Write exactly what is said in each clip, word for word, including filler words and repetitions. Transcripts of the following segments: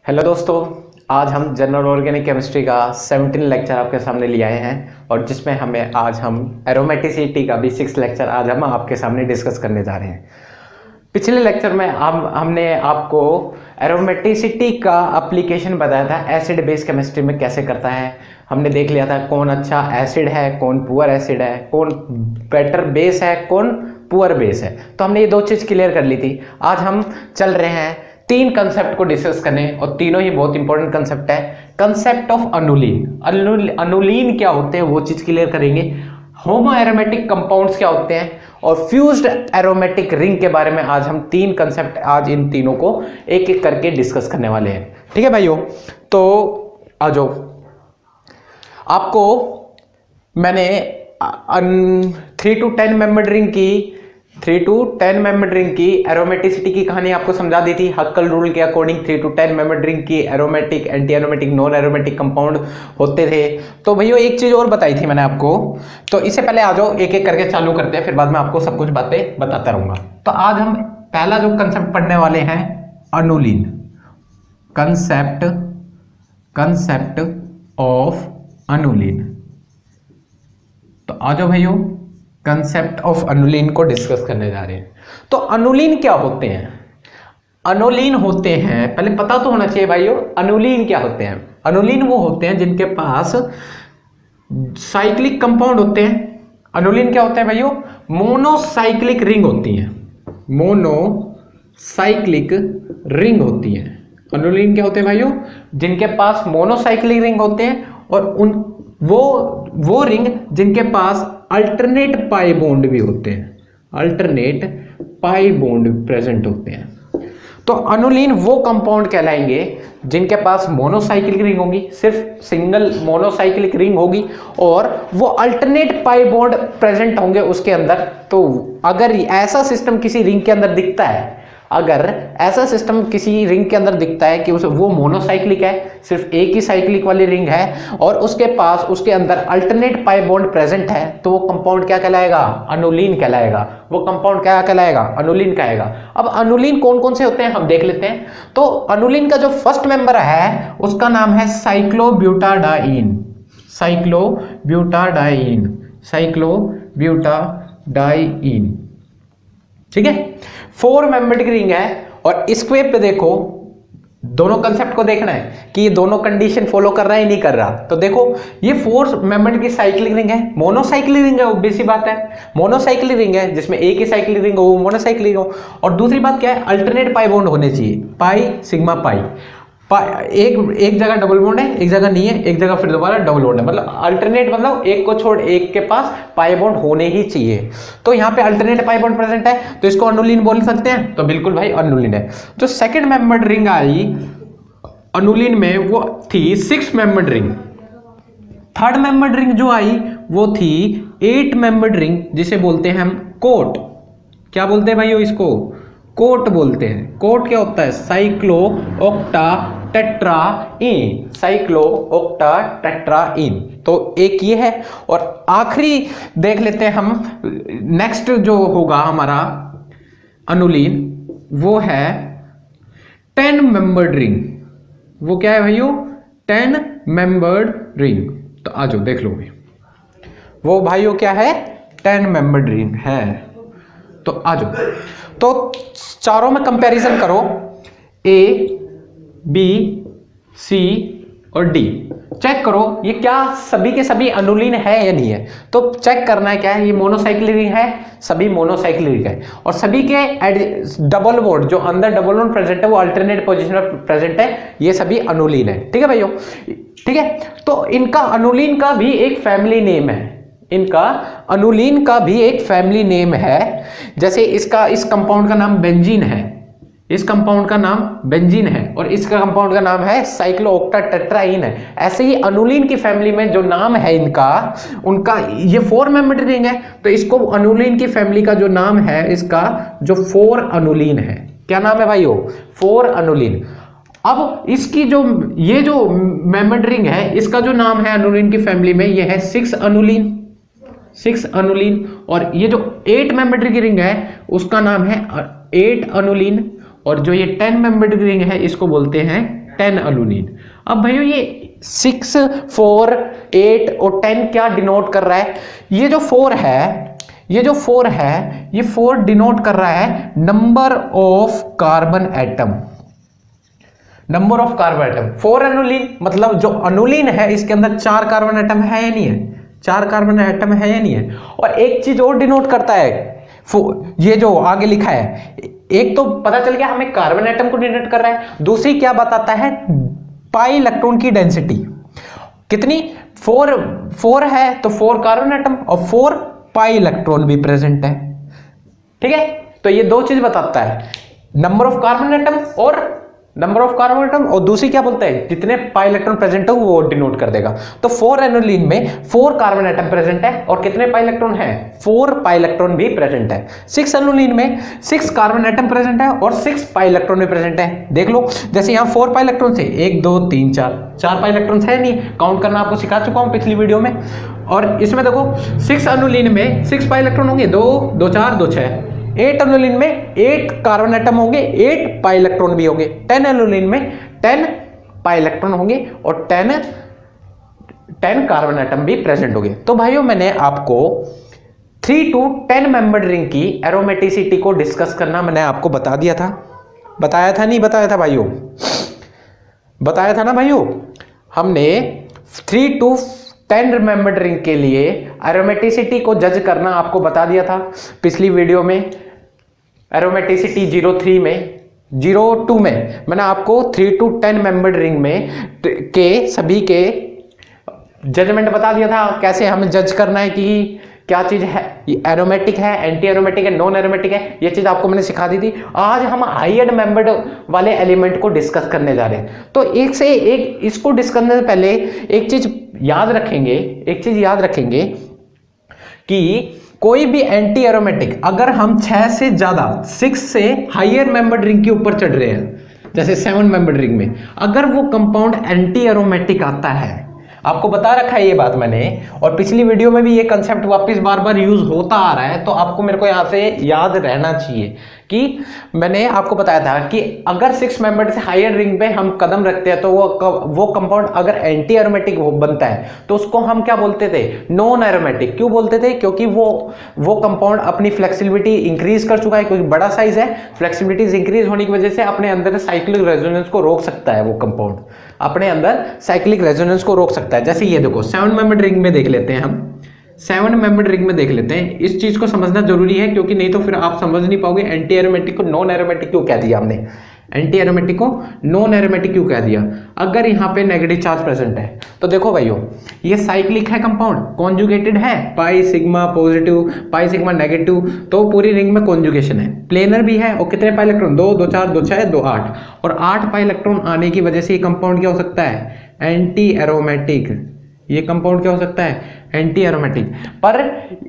Hello दोस्तों, आज हम जनरल ऑर्गेनिक केमिस्ट्री का सेवनटीन लेक्चर आपके सामने ले आए हैं और जिसमें हमें आज हम एरोमेटिसिटी का भी सिक्स लेक्चर आज हम आपके सामने डिस्कस करने जा रहे हैं। पिछले लेक्चर में हम हमने आपको एरोमेटिसिटी का एप्लीकेशन बताया था, एसिड बेस केमिस्ट्री में कैसे करता है। हमने देख लिया था कौन अच्छा एसिड है, कौन पुअर एसिड है, कौन बेटर बेस है, कौन पुअर बेस है। तो हमने ये दो चीज़ क्लियर कर ली थी। आज हम चल रहे हैं तीन कंसेप्ट को डिस्कस करने और तीनों ही बहुत इंपॉर्टेंट कंसेप्ट है। कंसेप्ट ऑफ अनुलीन, अनुलीन क्या होते हैं वो चीज क्लियर करेंगे। होमो एरोमेटिक कंपाउंड्स क्या होते हैं और फ्यूज्ड एरोमेटिक रिंग के बारे में आज हम तीन कंसेप्ट आज इन तीनों को एक एक करके डिस्कस करने वाले हैं। ठीक है भाइयों, तो आ जाओ। आपको मैंने three to ten membered ring की three to ten membered ring की एरोमेटिसिटी की कहानी आपको समझा दी थी। हक्कल रूल के according three to ten membered ring की aromatic, anti aromatic, non aromatic compound होते थे। तो भैया एक चीज और बताई थी मैंने आपको, तो इससे पहले आ जाओ एक एक करके चालू करते हैं, फिर बाद में आपको सब कुछ बातें बताता रहूंगा। तो आज हम पहला जो कंसेप्ट पढ़ने वाले हैं annulene, concept concept of annulene. तो आ जाओ भैया, कंसेप्ट ऑफ अनुलीन को डिस्कस करने जा रहे हैं। तो अनुलीन क्या होते हैं? अनुलीन होते हैं, पहले पता तो होना चाहिए भाइयों, अनुलीन क्या होते हैं। अनुलीन वो होते हैं जिनके पास साइक्लिक कंपाउंड होते हैं। अनुलीन क्या होते हैं भाइयों? मोनोसाइक्लिक रिंग होती हैं, मोनोसाइक्लिक रिंग होती हैं। अनुलीन क्या होते हैं भाइयों? जिनके पास मोनोसाइक्लिक रिंग होते हैं और उन वो वो रिंग जिनके पास अल्टरनेट पाई बॉन्ड भी होते हैं, अल्टरनेट पाई बॉन्ड प्रेजेंट होते हैं। तो अनुलीन वो कंपाउंड कहलाएंगे जिनके पास मोनोसाइक्लिक रिंग होगी, सिर्फ सिंगल मोनोसाइक्लिक रिंग होगी और वो अल्टरनेट पाई बॉन्ड प्रेजेंट होंगे उसके अंदर। तो अगर ऐसा सिस्टम किसी रिंग के अंदर दिखता है, अगर ऐसा सिस्टम किसी रिंग के अंदर दिखता है कि उस वो मोनोसाइक्लिक है, सिर्फ एक ही साइक्लिक वाली रिंग है और उसके पास उसके अंदर अल्टरनेट पाई बॉन्ड प्रेजेंट है, तो वो कंपाउंड क्या कहलाएगा? अनुलीन कहलाएगा। वो कंपाउंड क्या कहलाएगा? अनुलीन कहलाएगा। अब अनुलीन कौन कौन से होते हैं हम देख लेते हैं। तो अनुलीन का जो फर्स्ट मेंबर है उसका नाम है साइक्लोब्यूटाडाइन, साइक्लोब्यूटाडाइन, साइक्लोब्यूटाडाइन। ठीक है, फोर मेंबर्ड की रिंग है और इसके पे देखो, दोनों कंसेप्ट को देखना है कि ये दोनों कंडीशन फॉलो कर रहा है नहीं कर रहा। तो देखो ये फोर मेंबर्ड की साइक्लिक रिंग है, मोनोसाइक्लिक रिंग है, ऑब्वियस सी बात है। मोनोसाइक्लिक रिंग है जिसमें एक ही साइक्लिक रिंग हो, वो मोनोसाइक्लिक हो। और दूसरी बात क्या है? अल्टरनेट पाई बॉन्ड होने चाहिए, पाई सिग्मा पाई। एक एक जगह डबल बॉन्ड है, एक जगह नहीं है, एक जगह फिर दोबारा डबल बॉन्ड है, मतलब अल्टरनेट, मतलब एक को छोड़ एक के पास पाई बॉन्ड होने ही चाहिए। तो यहाँ पे अल्टरनेट पाई बॉन्ड प्रेजेंट है, तो इसको अनुलीन बोल सकते हैं। तो बिल्कुल भाई अनुलीन है। जो सेकंड मेंबर्ड रिंग आई अनुलीन में वो थी six membered ring. Third membered ring जो आई वो थी एट मेंबर्ड रिंग, जिसे बोलते हैं हम कोट। क्या बोलते हैं भाई इसको? कोट बोलते हैं। कोट क्या होता है? Cyclooctatetraene, cyclooctatetraene. तो एक ये है और आखिरी देख लेते हैं हम, नेक्स्ट जो होगा हमारा अनुलीन वो है टेन मेंबर्ड रिंग। वो क्या है भाइयों? Ten membered ring. तो आ जाओ देख लो भाई, वो भाइयों क्या है? टेन मेंबर्ड रिंग है। तो आ जाओ, तो चारों में कंपैरिजन करो, ए, बी, सी और डी। चेक करो ये क्या सभी के सभी अनुलीन है या नहीं है। तो चेक करना है क्या है, ये मोनोसाइक्लिक रिंग है, सभी मोनोसाइक्लिक रिंग है और सभी के डबल बॉन्ड जो अंदर डबल बॉन्ड प्रेजेंट है वो अल्टरनेट पोजीशन में प्रेजेंट है, ये सभी अनुलीन है। ठीक है भाइयों, ठीक है। तो इनका अनुलीन का भी एक फैमिली नेम है, इनका अनुलीन का भी एक फैमिली नेम है। जैसे इसका इस कंपाउंड का नाम बेंजीन है, इस कंपाउंड का नाम बेंजीन है और इसका कंपाउंड का नाम है साइक्लो ऑक्टा टेट्राइन है। ऐसे ही अनुलीन की फैमिली में जो नाम है इनका, उनका ये फोर मेंबर्ड रिंग है, तो इसको अनुलीन की फैमिली का जो नाम है इसका जो फोर अनुलीन है, क्या नाम है भाइयों? Four annulene. अब इसकी जो ये जो मेंबर्ड रिंग है इसका जो नाम है अनुलीन की फैमिली में ये है सिक्स अनुलीन, सिक्स अनुलीन। और ये जो एट मेंबर्ड की रिंग है उसका नाम है एट अनुलीन और जो ये टेन मेंबर्ड रिंग है इसको बोलते हैं टेन एलुलिन। अब भाइयों ये सिक्स, फोर, एट और टेन क्या डिनोट कर रहा है? ये जो फोर है, ये जो फोर है, ये फोर डिनोट कर रहा है number of carbon atom, number of carbon atom. Four annulene मतलब जो एनुलिन है इसके अंदर चार कार्बन एटम है या नहीं है? चार कार्बन एटम है या नहीं है? और एक चीज और डिनोट करता है ये जो आगे लिखा है, एक तो पता चल गया हमें कार्बन एटम को डिनोट कर रहा है, दूसरी क्या बताता है? पाई इलेक्ट्रॉन की डेंसिटी कितनी? फोर, फोर है तो फोर कार्बन एटम और फोर पाई इलेक्ट्रॉन भी प्रेजेंट है। ठीक है, तो ये दो चीज बताता है, नंबर ऑफ कार्बन एटम और नंबर ऑफ कार्बन एटम, और दूसरी क्या बोलते हैं? जितने पाई इलेक्ट्रॉन प्रेजेंट हो वो डिनोट कर देगा। तो फोर एनुलिन में फोर कार्बन एटम प्रेजेंट है और कितने पाई इलेक्ट्रॉन है? फोर पाई इलेक्ट्रॉन भी प्रेजेंट है। सिक्स एनुलिन में सिक्स कार्बन एटम प्रेजेंट है और सिक्स पाई इलेक्ट्रॉन भी प्रेजेंट है। देख लो, जैसे यहाँ फोर पाई इलेक्ट्रॉन थे, एक दो तीन चार, चार पाई इलेक्ट्रॉन है नहीं, काउंट करना आपको सिखा चुका हूं पिछली वीडियो में। और इसमें देखो सिक्स एनुलिन में सिक्स पाई इलेक्ट्रॉन होंगे, दो दो चार दो छह। एट एनुलिन में एट कार्बन एटम होंगे, एट पाई इलेक्ट्रॉन भी होंगे। टेन एनुलिन में टेन पाई इलेक्ट्रॉन होंगे और टेन टेन कार्बन एटम भी प्रेजेंट होंगे। तो भाइयों मैंने आपको three to ten membered ring की एरोमेटिसिटी को डिस्कस करना मैंने आपको बता दिया था, बताया था नहीं बताया था भाइयों? बताया था ना भाइयों? हमने three to ten membered ring के लिए एरोमेटिसिटी को जज करना आपको बता दिया था पिछली वीडियो में। एरोमेटिसिटी जीरो थ्री में, जीरो टू में मैंने आपको three to ten membered ring में के सभी के जजमेंट बता दिया था, कैसे हमें जज करना है कि क्या चीज है एरोमेटिक है, एंटी एरोमेटिक है, नॉन एरोमेटिक है, ये चीज आपको मैंने सिखा दी थी। आज हम हाईएड मेंबर्ड वाले एलिमेंट को डिस्कस करने जा रहे हैं। तो एक से एक इसको डिस्कस करने से पहले एक चीज याद रखेंगे, एक चीज याद रखेंगे कि कोई भी एंटी एरोमेटिक अगर हम छह से ज्यादा, सिक्स से हायर मेंबर्ड रिंग के ऊपर चढ़ रहे हैं, जैसे सेवन मेंबर्ड रिंग में अगर वो कंपाउंड एंटी एरोमेटिक आता है, आपको बता रखा है ये बात मैंने, और पिछली वीडियो में भी ये कंसेप्ट वापस बार बार यूज होता आ रहा है, तो आपको मेरे को यहां से याद रहना चाहिए कि मैंने आपको बताया था कि अगर सिक्स मेंबर से हायर रिंग पे हम कदम रखते हैं तो वो वो कंपाउंड अगर एंटी एरोमेटिक बनता है तो उसको हम क्या बोलते थे? Non aromatic. क्यों बोलते थे? क्योंकि वो वो कंपाउंड अपनी फ्लेक्सिबिलिटी इंक्रीज कर चुका है, क्योंकि बड़ा साइज है, फ्लेक्सिबिलिटी इंक्रीज होने की वजह से अपने अंदर साइक्लिक रेजोनेंस को रोक सकता है, वो कंपाउंड अपने अंदर साइक्लिक रेजोनेंस को रोक सकता है। जैसे ये देखो सेवन मेंबर्ड रिंग में देख लेते हैं, हम सेवन मेंबर्ड रिंग में देख लेते हैं। इस चीज को समझना जरूरी है क्योंकि नहीं तो फिर आप समझ नहीं पाओगे एंटी एरोमेटिक को नॉन एरोमेटिक क्यों कह दिया हमने, एंटी एरोमेटिक को नॉन एरोमेटिक क्यों कह दिया। अगर यहाँ पे नेगेटिव चार्ज प्रेजेंट है तो देखो भाइयों ये साइक्लिक है कंपाउंड, कॉन्जुगेटेड है, pi sigma positive pi sigma negative, तो पूरी रिंग में कॉन्जुगेशन है। प्लेनर भी है और कितने पाई इलेक्ट्रॉन? दो, दो चार, दो छह, दो आठ, और आठ पाई इलेक्ट्रॉन आने की वजह से ये कंपाउंड क्या हो सकता है? Anti aromatic. ये कंपाउंड क्या हो सकता है? Anti aromatic. पर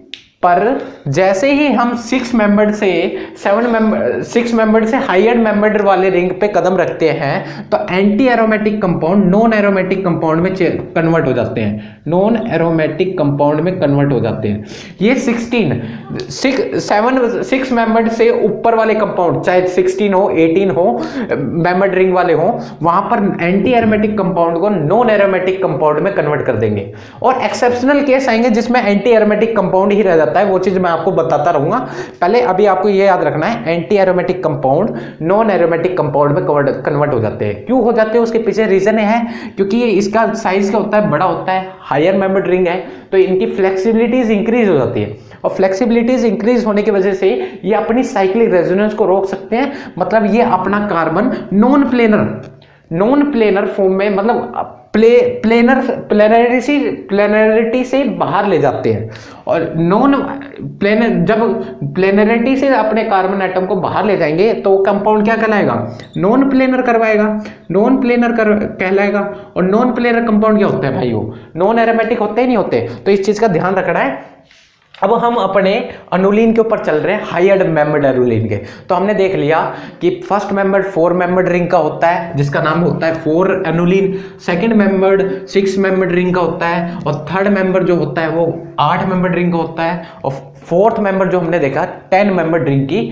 पर जैसे ही हम सिक्स मेंबर्ड से सेवन मेंबर सिक्स मेंबर्ड से हायर मेंबर्ड वाले रिंग पे कदम रखते हैं तो anti aromatic compound non aromatic compound में कन्वर्ट हो जाते हैं, नॉन एरोमेटिक कंपाउंड में कन्वर्ट हो जाते हैं। ये sixteen six seven six membered से ऊपर वाले कंपाउंड, चाहे सिक्सटीन हो, एटीन हो, मेंबर्ड रिंग वाले हो, वहां पर एंटी एरोमेटिक कंपाउंड को नॉन एरोमेटिक कंपाउंड में कन्वर्ट कर देंगे। और एक्सेप्शनल केस आएंगे जिसमें एंटी एरोमेटिक कंपाउंड ही रह जाता है, वो चीज मैं आपको बताता रहूंगा। पहले अभी आपको ये याद रखना है anti aromatic compound non aromatic compound में कन्वर्ट हो जाते हैं। क्यों हो जाते हैं उसके पीछे रीजन है, क्योंकि इसका साइज क्या होता है? बड़ा होता है, हायर मेंबर्ड रिंग है, तो इनकी फ्लेक्सिबिलिटीज इंक्रीज हो जाती है, और फ्लेक्सिबिलिटीज इंक्रीज होने की वजह से ये अपनी साइक्लिक रेजोनेंस को रोक सकते हैं। मतलब ये अपना carbon non planar non planar form में, मतलब प्ले प्लेनर प्लेनरिटी प्लेनरिटी से बाहर ले जाते हैं। और नॉन प्लेनर जब प्लेनरिटी से अपने कार्बन एटम को बाहर ले जाएंगे तो कंपाउंड क्या कहलाएगा? नॉन प्लेनर करवाएगा, नॉन प्लेनर कर कहलाएगा। और नॉन प्लेनर कंपाउंड क्या होता है भाइयों? नॉन एरोमेटिक होते ही नहीं होते, तो इस चीज का ध्यान रखना है। अब हम अपने अनुलीन के ऊपर चल रहे हैं, हायर मेंबर्ड अनुलीन के। तो हमने देख लिया कि first membered four membered ring का होता है जिसका नाम होता है four annulene, second membered six membered ring का होता है, और थर्ड मेंबर जो होता है वो आठ मेंबर्ड रिंग का होता है, और फोर्थ मेंबर जो हमने देखा टेन मेंबर्ड रिंग की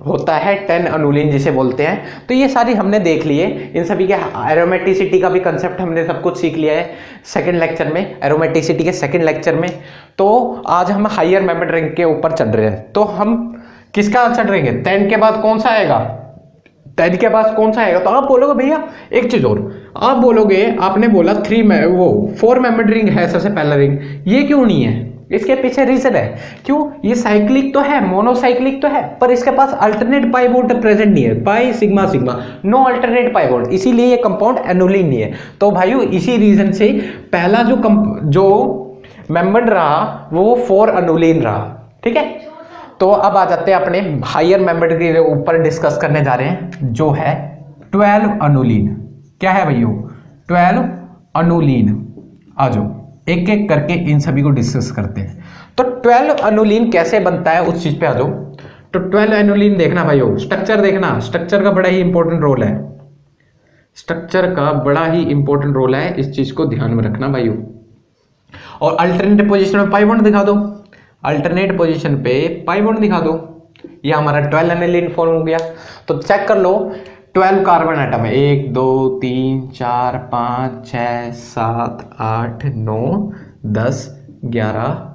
होता है टेन अनुलीन जिसे बोलते हैं। तो ये सारी हमने देख लिए, इन सभी के एरोमेटिसिटी का भी कंसेप्ट हमने सब कुछ सीख लिया है सेकंड लेक्चर में, एरोमेटिसिटी के सेकंड लेक्चर में। तो आज हम हायर मेंबर रिंग के ऊपर चल रहे हैं। तो हम किसका चल रहे हैं, टेन के बाद कौन सा आएगा, टेन के पास कौन सा आएगा। तो आप बोलोगे भैया एक चीज और, आप बोलोगे आपने बोला थ्री में वो फोर मेंबर्ड रिंग है सबसे पहला रिंग, ये क्यों नहीं है। इसके पीछे रीजन है, क्यों, ये साइक्लिक तो है, मोनोसाइक्लिक तो है, पर इसके पास अल्टरनेट पाई बॉन्ड प्रेजेंट नहीं है, pi sigma sigma, no alternate pi bond, इसीलिए ये कंपाउंड एनुलिन नहीं है। तो भाइयों इसी रीजन से पहला जो जो मेंबर्ड रहा वो फोर अनुलीन रहा। ठीक है, तो अब आ जाते हैं अपने हायर मेंबर्ड के ऊपर डिस्कस करने जा रहे हैं, जो है ट्वेल्व अनुलीन। क्या है भाइयों, ट्वेल्व अनुलीन। आ जाओ एक एक करके इन सभी को डिस्कस करते हैं। तो ट्वेल्व अनुलीन कैसे बनता है उस चीज पे आ जाओ। तो ट्वेल्व अनुलीन देखना भाइयों, स्ट्रक्चर देखना, स्ट्रक्चर का बड़ा ही इंपॉर्टेंट रोल है, स्ट्रक्चर का बड़ा ही इंपॉर्टेंट रोल है, इस चीज को ध्यान में रखना भाइयों। और अल्टरनेट पोजीशन में पाई बॉन्ड दिखा दो, अल्टरनेट पोजीशन पे पाई बॉन्ड दिखा दो, ये हमारा ट्वेल्व एनिलीन फॉर्म हो गया। तो चेक कर लो, ट्वेल्व कार्बन आइटम है, एक दो तीन चार पाँच छः सात आठ नौ दस ग्यारह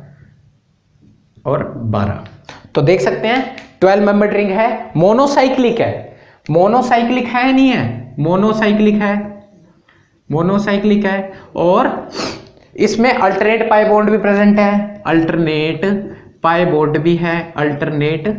और बारह। तो देख सकते हैं ट्वेल्व मेंबर्ड रिंग है, मोनोसाइक्लिक है, मोनोसाइक्लिक है नहीं है, मोनोसाइक्लिक है, मोनोसाइक्लिक है। और इसमें अल्टरनेट पाई बॉन्ड भी प्रेजेंट है, अल्टरनेट पाई बॉन्ड भी है, अल्टरनेट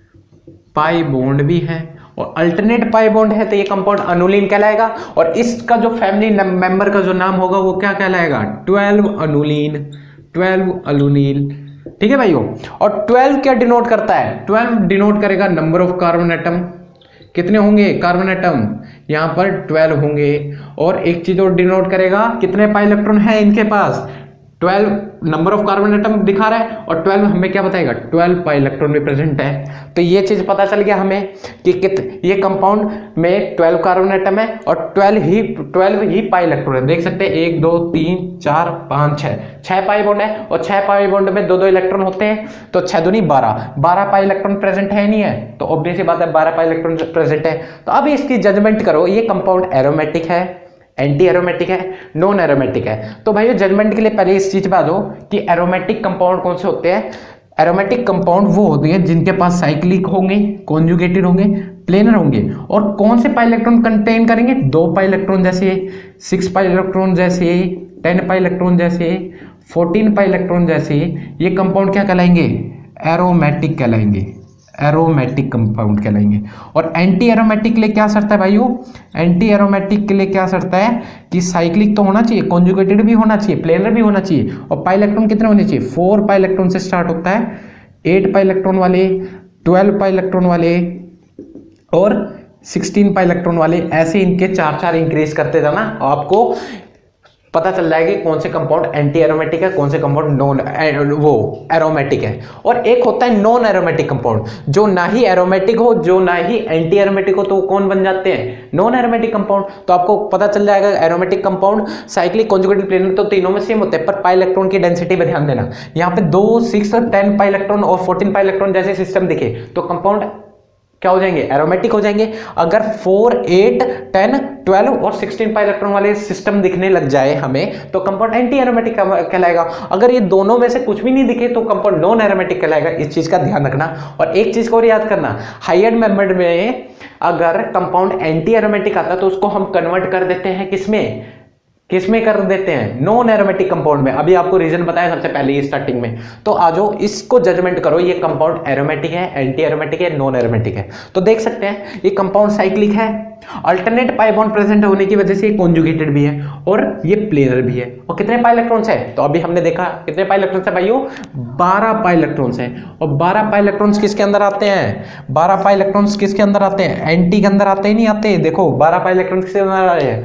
पाई बॉन्ड भी है। और अल्टरनेट पाई बॉन्ड है तो ये कंपाउंड अनुलीन कहलाएगा। और इसका जो फैमिली मेंबर का जो नाम होगा वो क्या कहलाएगा, ट्वेल्व अनुलीन, ट्वेल्व अनुलीन। ठीक है भाइयों, और ट्वेल्व क्या डिनोट करता है, ट्वेल्व डिनोट करेगा नंबर ऑफ कार्बन एटम, कितने होंगे कार्बन एटम, यहाँ पर ट्वेल्व होंगे। और एक चीज और डिनोट करेगा, कितने पाई इलेक्ट्रॉन है इनके पास, twelve number of carbon atom दिखा रहा है, और ट्वेल्व हमें क्या बताएगा, ट्वेल्व पाई इलेक्ट्रॉन भी प्रेजेंट है। तो ये चीज पता चल गया हमें कि कित ये कंपाउंड में ट्वेल्व कार्बन एटम है और ट्वेल्व ही ट्वेल्व ही पाई इलेक्ट्रॉन है। देख सकते हैं एक दो तीन चार पाँच छः, छः पाई बॉन्ड है, और छः पाई बॉन्ड में दो दो इलेक्ट्रॉन होते हैं, तो छः दूनी बारह, बारह पाई इलेक्ट्रॉन प्रेजेंट है नहीं है, तो ऑब्वियस बात है बारह पाई इलेक्ट्रॉन प्रेजेंट है। तो अब इसकी जजमेंट करो, ये कंपाउंड एरोमेटिक है, एंटी एरोमेटिक है, नॉन एरोमेटिक है। तो भाइयों जजमेंट के लिए पहले इस चीज बता दो कि एरोमेटिक कंपाउंड कौन से होते हैं। एरोमेटिक कंपाउंड वो होते हैं जिनके पास साइक्लिक होंगे, कॉन्जुगेटेड होंगे, प्लेनर होंगे, और कौन से पाई इलेक्ट्रॉन कंटेन करेंगे, दो पाई इलेक्ट्रॉन जैसे, सिक्स पाई इलेक्ट्रॉन जैसे, टेन पाई इलेक्ट्रॉन जैसे, फोर्टीन पाई इलेक्ट्रॉन जैसे। ये कंपाउंड क्या कहलाएंगे, एरोमेटिक कहलाएंगे, एरोमेटिक कंपाउंड कहलाएंगे। और एंटी एरोमेटिक के लिए क्या शर्त है भाइयों, एंटी एरोमेटिक के लिए क्या शर्त है कि साइक्लिक तो होना चाहिए, कॉन्जुगेटेड भी होना चाहिए, प्लेनर भी होना चाहिए, और पाई इलेक्ट्रॉन कितने होने चाहिए, फोर पाई इलेक्ट्रॉन से स्टार्ट होता है, एट पाई इलेक्ट्रॉन वाले, ट्वेल्व पाई इलेक्ट्रॉन वाले और सिक्सटीन पाई इलेक्ट्रॉन वाले, ऐसे इनके चार चार इंक्रीज करते जाना, आपको पता चल जाएगा कौन से कंपाउंड एंटी एरोमेटिक है, कौन से कंपाउंड नॉन वो एरोमेटिक है। और एक होता है नॉन एरोमेटिक कंपाउंड, जो ना ही एरोमेटिक हो, जो ना ही एंटी एरोमेटिक हो, तो कौन बन जाते हैं, नॉन एरोमेटिक कंपाउंड। तो आपको पता चल जाएगा aromatic compound cyclic, conjugated, planar तो तीनों में सेम होते हैं, पर पाई इलेक्ट्रॉन की डेंसिटी पे ध्यान देना। यहाँ पे दो, सिक्स, टेन पाई इलेक्ट्रॉन और फोर्टीन पाई इलेक्ट्रॉन जैसे सिस्टम दिखे तो कंपाउंड क्या हो जाएंगे, एरोमेटिक हो जाएंगे। अगर फोर, एट, टेन, ट्वेल्व और सिक्सटीन पाई इलेक्ट्रॉन वाले सिस्टम दिखने लग जाए हमें तो कंपाउंड एंटी एरोमेटिक कहलाएगा। अगर ये दोनों में से कुछ भी नहीं दिखे तो कंपाउंड नॉन एरोमेटिक कहलाएगा। इस चीज का ध्यान रखना। और एक चीज को और याद करना, हायर मेंबर्ड में अगर कंपाउंड एंटी एरोमेटिक आता है तो उसको हम कन्वर्ट कर देते हैं किसमें, किसमें कर देते हैं, नॉन एरोमेटिक कंपाउंड में। अभी आपको रीजन बताया सबसे पहले ही स्टार्टिंग में। तो आ जाओ इसको जजमेंट करो, ये कंपाउंड एरोमेटिक है, एंटी एरोमेटिक है, नॉन एरोमेटिक है। तो देख सकते हैं ये कंपाउंड साइक्लिक है, अल्टरनेट पाई बॉन्ड प्रेजेंट होने की वजह से ये कॉन्जुगेटेड भी है और ये प्लेनर भी है। और कितने पाई इलेक्ट्रॉन्स है, तो अभी हमने देखा कितने पाई इलेक्ट्रॉन्स है भाइयों, बारह पाई इलेक्ट्रॉन्स है। और बारह पाई इलेक्ट्रॉन्स किसके अंदर आते हैं, बारह पाई इलेक्ट्रॉन्स किसके अंदर आते हैं, एंटी के अंदर आते ही नहीं आते। देखो बारह पाई इलेक्ट्रॉन्स किसके अंदर आ रहे हैं,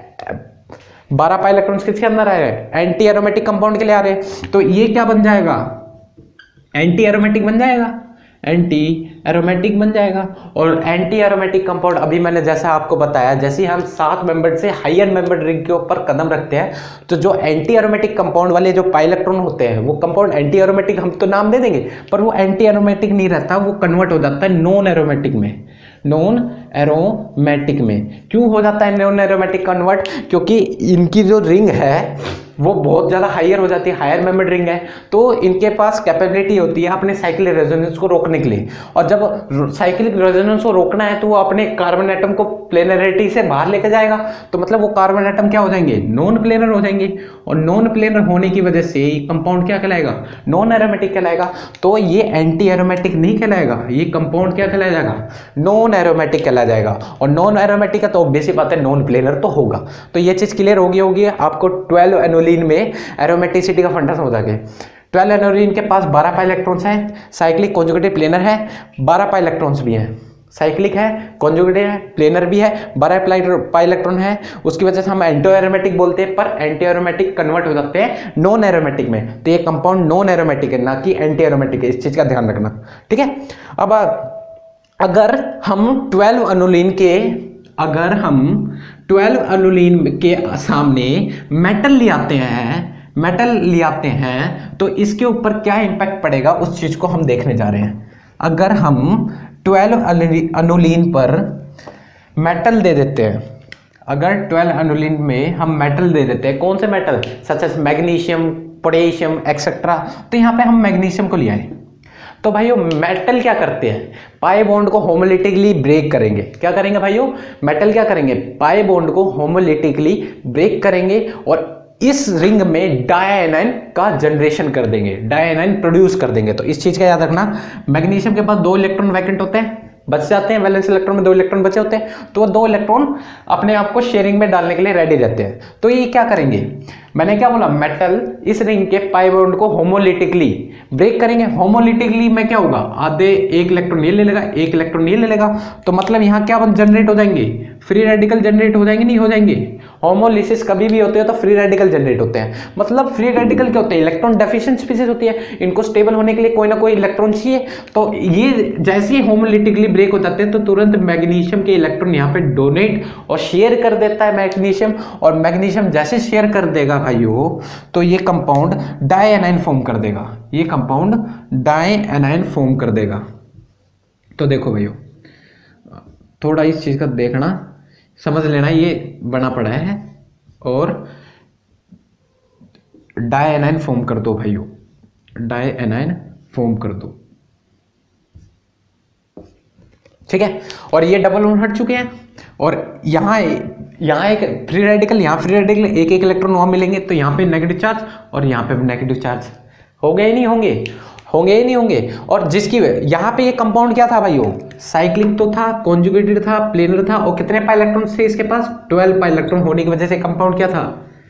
बारह पाई इलेक्ट्रॉन्स किसके अंदर आ रहे हैं, एंटी एरोमेटिक कंपाउंड के लिए आ रहे हैं। तो ये क्या बन जाएगा, एंटी एरोमेटिक बन जाएगा। एंटी एरोमेटिक बन जाएगा। और एंटी एरोमेटिक कंपाउंड अभी मैंने जैसा आपको बताया, जैसे हम सात मेंबर से हायर मेंबर रिंग के ऊपर कदम रखते हैं तो जो एंटी एरोमेटिक कंपाउंड वाले जो पाई इलेक्ट्रॉन होते हैं वो कंपाउंड एंटी एरोमेटिक हम तो नाम दे देंगे, पर वो एंटी एरोमेटिक नहीं रहता, वो कन्वर्ट हो जाता है नॉन एरोमेटिक में। नॉन एरोमेटिक में क्यों हो जाता है नॉन एरोमेटिक कन्वर्ट? क्योंकि इनकी जो रिंग है वो बहुत ज़्यादा हायर हो जाती है, हायर मेंबर्ड रिंग है, तो इनके पास कैपेबिलिटी होती है अपने साइक्लिक रेजोनेंस को रोकने के लिए। और जब साइक्लिक रेजोनेंस को रोकना है तो वो अपने कार्बन एटम को प्लेनरिटी से बाहर लेकर जाएगा, तो मतलब वो कार्बन एटम क्या हो जाएंगे? नॉन प्लेनर हो जाएंगे। और नॉन प्लेनर होने की वजह से कंपाउंड क्या कहलाएगा? नॉन एरोमेटिक कहलाएगा। तो ये एंटी एरोमेटिक नहीं कहलाएगा, ये कंपाउंड क्या कहलाया जाएगा? नॉन एरोमेटिक कहलाया जाएगा। और नॉन एरोमेटिक है तो ऑब्वियस बात है नॉन प्लेनर तो होगा। तो ये चीज क्लियर होगी होगी आपको ट्वेल्व एनोलिन में एरोमेटिसिटी का फंडा समझ आ गया। ट्वेल्व एनोलिन के पास बारह पाई इलेक्ट्रॉन्स हैं, साइक्लिक कॉन्जुगेटिव प्लेनर है, बारह पाई इलेक्ट्रॉन्स भी हैं, साइक्लिक है, कॉन्जुगेटिव है, प्लेनर भी है, बारह पाई इलेक्ट्रॉन है। उसकी वजह से हम एंटी एरोमेटिक बोलते हैं, पर एंटी एरोमेटिक कन्वर्ट हो जाते हैं नॉन एरोमेटिक में। तो ये कंपाउंड नॉन एरोमेटिक है, ना कि एंटी एरोमेटिक है, इस चीज का ध्यान रखना, ठीक है। अब अगर हम ट्वेल्व एनोलिन के अगर हम ट्वेल्व एनोलिन के सामने मेटल ले आते हैं मेटल ले आते हैं तो इसके ऊपर क्या इंपैक्ट पड़ेगा उस चीज को हम देखने जा रहे हैं। अगर हम ट्वेल्व एनोलिन पर मेटल दे देते हैं, अगर ट्वेल्व एनोलिन में हम मेटल दे देते हैं, कौन से metal? Such as magnesium, potassium etcetera, तो यहाँ पे हम मैग्नीशियम को ले आए तो भाइयों मेटल क्या करते हैं? पाई बॉन्ड को होमोलिटिकली ब्रेक करेंगे। क्या करेंगे भाइयों? मेटल क्या करेंगे? पाई बॉन्ड को होमोलिटिकली ब्रेक करेंगे और इस रिंग में डायनाइन का जनरेशन कर देंगे, डायनाइन प्रोड्यूस कर देंगे। तो इस चीज का याद रखना, मैग्नीशियम के पास दो इलेक्ट्रॉन वैकेंट होते हैं, बच जाते हैं, वैलेंस इलेक्ट्रॉन में दो इलेक्ट्रॉन बचे होते हैं, तो वो दो इलेक्ट्रॉन अपने आप को शेयरिंग में डालने के लिए रेडी रहते हैं। तो ये क्या करेंगे? मैंने क्या बोला? मेटल इस रिंग के पाई बॉन्ड को होमोलिटिकली ब्रेक करेंगे। होमोलिटिकली में क्या होगा? आधे एक इलेक्ट्रॉन ये ले लेगा, एक इलेक्ट्रॉन ये ले लेगा, तो मतलब यहाँ क्या जनरेट हो जाएंगे? फ्री रेडिकल जनरेट हो जाएंगे, नहीं हो जाएंगे? होमोलिसिस कभी भी होते हैं तो फ्री रेडिकल जनरेट होते हैं। मतलब फ्री रेडिकल क्या होते हैं? इलेक्ट्रॉन डेफिशिएंट स्पीशीज होती है, इनको स्टेबल होने के लिए कोई ना कोई इलेक्ट्रॉन चाहिए। तो ये जैसे ही होमोलिटिकली ब्रेक हो जाते हैं तो तुरंत मैग्नीशियम के इलेक्ट्रॉन यहाँ पे डोनेट और शेयर कर देता है मैग्नीशियम, और मैग्नीशियम जैसे शेयर कर देगा भाइयों तो ये कंपाउंड डायनाइन फॉर्म कर देगा, ये कंपाउंड डायनाइन फॉर्म कर देगा। तो देखो भाइयों थोड़ा इस चीज का देखना, समझ लेना, ये बना पड़ा है और डायनाइन फॉर्म कर दो भाइयों, डायनाइन फॉर्म कर दो, ठीक है। और ये डबल बॉन्ड हट चुके हैं और यहाँ यहाँ एक फ्री रेडिकल, यहाँ फ्री रेडिकल, एक एक इलेक्ट्रॉन वहां मिलेंगे, तो यहाँ पे नेगेटिव चार्ज और यहाँ पे नेगेटिव चार्ज हो गए नहीं होंगे? होंगे ही नहीं होंगे। और जिसकी यहाँ पे ये कंपाउंड क्या था भाइयों? साइक्लिक तो था, कॉन्जुगेटेड था, प्लेनर था, और कितने पाई इलेक्ट्रॉन थे इसके पास? ट्वेल्व पाई इलेक्ट्रॉन होने की वजह से कंपाउंड क्या था?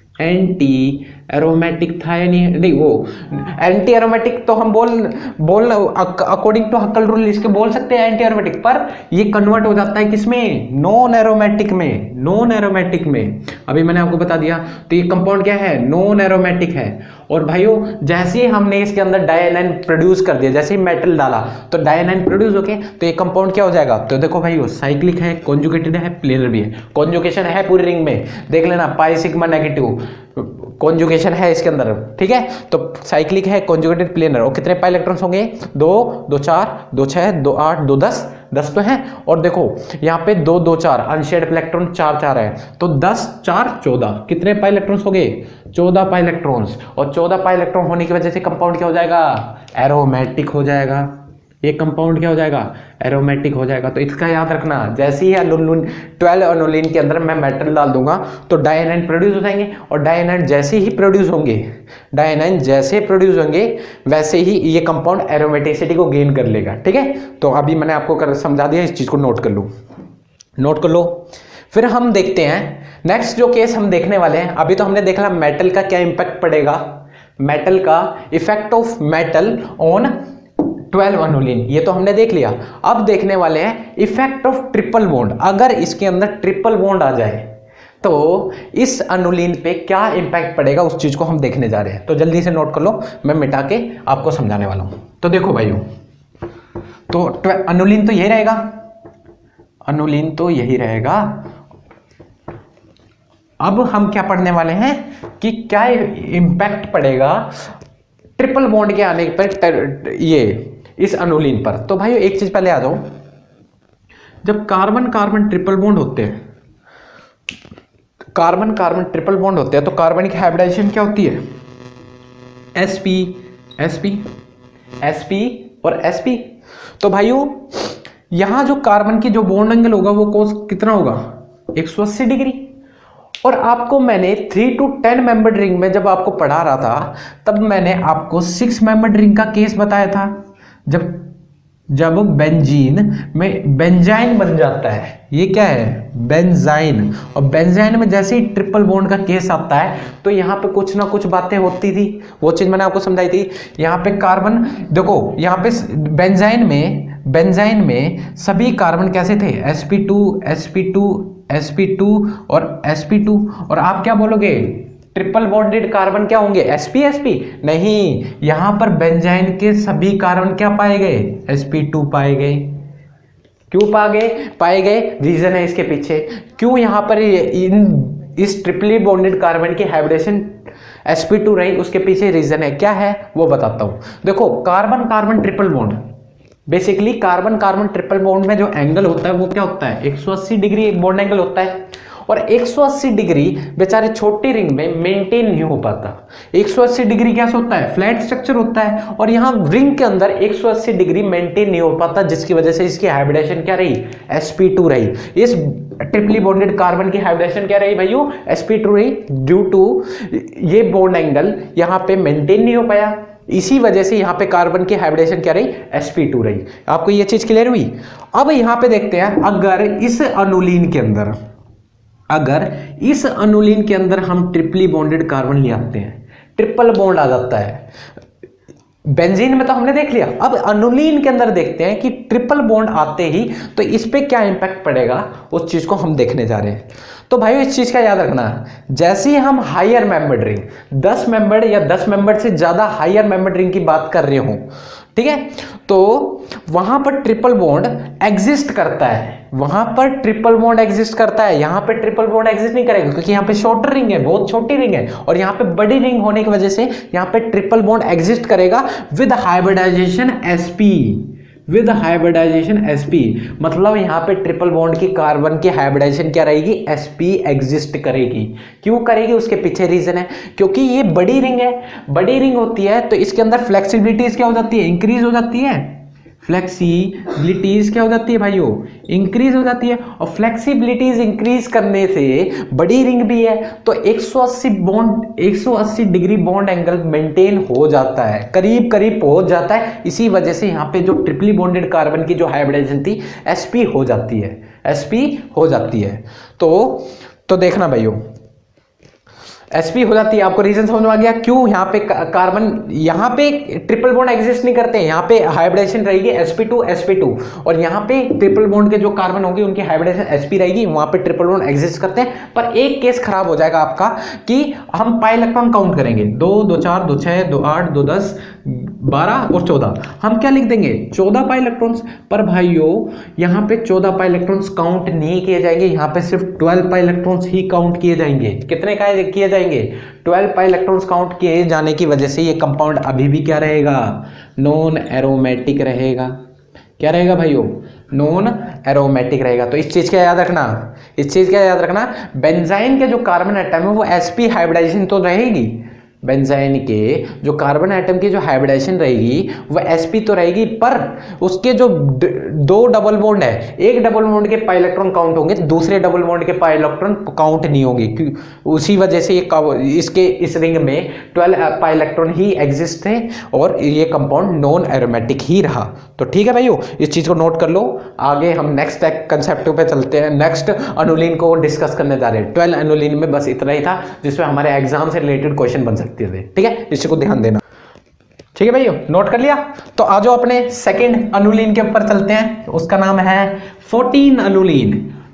एंटी एरोमेटिक था या नहीं? नहीं, वो एंटी एरोमेटिक तो हम बोल बोल अकॉर्डिंग टू हक्कल रूल इसके बोल सकते हैं एंटी एरोमेटिक, पर ये कन्वर्ट हो जाता है किसमें? नॉन एरोमेटिक में, नॉन एरोमेटिक में। अभी मैंने आपको बता दिया, तो ये कंपाउंड क्या है? नॉन एरोमेटिक है। और भाइयों जैसे ही हमने इसके अंदर डायनाइन प्रोड्यूस कर दिया, जैसे ही मेटल डाला तो डायनाइन प्रोड्यूस हो गया, तो ये कंपाउंड क्या हो जाएगा? तो देखो भाइयों साइक्लिक है, कॉन्जुगेटेड है, प्लेनर भी है, कॉन्जुगेशन है पूरी रिंग में, देख लेना पाई सिग्मा नेगेटिव कॉन्जुगेशन है इसके अंदर, ठीक है। तो साइक्लिक है, कॉन्जुगेटेड, प्लेनर, और कितने पाई इलेक्ट्रॉन्स होंगे? दो, दो चार, दो छह, दो आठ, दो दस, दस तो है। और देखो यहाँ पे दो दो चार अनशेयर्ड इलेक्ट्रॉन चार चार है, तो दस चार चौदह, कितने पाई इलेक्ट्रॉन्स हो गए? चौदह पाई इलेक्ट्रॉन्स। और चौदह पाई इलेक्ट्रॉन होने की वजह से कंपाउंड क्या हो जाएगा? एरोमेटिक हो जाएगा। ये कंपाउंड क्या हो जाएगा? एरोमेटिक हो जाएगा। तो इसका याद रखना, जैसे ही ट्वेल्व एनोलिन के अंदर मैं मेटल डाल दूंगा तो डायनाइन प्रोड्यूस हो जाएंगे, और डायनाइन जैसे ही प्रोड्यूस होंगे डायनाइन जैसे प्रोड्यूस होंगे वैसे ही ये कंपाउंड एरोमेटिसिटी को गेन कर लेगा, ठीक है। तो अभी मैंने आपको कर समझा दिया, इस चीज को नोट कर लो, नोट कर लो। फिर हम देखते हैं नेक्स्ट जो केस हम देखने वाले हैं। अभी तो हमने देखा मेटल का क्या इंपैक्ट पड़ेगा, मेटल का effect of metal on twelve annulene, ये तो हमने देख लिया। अब देखने वाले हैं इफेक्ट ऑफ ट्रिपल बॉन्ड। अगर इसके अंदर ट्रिपल बॉन्ड आ जाए तो इस एनोलिन पे क्या इंपैक्ट पड़ेगा, उस चीज को हम देखने जा रहे हैं। तो जल्दी से नोट कर लो, मैं मिटा के आपको समझाने वाला हूं। तो देखो भाइयों, तो अनुलीन तो यही रहेगा, अनुलीन तो यही रहेगा। अब हम क्या पढ़ने वाले हैं कि क्या इंपैक्ट पड़ेगा ट्रिपल बॉन्ड के आने पर ये इस अनुलीन पर। तो भाई एक चीज पहले आ जाओ, जब कार्बन कार्बन ट्रिपल बॉन्ड होते हैं, कार्बन कार्बन ट्रिपल बॉन्ड होते हैं तो कार्बन की हाइब्रिडाइजेशन क्या होती है, sp sp sp और sp। तो भाइयों यहां जो कार्बन की जो बॉन्ड एंगल होगा वो कोस कितना होगा, एक सौ अस्सी डिग्री। और आपको मैंने three to ten membered ring में जब आपको पढ़ा रहा था तब मैंने आपको सिक्स मेंबर्ड रिंग का केस बताया था, जब जब बेंजीन में बेंजाइन बन जाता है, ये क्या है बेंजाइन, और बेंजाइन में जैसे ही ट्रिपल बॉन्ड का केस आता है तो यहाँ पे कुछ ना कुछ बातें होती थी, वो चीज मैंने आपको समझाई थी। यहाँ पे कार्बन देखो, यहाँ पे बेंजाइन में बेंजाइन में सभी कार्बन कैसे थे, s p two s p two s p two और एस पी टू, और आप क्या बोलोगे ट्रिपल बॉन्डेड कार्बन क्या होंगे, sp sp नहीं, यहां पर बेंजाइन के सभी कार्बन क्या पाए गए, एस पी टू पाए गए। क्यों पाए गए पाए गए रीजन है इसके पीछे, क्यों यहां पर इन इस ट्रिपली बॉन्डेड कार्बन की हाइब्रिडेशन एस पी टू रही, उसके पीछे रीजन है, क्या है वो बताता हूं। देखो carbon carbon triple bond, basically carbon carbon triple bond में जो एंगल होता है वो क्या होता है, एक सौ अस्सी डिग्री एक बॉन्ड एंगल होता है, और एक सौ अस्सी डिग्री बेचारे छोटी रिंग में मेंटेन नहीं हो पाता। एक सौ अस्सी डिग्री क्या होता है, फ्लैट स्ट्रक्चर होता है, और यहाँ रिंग के अंदर एक सौ अस्सी डिग्री मेंटेन नहीं हो पाता, जिसकी वजह से इसकी हाइब्रिडेशन क्या रही, एस पी टू रही। इस ट्रिपली बॉन्डेड कार्बन की हाइब्रिडेशन क्या रही भाइयों, एस पी टू रही, ड्यू टू ये बॉन्ड एंगल यहाँ पे मेंटेन नहीं हो पाया, इसी वजह से यहाँ पे कार्बन की हाइब्रिडेशन क्या रही, एस पी टू रही। आपको ये चीज क्लियर हुई। अब यहाँ पे देखते हैं, अगर इस अनुलीन के अंदर अगर इस अनुलीन के अंदर हम ट्रिपली बॉन्डेड कार्बन ले आते हैं, ट्रिपल बॉन्ड आ जाता है, बेंजीन में तो हमने देख लिया, अब अनुलीन के अंदर देखते हैं कि ट्रिपल बॉन्ड आते ही तो इस पे क्या इंपैक्ट पड़ेगा, उस चीज को हम देखने जा रहे हैं। तो भाई इस चीज का याद रखना, जैसे ही हम हायर मेंबर्ड रिंग दस मेंबर्ड या दस मेंबर्ड से ज्यादा हायर मेंबर्ड रिंग की बात कर रहे हो, ठीक है, तो वहां पर ट्रिपल बॉन्ड एग्जिस्ट करता है, वहां पर ट्रिपल बॉन्ड एग्जिस्ट करता है, यहां पे ट्रिपल बॉन्ड एग्जिस्ट नहीं करेगा क्योंकि यहां पे शॉर्टर रिंग है, बहुत छोटी रिंग है, और यहां पे बड़ी रिंग होने की वजह से यहां पे ट्रिपल बॉन्ड एग्जिस्ट करेगा with hybridisation sp, with hybridisation sp, मतलब यहां पे ट्रिपल बॉन्ड की कार्बन की हाइब्रिडाइजेशन क्या रहेगी, sp एग्जिस्ट करेगी। क्यों करेगी, उसके पीछे रीजन है, क्योंकि ये बड़ी रिंग है, बड़ी रिंग होती है तो इसके अंदर फ्लेक्सिबिलिटीज क्या हो जाती है, इंक्रीज हो जाती है, फ्लेक्सिबिलिटीज क्या हो जाती है भाइयों, इंक्रीज हो जाती है, और फ्लेक्सिबिलिटीज इंक्रीज करने से बड़ी रिंग भी है तो एक सौ अस्सी बॉन्ड एक सौ अस्सी डिग्री बॉन्ड एंगल मेंटेन हो जाता है, करीब करीब पहुंच जाता है। इसी वजह से यहाँ पे जो ट्रिपली बॉन्डेड कार्बन की जो हाइब्रिडाइजेशन थी sp हो जाती है, sp हो जाती है। तो तो देखना भाइयों sp हो जाती है, आपको रीजन समझ में आ गया क्यों यहाँ पे कार्बन, यहाँ पे ट्रिपल बॉन्ड एग्जिस्ट नहीं करते हैं, यहाँ पे हाइब्रिडेशन रहेगी s p two s p two, और यहाँ पे ट्रिपल बॉन्ड के जो कार्बन होंगे उनकी हाइब्रिडेशन sp रहेगी, वहां पे ट्रिपल बॉन्ड एग्जिस्ट करते हैं। पर एक केस खराब हो जाएगा आपका कि हम पाई इलेक्ट्रॉन काउंट करेंगे, दो दो चार दो छह दो आठ दो दस बारह और चौदह, हम क्या लिख देंगे चौदह पाई इलेक्ट्रॉन्स, पर भाइयों यहाँ पे चौदह पाई इलेक्ट्रॉन्स काउंट नहीं किए जाएंगे, यहाँ पे सिर्फ ट्वेल्व पाई इलेक्ट्रॉन्स ही काउंट किए जाएंगे। कितने का किए जाएंगे, ट्वेल्व पाई इलेक्ट्रॉन्स काउंट किए जाने की वजह से ये कंपाउंड अभी भी क्या रहेगा, नॉन एरोमेटिक रहेगा। क्या रहेगा भाइयों, नॉन एरोमेटिक रहेगा। तो इस चीज का याद रखना, इस चीज का याद रखना, बेंजाइन के जो कार्बन एटम है वो sp हाइब्रिडाइजेशन तो रहेगी, बेंजाइन के जो कार्बन एटम की जो हाइब्रिडाइजेशन रहेगी वो sp तो रहेगी, पर उसके जो दो डबल बॉन्ड है, एक डबल बॉन्ड के पाई इलेक्ट्रॉन काउंट होंगे, दूसरे डबल बॉन्ड के पाई इलेक्ट्रॉन काउंट नहीं होंगे। उसी वजह से ये इसके इस रिंग में ट्वेल्व पाई इलेक्ट्रॉन ही एग्जिस्ट थे और ये कंपाउंड नॉन एरोमेटिक ही रहा। तो ठीक है भाइयों, इस चीज को नोट कर लो। आगे हम नेक्स्ट कंसेप्ट पे चलते हैं, नेक्स्ट अनुलीन को डिस्कस करने जा रहे हैं। ट्वेल्व अनुलीन में बस इतना ही था जिसमें हमारे एग्जाम से रिलेटेड क्वेश्चन बन सकते थे, ठीक है, इसी को ध्यान देना। ठीक है भाइयों, नोट कर लिया। तो आज अपने सेकंड अनुलीन के ऊपर चलते हैं, उसका नाम है फोर्टीन अनुलीन।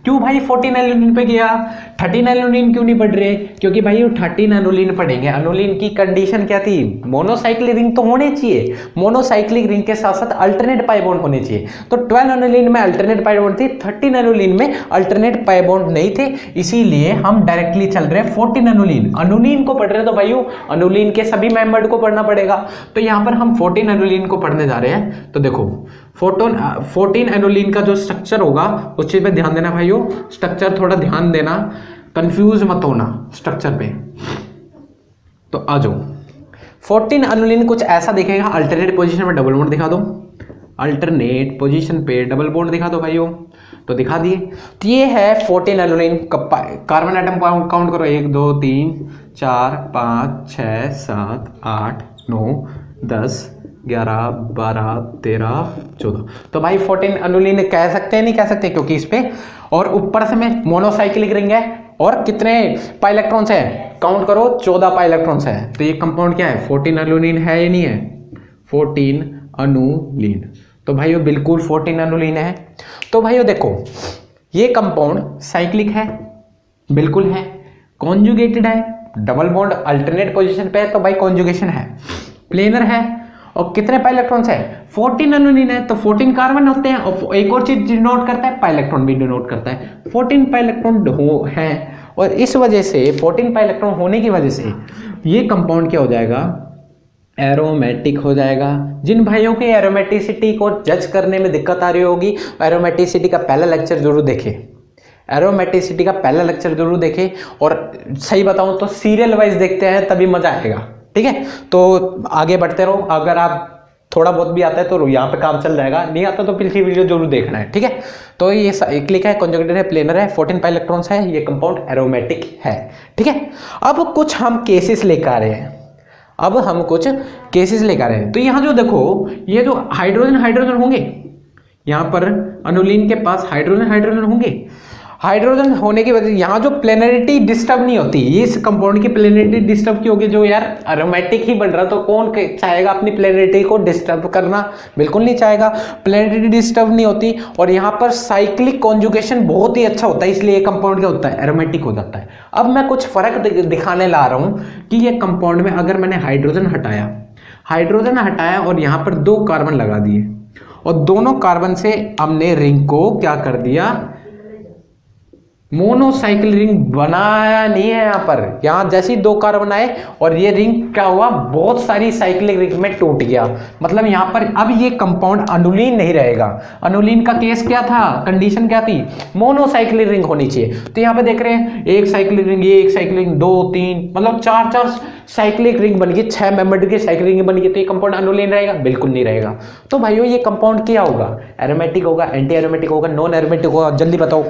क्यों भाई फोर्टीन एनुलिन पे गया, थर्टीन एनुलिन क्यों नहीं पढ़ रहे? क्योंकि भाई वो थर्टीन एनुलिन पढ़ेंगे। एनुलिन की कंडीशन क्या थी? मोनोसाइक्लिक रिंग तो होने चाहिए, मोनोसाइक्लिक रिंग के साथ साथ अल्टरनेट पाई बॉन्ड होने चाहिए। तो ट्वेल्व एनुलिन में अल्टरनेट पाई बॉन्ड थी, थर्टीन एनुलिन में अल्टरनेट पाई बॉन्ड नहीं थे, इसीलिए हम डायरेक्टली चल रहे हैं फोर्टीन एनुलिन। एनुलिन को पढ़ रहे हैं तो भाई एनुलिन के सभी मेंबर को पढ़ना पड़ेगा। तो यहाँ पर हम फोर्टीन एनुलिन को पढ़ने जा रहे हैं। तो देखो फोर्टीन फोर्टीन एनुलिन का जो स्ट्रक्चर होगा उस चीज पे ध्यान देना भाइयों, स्ट्रक्चर थोड़ा ध्यान देना, कंफ्यूज मत होना स्ट्रक्चर पे। तो आ जाओ, फोर्टीन एनुलिन कुछ ऐसा दिखेगा। अल्टरनेट पोजीशन में डबल बॉन्ड दिखा दो, अल्टरनेट पोजीशन पे डबल बॉन्ड दिखा दो भाइयों। तो दिखा दिए। तो ये है fourteen annulene. Carbon atom count करो, एक दो तीन चार पाँच छः सात आठ नौ दस ग्यारह बारह तेरह चौदह। तो भाई फोर्टीन एनुलिन कह सकते हैं, नहीं कह सकते क्योंकि इस पे और ऊपर से में मोनोसाइक्लिक रिंग है और कितने पाई इलेक्ट्रॉन्स है काउंट करो, चौदह पाई इलेक्ट्रॉन्स है। तो ये कंपाउंड क्या है? फोर्टीन एनुलिन है या नहीं है? Fourteen annulene. तो भाइयों बिल्कुल फोर्टीन एनुलिन है। तो भाइयों देखो ये कंपाउंड साइक्लिक है, बिल्कुल है, कॉन्जुगेटेड है, डबल बॉन्ड अल्टरनेट पोजीशन पे है तो भाई कॉन्जुगेशन है, प्लेनर है और कितने पाई इलेक्ट्रॉन्स है? फोर्टीन एनुलिन है तो फोर्टीन कार्बन होते हैं। और एक और चीज डिनोट करता है, पाई इलेक्ट्रॉन भी डिनोट करता है। फोर्टीन पाई इलेक्ट्रॉन हो है और इस वजह से फोर्टीन पाई इलेक्ट्रॉन होने की वजह से ये कंपाउंड क्या हो जाएगा? एरोमेटिक हो जाएगा। जिन भाइयों की एरोमेटिसिटी को जज करने में दिक्कत आ रही होगी, एरोमेटिसिटी का पहला लेक्चर जरूर देखें, एरोमेटिसिटी का पहला लेक्चर जरूर देखें। और सही बताऊं तो सीरियल वाइज देखते हैं तभी मजा आएगा, ठीक है? तो आगे बढ़ते रहो, अगर आप थोड़ा बहुत भी आता है तो यहाँ पे काम चल जाएगा, नहीं आता तो पिछली वीडियो जरूर देखना है, ठीक है? तो ये क्लिक है, कॉन्जुगेटेड है, प्लेनर है, फोर्टीन पाई इलेक्ट्रॉन्स है, ये कंपाउंड एरोमेटिक है, ठीक है? अब कुछ हम केसेस लेकर आ रहे हैं, अब हम कुछ केसेस लेकर आ रहे हैं। तो यहाँ जो देखो ये जो हाइड्रोजन हाइड्रोजन होंगे, यहाँ पर एनुलिन के पास हाइड्रोजन हाइड्रोजन होंगे। हाइड्रोजन होने की वजह से यहाँ जो प्लेनरिटी डिस्टर्ब नहीं होती, इस कंपाउंड की प्लेनरिटी डिस्टर्ब की होगी। जो यार एरोमेटिक ही बन रहा तो कौन चाहेगा अपनी प्लेनरिटी को डिस्टर्ब करना? बिल्कुल नहीं चाहेगा, प्लेनरिटी डिस्टर्ब नहीं होती। और यहाँ पर साइक्लिक कॉन्जुगेशन बहुत ही अच्छा होता है, इसलिए ये कंपाउंड क्या होता है? एरोमेटिक हो जाता है। अब मैं कुछ फर्क दिखाने ला रहा हूँ कि ये कंपाउंड में अगर मैंने हाइड्रोजन हटाया हाइड्रोजन हटाया और यहाँ पर दो कार्बन लगा दिए और दोनों कार्बन से हमने रिंग को क्या कर दिया? मोनोसाइकिल रिंग बनाया नहीं है। यहाँ पर यहाँ जैसे ही दो कार्बन आए और ये रिंग क्या हुआ? बहुत सारी साइक्लिक रिंग में टूट गया। मतलब यहाँ पर अब ये कंपाउंड एनुलिन नहीं रहेगा। एनुलिन का केस क्या था? कंडीशन क्या थी? मोनोसाइक्लिक रिंग होनी चाहिए। तो यहाँ पे देख रहे हैं एक साइक्लिक रिंग, ये एक साइक्लिक रिंग, दो तीन, मतलब चार चार साइक्लिक रिंग बन गई, छह मेंबर की साइक्लिक रिंग बन गई। तो ये कंपाउंड एनुलिन रहेगा? बिल्कुल नहीं रहेगा। तो भाइयों ये कंपाउंड क्या होगा? एरोमेटिक होगा, एंटी एरोमेटिक होगा, नॉन एरोमेटिक होगा? जल्दी बताओ।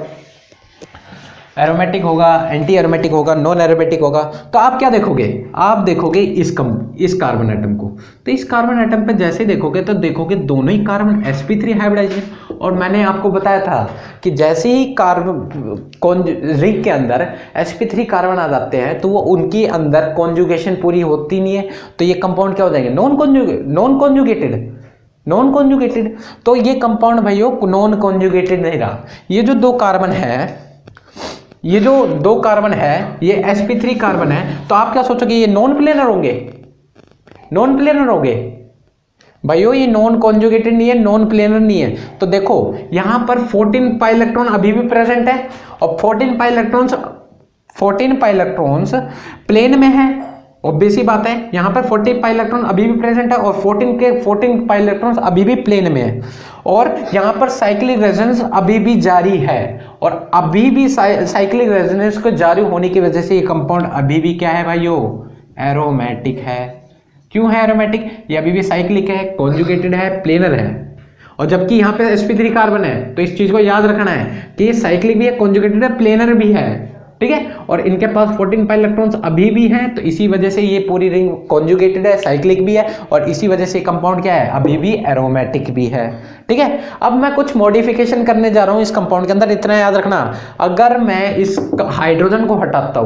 एरोमेटिक होगा, एंटी एरोमेटिक होगा, नॉन एरोमेटिक होगा। तो आप क्या देखोगे? आप देखोगे इस कम इस कार्बन एटम को। तो इस कार्बन एटम पे जैसे देखोगे तो देखोगे दोनों ही carbon S P three hybridisation. और मैंने आपको बताया था कि जैसे ही कार्बन रिंग के अंदर एस पी थ्री कार्बन आ जाते हैं तो वो उनकी अंदर कॉन्जुगेशन पूरी होती नहीं है, तो ये कंपाउंड क्या हो जाएंगे? Non conjugate non conjugated non conjugated. तो ये कंपाउंड भाइयों नॉन कॉन्जुगेटेड नहीं रहा। ये जो दो कार्बन है ये जो दो कार्बन है ये एस पी थ्री कार्बन है, तो आप क्या सोचोगे? ये नॉन प्लेनर होंगे? नॉन प्लेनर होंगे भाइयों, ये नॉन कॉन्जुगेटेड नहीं है, नॉन प्लेनर नहीं है। तो देखो यहां पर फोर्टीन पाई इलेक्ट्रॉन अभी भी प्रेजेंट है और fourteen pi electrons fourteen pi electrons plane में है। ऑब्वियस ही बात है, यहाँ पर फोर्टीन पाई इलेक्ट्रॉन अभी भी प्रेजेंट है और फोर्टीन के फोर्टीन पाई इलेक्ट्रॉन्स अभी भी प्लेन में है। और यहाँ पर साइक्लिक रेजोनेंस अभी भी जारी है और अभी भी साइक्लिक रेजोनेंस को जारी होने की वजह से ये कंपाउंड अभी भी क्या है भाइयों? एरोमेटिक है। क्यों है एरोमेटिक? ये अभी भी साइक्लिक है, कॉन्जुगेटेड है, प्लेनर है। और जबकि यहाँ पे एस पी थ्री कार्बन है, तो इस चीज को याद रखना है कि ये साइक्लिक भी है, कॉन्जुगेटेड है, प्लेनर भी है, ठीक है? और इनके पास फोर्टीन पाई इलेक्ट्रॉन्स अभी भी हैं, तो इसी वजह से ये पूरी रिंग कॉन्जुगेटेड है, साइक्लिक भी है और इसी वजह से कंपाउंड क्या है? अभी भी एरोमेटिक भी है, ठीक है? अब मैं कुछ मॉडिफिकेशन करने जा रहा हूं इस कंपाउंड के अंदर, इतना याद रखना। अगर मैं इस हाइड्रोजन को हटाता हूं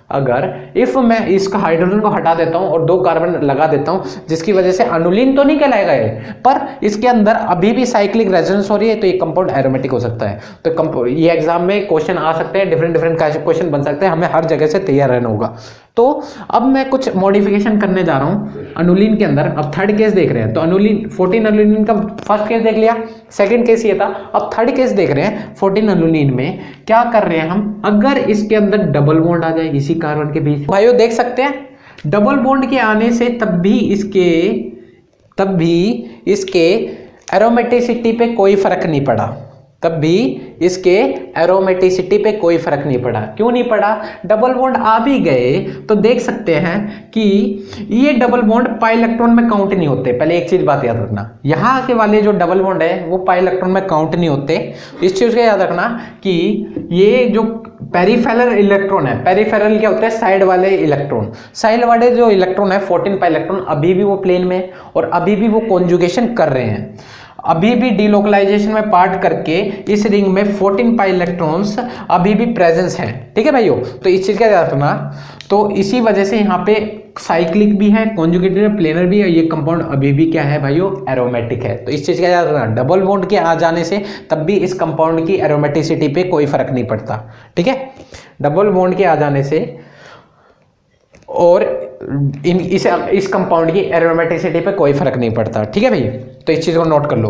अगर इफ मैं इसका हाइड्रोजन को हटा देता हूं और दो कार्बन लगा देता हूं, जिसकी वजह से अनुलीन तो नहीं कहलाएगा ये, पर इसके अंदर अभी भी साइक्लिक रेजोनेंस हो रही है, तो ये कंपाउंड एरोमेटिक हो सकता है। तो ये एग्जाम में क्वेश्चन आ सकते हैं, डिफरेंट डिफरेंट क्वेश्चन बन सकते हैं, हमें हर जगह से तैयार रहना होगा। तो अब मैं कुछ मॉडिफिकेशन करने जा रहा हूं अनुलीन के अंदर। अब थर्ड केस देख रहे हैं, तो अनुलीन फोर्टीन अनुलीन का फर्स्ट केस देख लिया, सेकंड केस ये था, अब थर्ड केस देख रहे हैं। फोर्टीन अनुलीन में क्या कर रहे हैं हम, अगर इसके अंदर डबल बॉन्ड आ जाए इसी कार्बन के बीच, भाइयों देख सकते हैं डबल बॉन्ड के आने से तब भी इसके तब भी इसके एरोमेटिसिटी पे कोई फर्क नहीं पड़ा, तब भी इसके एरोमेटिसिटी पे कोई फर्क नहीं पड़ा। क्यों नहीं पड़ा, डबल बॉन्ड आ भी गए तो देख सकते हैं कि ये डबल बॉन्ड पाई इलेक्ट्रॉन में काउंट नहीं होते। पहले एक चीज बात याद रखना, यहाँ के वाले जो डबल बॉन्ड है वो पाई इलेक्ट्रॉन में काउंट नहीं होते। इस चीज का याद रखना कि ये जो पेरिफेरल इलेक्ट्रॉन है, पेरिफेरल क्या होता है, साइड वाले इलेक्ट्रॉन, साइड वाले जो इलेक्ट्रॉन है फोर्टीन पाई इलेक्ट्रॉन अभी भी वो प्लेन में और अभी भी वो कॉन्जुगेशन कर रहे हैं, अभी भी डीलोकलाइजेशन में पार्ट करके इस रिंग में फोर्टीन पाई इलेक्ट्रॉन्स अभी भी प्रेजेंस हैं। ठीक है भाइयों, तो इस चीज का याद रखना। तो इसी वजह से यहाँ पे साइक्लिक भी है, कॉन्जुगेटेड है, प्लेनर भी है, ये कंपाउंड अभी भी क्या है भाइयों, एरोमेटिक है। तो इस चीज का याद रखना, डबल बॉन्ड के आ जाने से तब भी इस कंपाउंड की एरोमेटिसिटी पे कोई फर्क नहीं पड़ता। ठीक है, डबल बॉन्ड के आ जाने से और इन इस इस कंपाउंड की एरोमेटिसिटी पे कोई फर्क नहीं पड़ता। ठीक है भाई, तो इस चीज को नोट कर लो।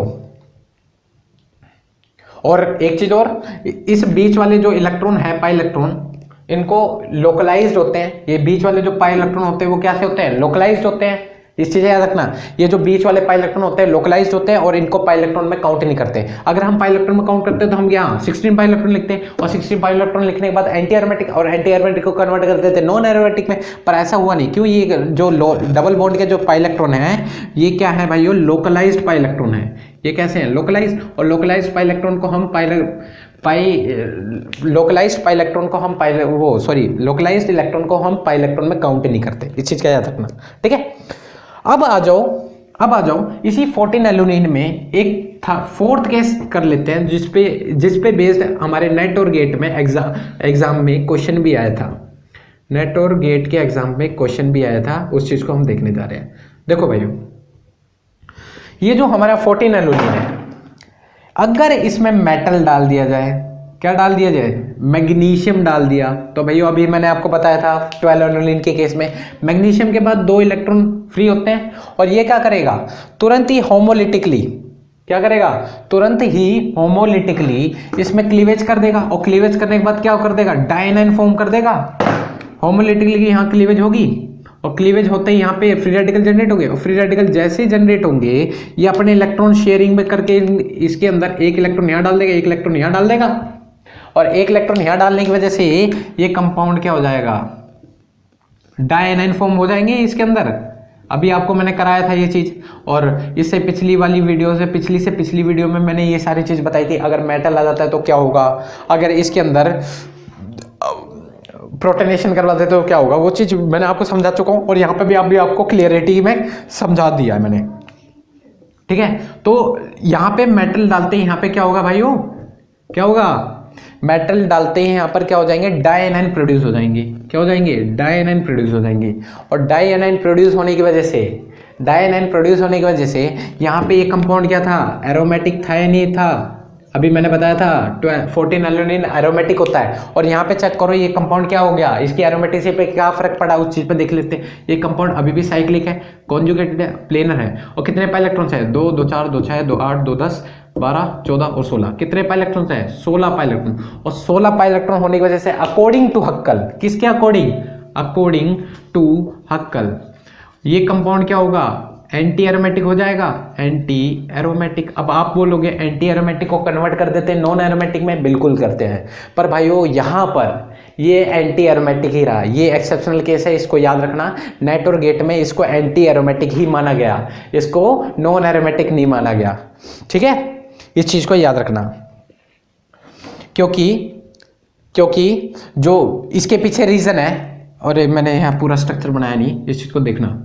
और एक चीज और, इस बीच वाले जो इलेक्ट्रॉन है पाई इलेक्ट्रॉन, इनको लोकलाइज्ड होते हैं। ये बीच वाले जो पाई इलेक्ट्रॉन होते हैं वो कैसे होते हैं, लोकलाइज्ड होते हैं। इस चीज़ याद रखना, ये जो बीच वाले पाई इलेक्ट्रॉन होते हैं लोकलाइज्ड होते हैं और इनको पाई इलेक्ट्रॉन में काउंट नहीं करते। अगर हम पाई इलेक्ट्रॉन में काउंट करते हैं तो हम यहाँ सिक्सटीन पाई इलेक्ट्रॉन लिखते हैं और सिक्सटीन पाई इलेक्ट्रॉन लिखने के बाद एंटी एरोमेटिक और एंटी एरोमेटिक को कन्वर्ट कर देते हैं नॉन एरोमेटिक में। पर ऐसा हुआ नहीं, क्यों, ये जो डबल बॉन्ड के जो पाई इलेक्ट्रॉन है ये क्या है भाई, लोकलाइज्ड पाई इलेक्ट्रॉन है। ये कैसे हैं, लोकलाइज्ड, और लोकलाइज्ड पाई इलेक्ट्रॉन को हम पाई पाई लोकलाइज्ड पाई इलेक्ट्रॉन को हम पाई वो सॉरी लोकलाइज्ड इलेक्ट्रॉन को हम पाई इलेक्ट्रॉन में काउंट नहीं करते। इस चीज का याद रखना। ठीक है, अब आ जाओ अब आ जाओ इसी फोर्टीन एलुनीन में एक था फोर्थ केस कर लेते हैं, जिसपे जिसपे बेस्ड हमारे नेट और गेट में एग्जाम एग्जाम में क्वेश्चन भी आया था। नेट और गेट के एग्जाम में क्वेश्चन भी आया था, उस चीज को हम देखने जा रहे हैं। देखो भाइयों, ये जो हमारा फोर्टीन एलुनीन है, अगर इसमें मेटल डाल दिया जाए, क्या डाल दिया जाए, मैग्नीशियम डाल दिया, तो भैया अभी मैंने आपको बताया था ट्वेल्व एनुलिन के केस में मैग्नीशियम के बाद दो इलेक्ट्रॉन फ्री होते हैं और ये क्या करेगा, तुरंत ही होमोलिटिकली क्या करेगा, तुरंत ही होमोलिटिकली इसमें क्लीवेज कर देगा और क्लीवेज करने के बाद क्या कर देगा, डायनाइन फॉर्म कर देगा। होमोलिटिकली यहाँ क्लीवेज होगी और क्लीवेज होते ही यहाँ पे फ्री रेडिकल जनरेट होंगे और फ्री रेडिकल जैसे ही जनरेट होंगे ये अपने इलेक्ट्रॉन शेयरिंग में करके इसके अंदर एक इलेक्ट्रॉन यहाँ डाल देगा, एक इलेक्ट्रॉन यहाँ डाल देगा और एक इलेक्ट्रॉन यहाँ डालने की वजह से ये कंपाउंड क्या हो जाएगा, डायनाइन फॉर्म हो जाएंगे इसके अंदर। अभी आपको मैंने कराया था ये चीज और इससे पिछली वाली वीडियो से पिछली से पिछली वीडियो में मैंने ये सारी चीज बताई थी। अगर मेटल आ जाता है तो क्या होगा, अगर इसके अंदर प्रोटोनेशन करवा देते तो क्या होगा, वो चीज मैंने आपको समझा चुका हूं और यहाँ पे भी आप भी आपको क्लियरिटी में समझा दिया है मैंने। ठीक है, तो यहाँ पे मेटल डालते हैं, यहाँ पे क्या होगा भाइयों, क्या होगा, मेटल डालते हैं यहाँ पर क्या हो जाएंगे, डायनाइन प्रोड्यूस हो जाएंगे। क्या हो जाएंगे, डायनाइन प्रोड्यूस हो जाएंगे और डायनाइन प्रोड्यूस होने की वजह से डायनाइन प्रोड्यूस होने की वजह से यहाँ पे ये कंपाउंड क्या था, एरोमेटिक था या नहीं था। अभी मैंने बताया था फोर्टीन एलुनीन एरोमेटिक होता है और यहाँ पे चेक करो ये कंपाउंड क्या हो गया, इसकी एरोमेटिसिटी पे क्या फर्क पड़ा, उस चीज पे देख लेते हैं। ये कंपाउंड अभी भी साइक्लिक है, कॉन्जुगेटेड है, प्लेनर है और कितने पाई इलेक्ट्रॉन्स है, दो, दो चार, दो छह, दो आठ, दो दस, बारह, चौदह और सोलह। कितने पाई इलेक्ट्रॉन्स है, सोलह पाई इलेक्ट्रॉन और सोलह पाई इलेक्ट्रॉन होने की वजह से अकॉर्डिंग टू हक्कल, किसके अकॉर्डिंग, अकॉर्डिंग टू हक्कल ये कंपाउंड क्या होगा, एंटी एरोमेटिक हो जाएगा, एंटी एरोमेटिक। अब आप बोलोगे एंटी एरोमेटिक को कन्वर्ट कर देते हैं नॉन एरोमेटिक में, बिल्कुल करते हैं, पर भाइयों यहाँ पर ये एंटी एरोमेटिक ही रहा। ये एक्सेप्शनल केस है, इसको याद रखना। नेट और गेट में इसको एंटी एरोमेटिक ही माना गया, इसको नॉन एरोमेटिक नहीं माना गया। ठीक है, इस चीज को याद रखना, क्योंकि क्योंकि जो इसके पीछे रीजन है, और मैंने यहाँ पूरा स्ट्रक्चर बनाया नहीं, इस चीज को देखना।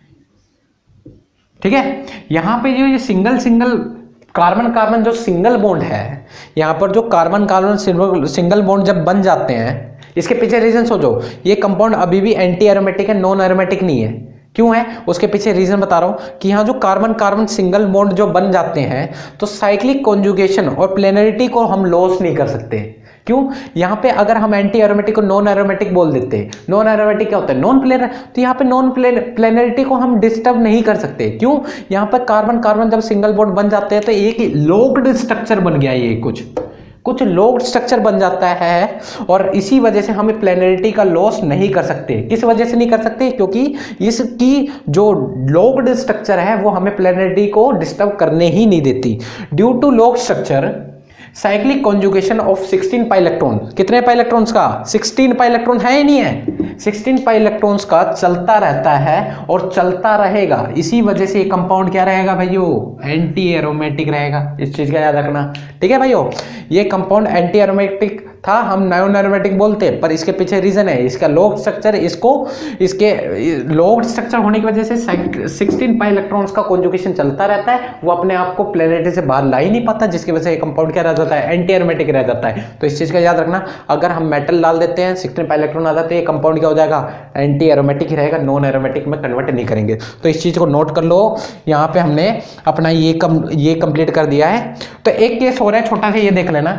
ठीक है, यहाँ पे जो ये सिंगल सिंगल कार्बन कार्बन जो सिंगल बॉन्ड है, यहाँ पर जो कार्बन कार्बन सिंगल बॉन्ड जब बन जाते हैं, इसके पीछे रीजन सोचो, ये कंपाउंड अभी भी एंटी एरोमेटिक है, नॉन एरोमेटिक नहीं है। क्यों है? उसके पीछे रीजन बता रहा हूं कि यहां जो कार्बन कार्बन सिंगल बॉन्ड जो बन जाते हैं तो साइक्लिक कॉन्जुगेशन और प्लेनरिटी को हम लॉस नहीं कर सकते। क्यों? यहां पे अगर हम एंटी एरोमेटिक को नॉन एरोमेटिक बोल देते हैं, नॉन एरोमेटिक क्या होता है? नॉन प्लेनर, तो यहां पे नॉन प्लेनरिटी को हम डिस्टर्ब नहीं कर सकते। क्यों? यहां पर कार्बन कार्बन जब सिंगल बॉन्ड बन जाते हैं तो एक लॉक्ड स्ट्रक्चर बन गया, ये कुछ कुछ लॉक्ड स्ट्रक्चर बन जाता है और इसी वजह से हमें प्लेनरिटी का लॉस नहीं कर सकते। किस वजह से नहीं कर सकते? क्योंकि इसकी जो लॉक्ड स्ट्रक्चर है वो हमें प्लेनरिटी को डिस्टर्ब करने ही नहीं देती। Due to locked structure cyclic conjugation of sixteen pi electron, कितने पाई इलेक्ट्रॉन्स का? सिक्सटीन पाई इलेक्ट्रॉन है ही नहीं है, सिक्सटीन पाई इलेक्ट्रॉन्स का चलता रहता है और चलता रहेगा। इसी वजह से ये कंपाउंड क्या रहेगा भाइयों? एंटी एरोमेटिक रहेगा। इस चीज का याद रखना, ठीक है भाइयों। ये कंपाउंड एंटी एरोमेटिक था, हम नॉन एरोमेटिक बोलते हैं, पर इसके पीछे रीजन है इसका लॉक्ड स्ट्रक्चर। इसको इसके लॉक्ड स्ट्रक्चर होने की वजह से सिक्सटीन पाई इलेक्ट्रॉन्स का कॉन्जुगेशन चलता रहता है, वो अपने आप को प्लेनेटरी से बाहर ला ही नहीं पाता, जिसकी वजह से कंपाउंड क्या रह जाता है? एंटी एरोमेटिक रह जाता है। तो इस चीज का याद रखना, अगर हम मेटल डाल देते हैं, सिक्सटीन पाई इलेक्ट्रॉन आ जाते हैं, कंपाउंड क्या हो जाएगा? एंटी एरोमेटिक ही रहेगा, नॉन एरोमेटिक में कन्वर्ट नहीं करेंगे। तो इस चीज को नोट कर लो। यहाँ पे हमने अपना ये कम ये कंप्लीट कर दिया है। तो एक केस हो रहा है छोटा सा, ये देख लेना,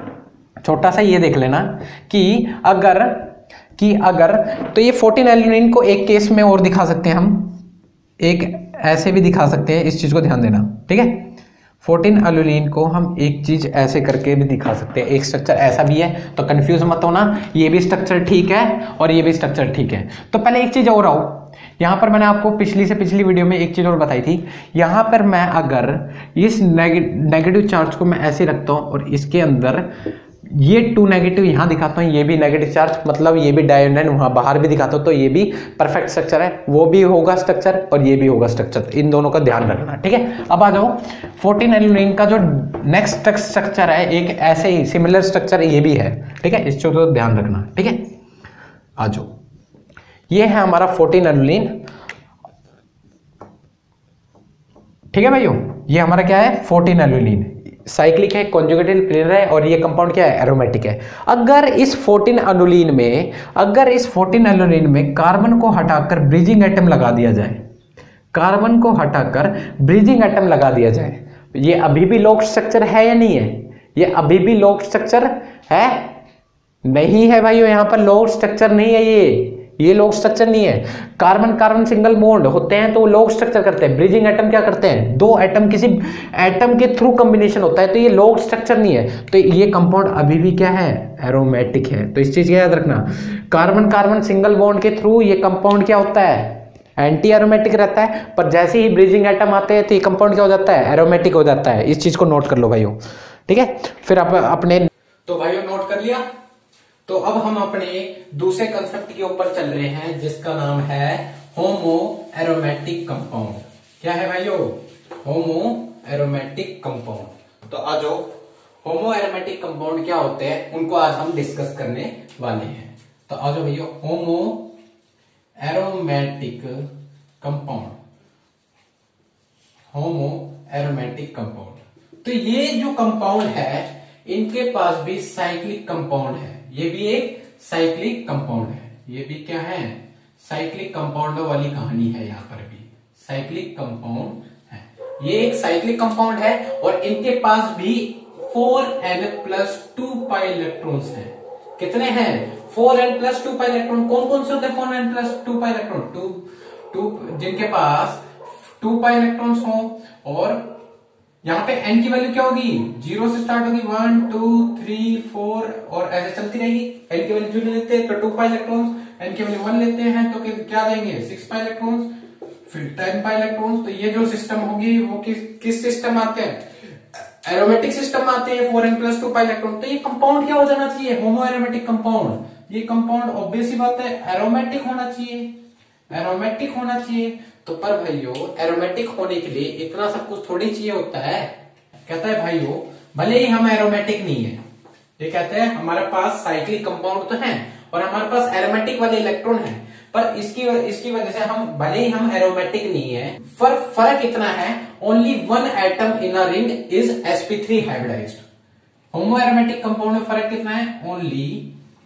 छोटा सा ये देख लेना कि अगर कि अगर तो ये फोर्टीन एल्यूमिन को एक केस में और दिखा सकते हैं हम, एक ऐसे भी दिखा सकते हैं, इस चीज को ध्यान देना, ठीक है। फोर्टीन एल्यूमिन को हम एक चीज ऐसे करके भी दिखा सकते हैं, एक स्ट्रक्चर ऐसा भी है, तो कंफ्यूज मत होना, ये भी स्ट्रक्चर ठीक है और ये भी स्ट्रक्चर ठीक है। तो पहले एक चीज और आओ, यहां पर मैंने आपको पिछली से पिछली वीडियो में एक चीज और बताई थी। यहां पर मैं अगर इस नेगेटिव चार्ज को मैं ऐसे रखता हूं और इसके अंदर ये टू नेगेटिव यहां दिखाता हूं, ये भी नेगेटिव चार्ज, मतलब ये भी डायोनाइन वहां बाहर भी दिखाता हूं, तो ये भी परफेक्ट स्ट्रक्चर है, वो भी होगा स्ट्रक्चर और ये भी होगा स्ट्रक्चर। इन दोनों का ध्यान रखना, ठीक है। अब आ जाओ, फोर्टीन एल्यूमिन का जो नेक्स्ट स्ट्रक्चर है एक ऐसे ही सिमिलर स्ट्रक्चर ये भी है, ठीक है, इस चीज को ध्यान रखना, ठीक है। आ जाओ, ये है हमारा फोर्टीन एल्यूमिन, ठीक है भाइयों। ये हमारा क्या है? फोर्टीन एल्यूमिन, साइक्लिक है, कॉन्जुगेटेड प्लेनर है और ये कंपाउंड क्या है? एरोमेटिक है। अगर इस फोर्टीन एल्यूमिन में अगर इस फोर्टीन एल्यूमिन में कार्बन को हटाकर ब्रिजिंग एटम लगा दिया जाए, कार्बन को हटाकर ब्रिजिंग एटम लगा दिया जाए, ये अभी भी लॉक्ड स्ट्रक्चर है या नहीं है? ये अभी भी लॉक्ड स्ट्रक्चर है? नहीं है भाइयों, यहां पर लॉक्ड स्ट्रक्चर नहीं है, ये ये लॉक्ड स्ट्रक्चर नहीं है। कार्बन कार्बन सिंगल बॉन्ड होते हैं तो वो लॉक्ड स्ट्रक्चर करते हैं, ब्रिजिंग एटम क्या करते हैं? दो एटम किसी एटम के थ्रू कॉम्बिनेशन होता है, तो ये लॉक्ड स्ट्रक्चर नहीं है। तो ये कंपाउंड अभी भी क्या है? एरोमेटिक है। तो इस चीज का याद रखना, कार्बन कार्बन सिंगल बॉन्ड के थ्रू ये कंपाउंड क्या होता है? एंटी एरोमेटिक रहता है, पर जैसे ही ब्रिजिंग एटम आते हैं तो ये कंपाउंड क्या हो जाता है? एरोमेटिक हो जाता है। इस चीज को नोट कर लो भाइयों, ठीक है। फिर आप अपने, तो भाइयों नोट कर लिया। तो अब हम अपने दूसरे कंसेप्ट के ऊपर चल रहे हैं जिसका नाम है होमो एरोमेटिक कंपाउंड। क्या है भाइयों? Homo aromatic compound. तो आज होमो एरोमेटिक कंपाउंड क्या होते हैं उनको आज हम डिस्कस करने वाले हैं। तो आज भैया homo aromatic compound, homo aromatic compound. तो ये जो कंपाउंड है इनके पास भी साइक्लिक कंपाउंड है, ये भी एक साइक्लिक कंपाउंड है, ये भी क्या है? साइक्लिक कंपाउंड वाली कहानी है। यहाँ पर भी साइक्लिक कंपाउंड है, ये एक साइक्लिक कंपाउंड है और इनके पास भी four n plus two pi electrons हैं। कितने हैं? Four n plus two pi electron. कौन कौन से होते हैं four n plus two pi electron? Two two जिनके पास टू पाई इलेक्ट्रॉन्स हो और यहाँ पे n की वैल्यू क्या होगी? जीरो से स्टार्ट होगी, वन टू थ्री फोर और ऐसे चलती रहेगी। n की वैल्यू जीरो लेते हैं तो टू पाई इलेक्ट्रॉन्स, n की वैल्यू वन लेते हैं तो क्या देंगे? सिक्स पाई इलेक्ट्रॉन्स, फिर टेन पाई इलेक्ट्रॉन्स। तो ये जो सिस्टम होगी वो किस किस सिस्टम आते हैं? एरोमेटिक सिस्टम आते हैं, four n plus two pi electron. तो ये कंपाउंड क्या हो जाना चाहिए? Homo aromatic compound. ये कंपाउंड ऑब्वियस ही बात है एरोमेटिक होना चाहिए, एरोमेटिक होना चाहिए। तो पर भाइयों एरोमेटिक होने के लिए इतना सब कुछ थोड़ी चाहिए होता है। कहता है भाइयों भले ही हम एरोमेटिक नहीं है, ये कहते हैं हमारे पास साइक्लिक कंपाउंड तो है और हमारे पास एरोमेटिक वाले इलेक्ट्रॉन है, पर इसकी इसकी वजह से हम भले ही हम एरोमेटिक नहीं है, पर फर्क इतना है only one atom in a ring is S P three hybridized. Homo aromatic compound में फर्क कितना है? Only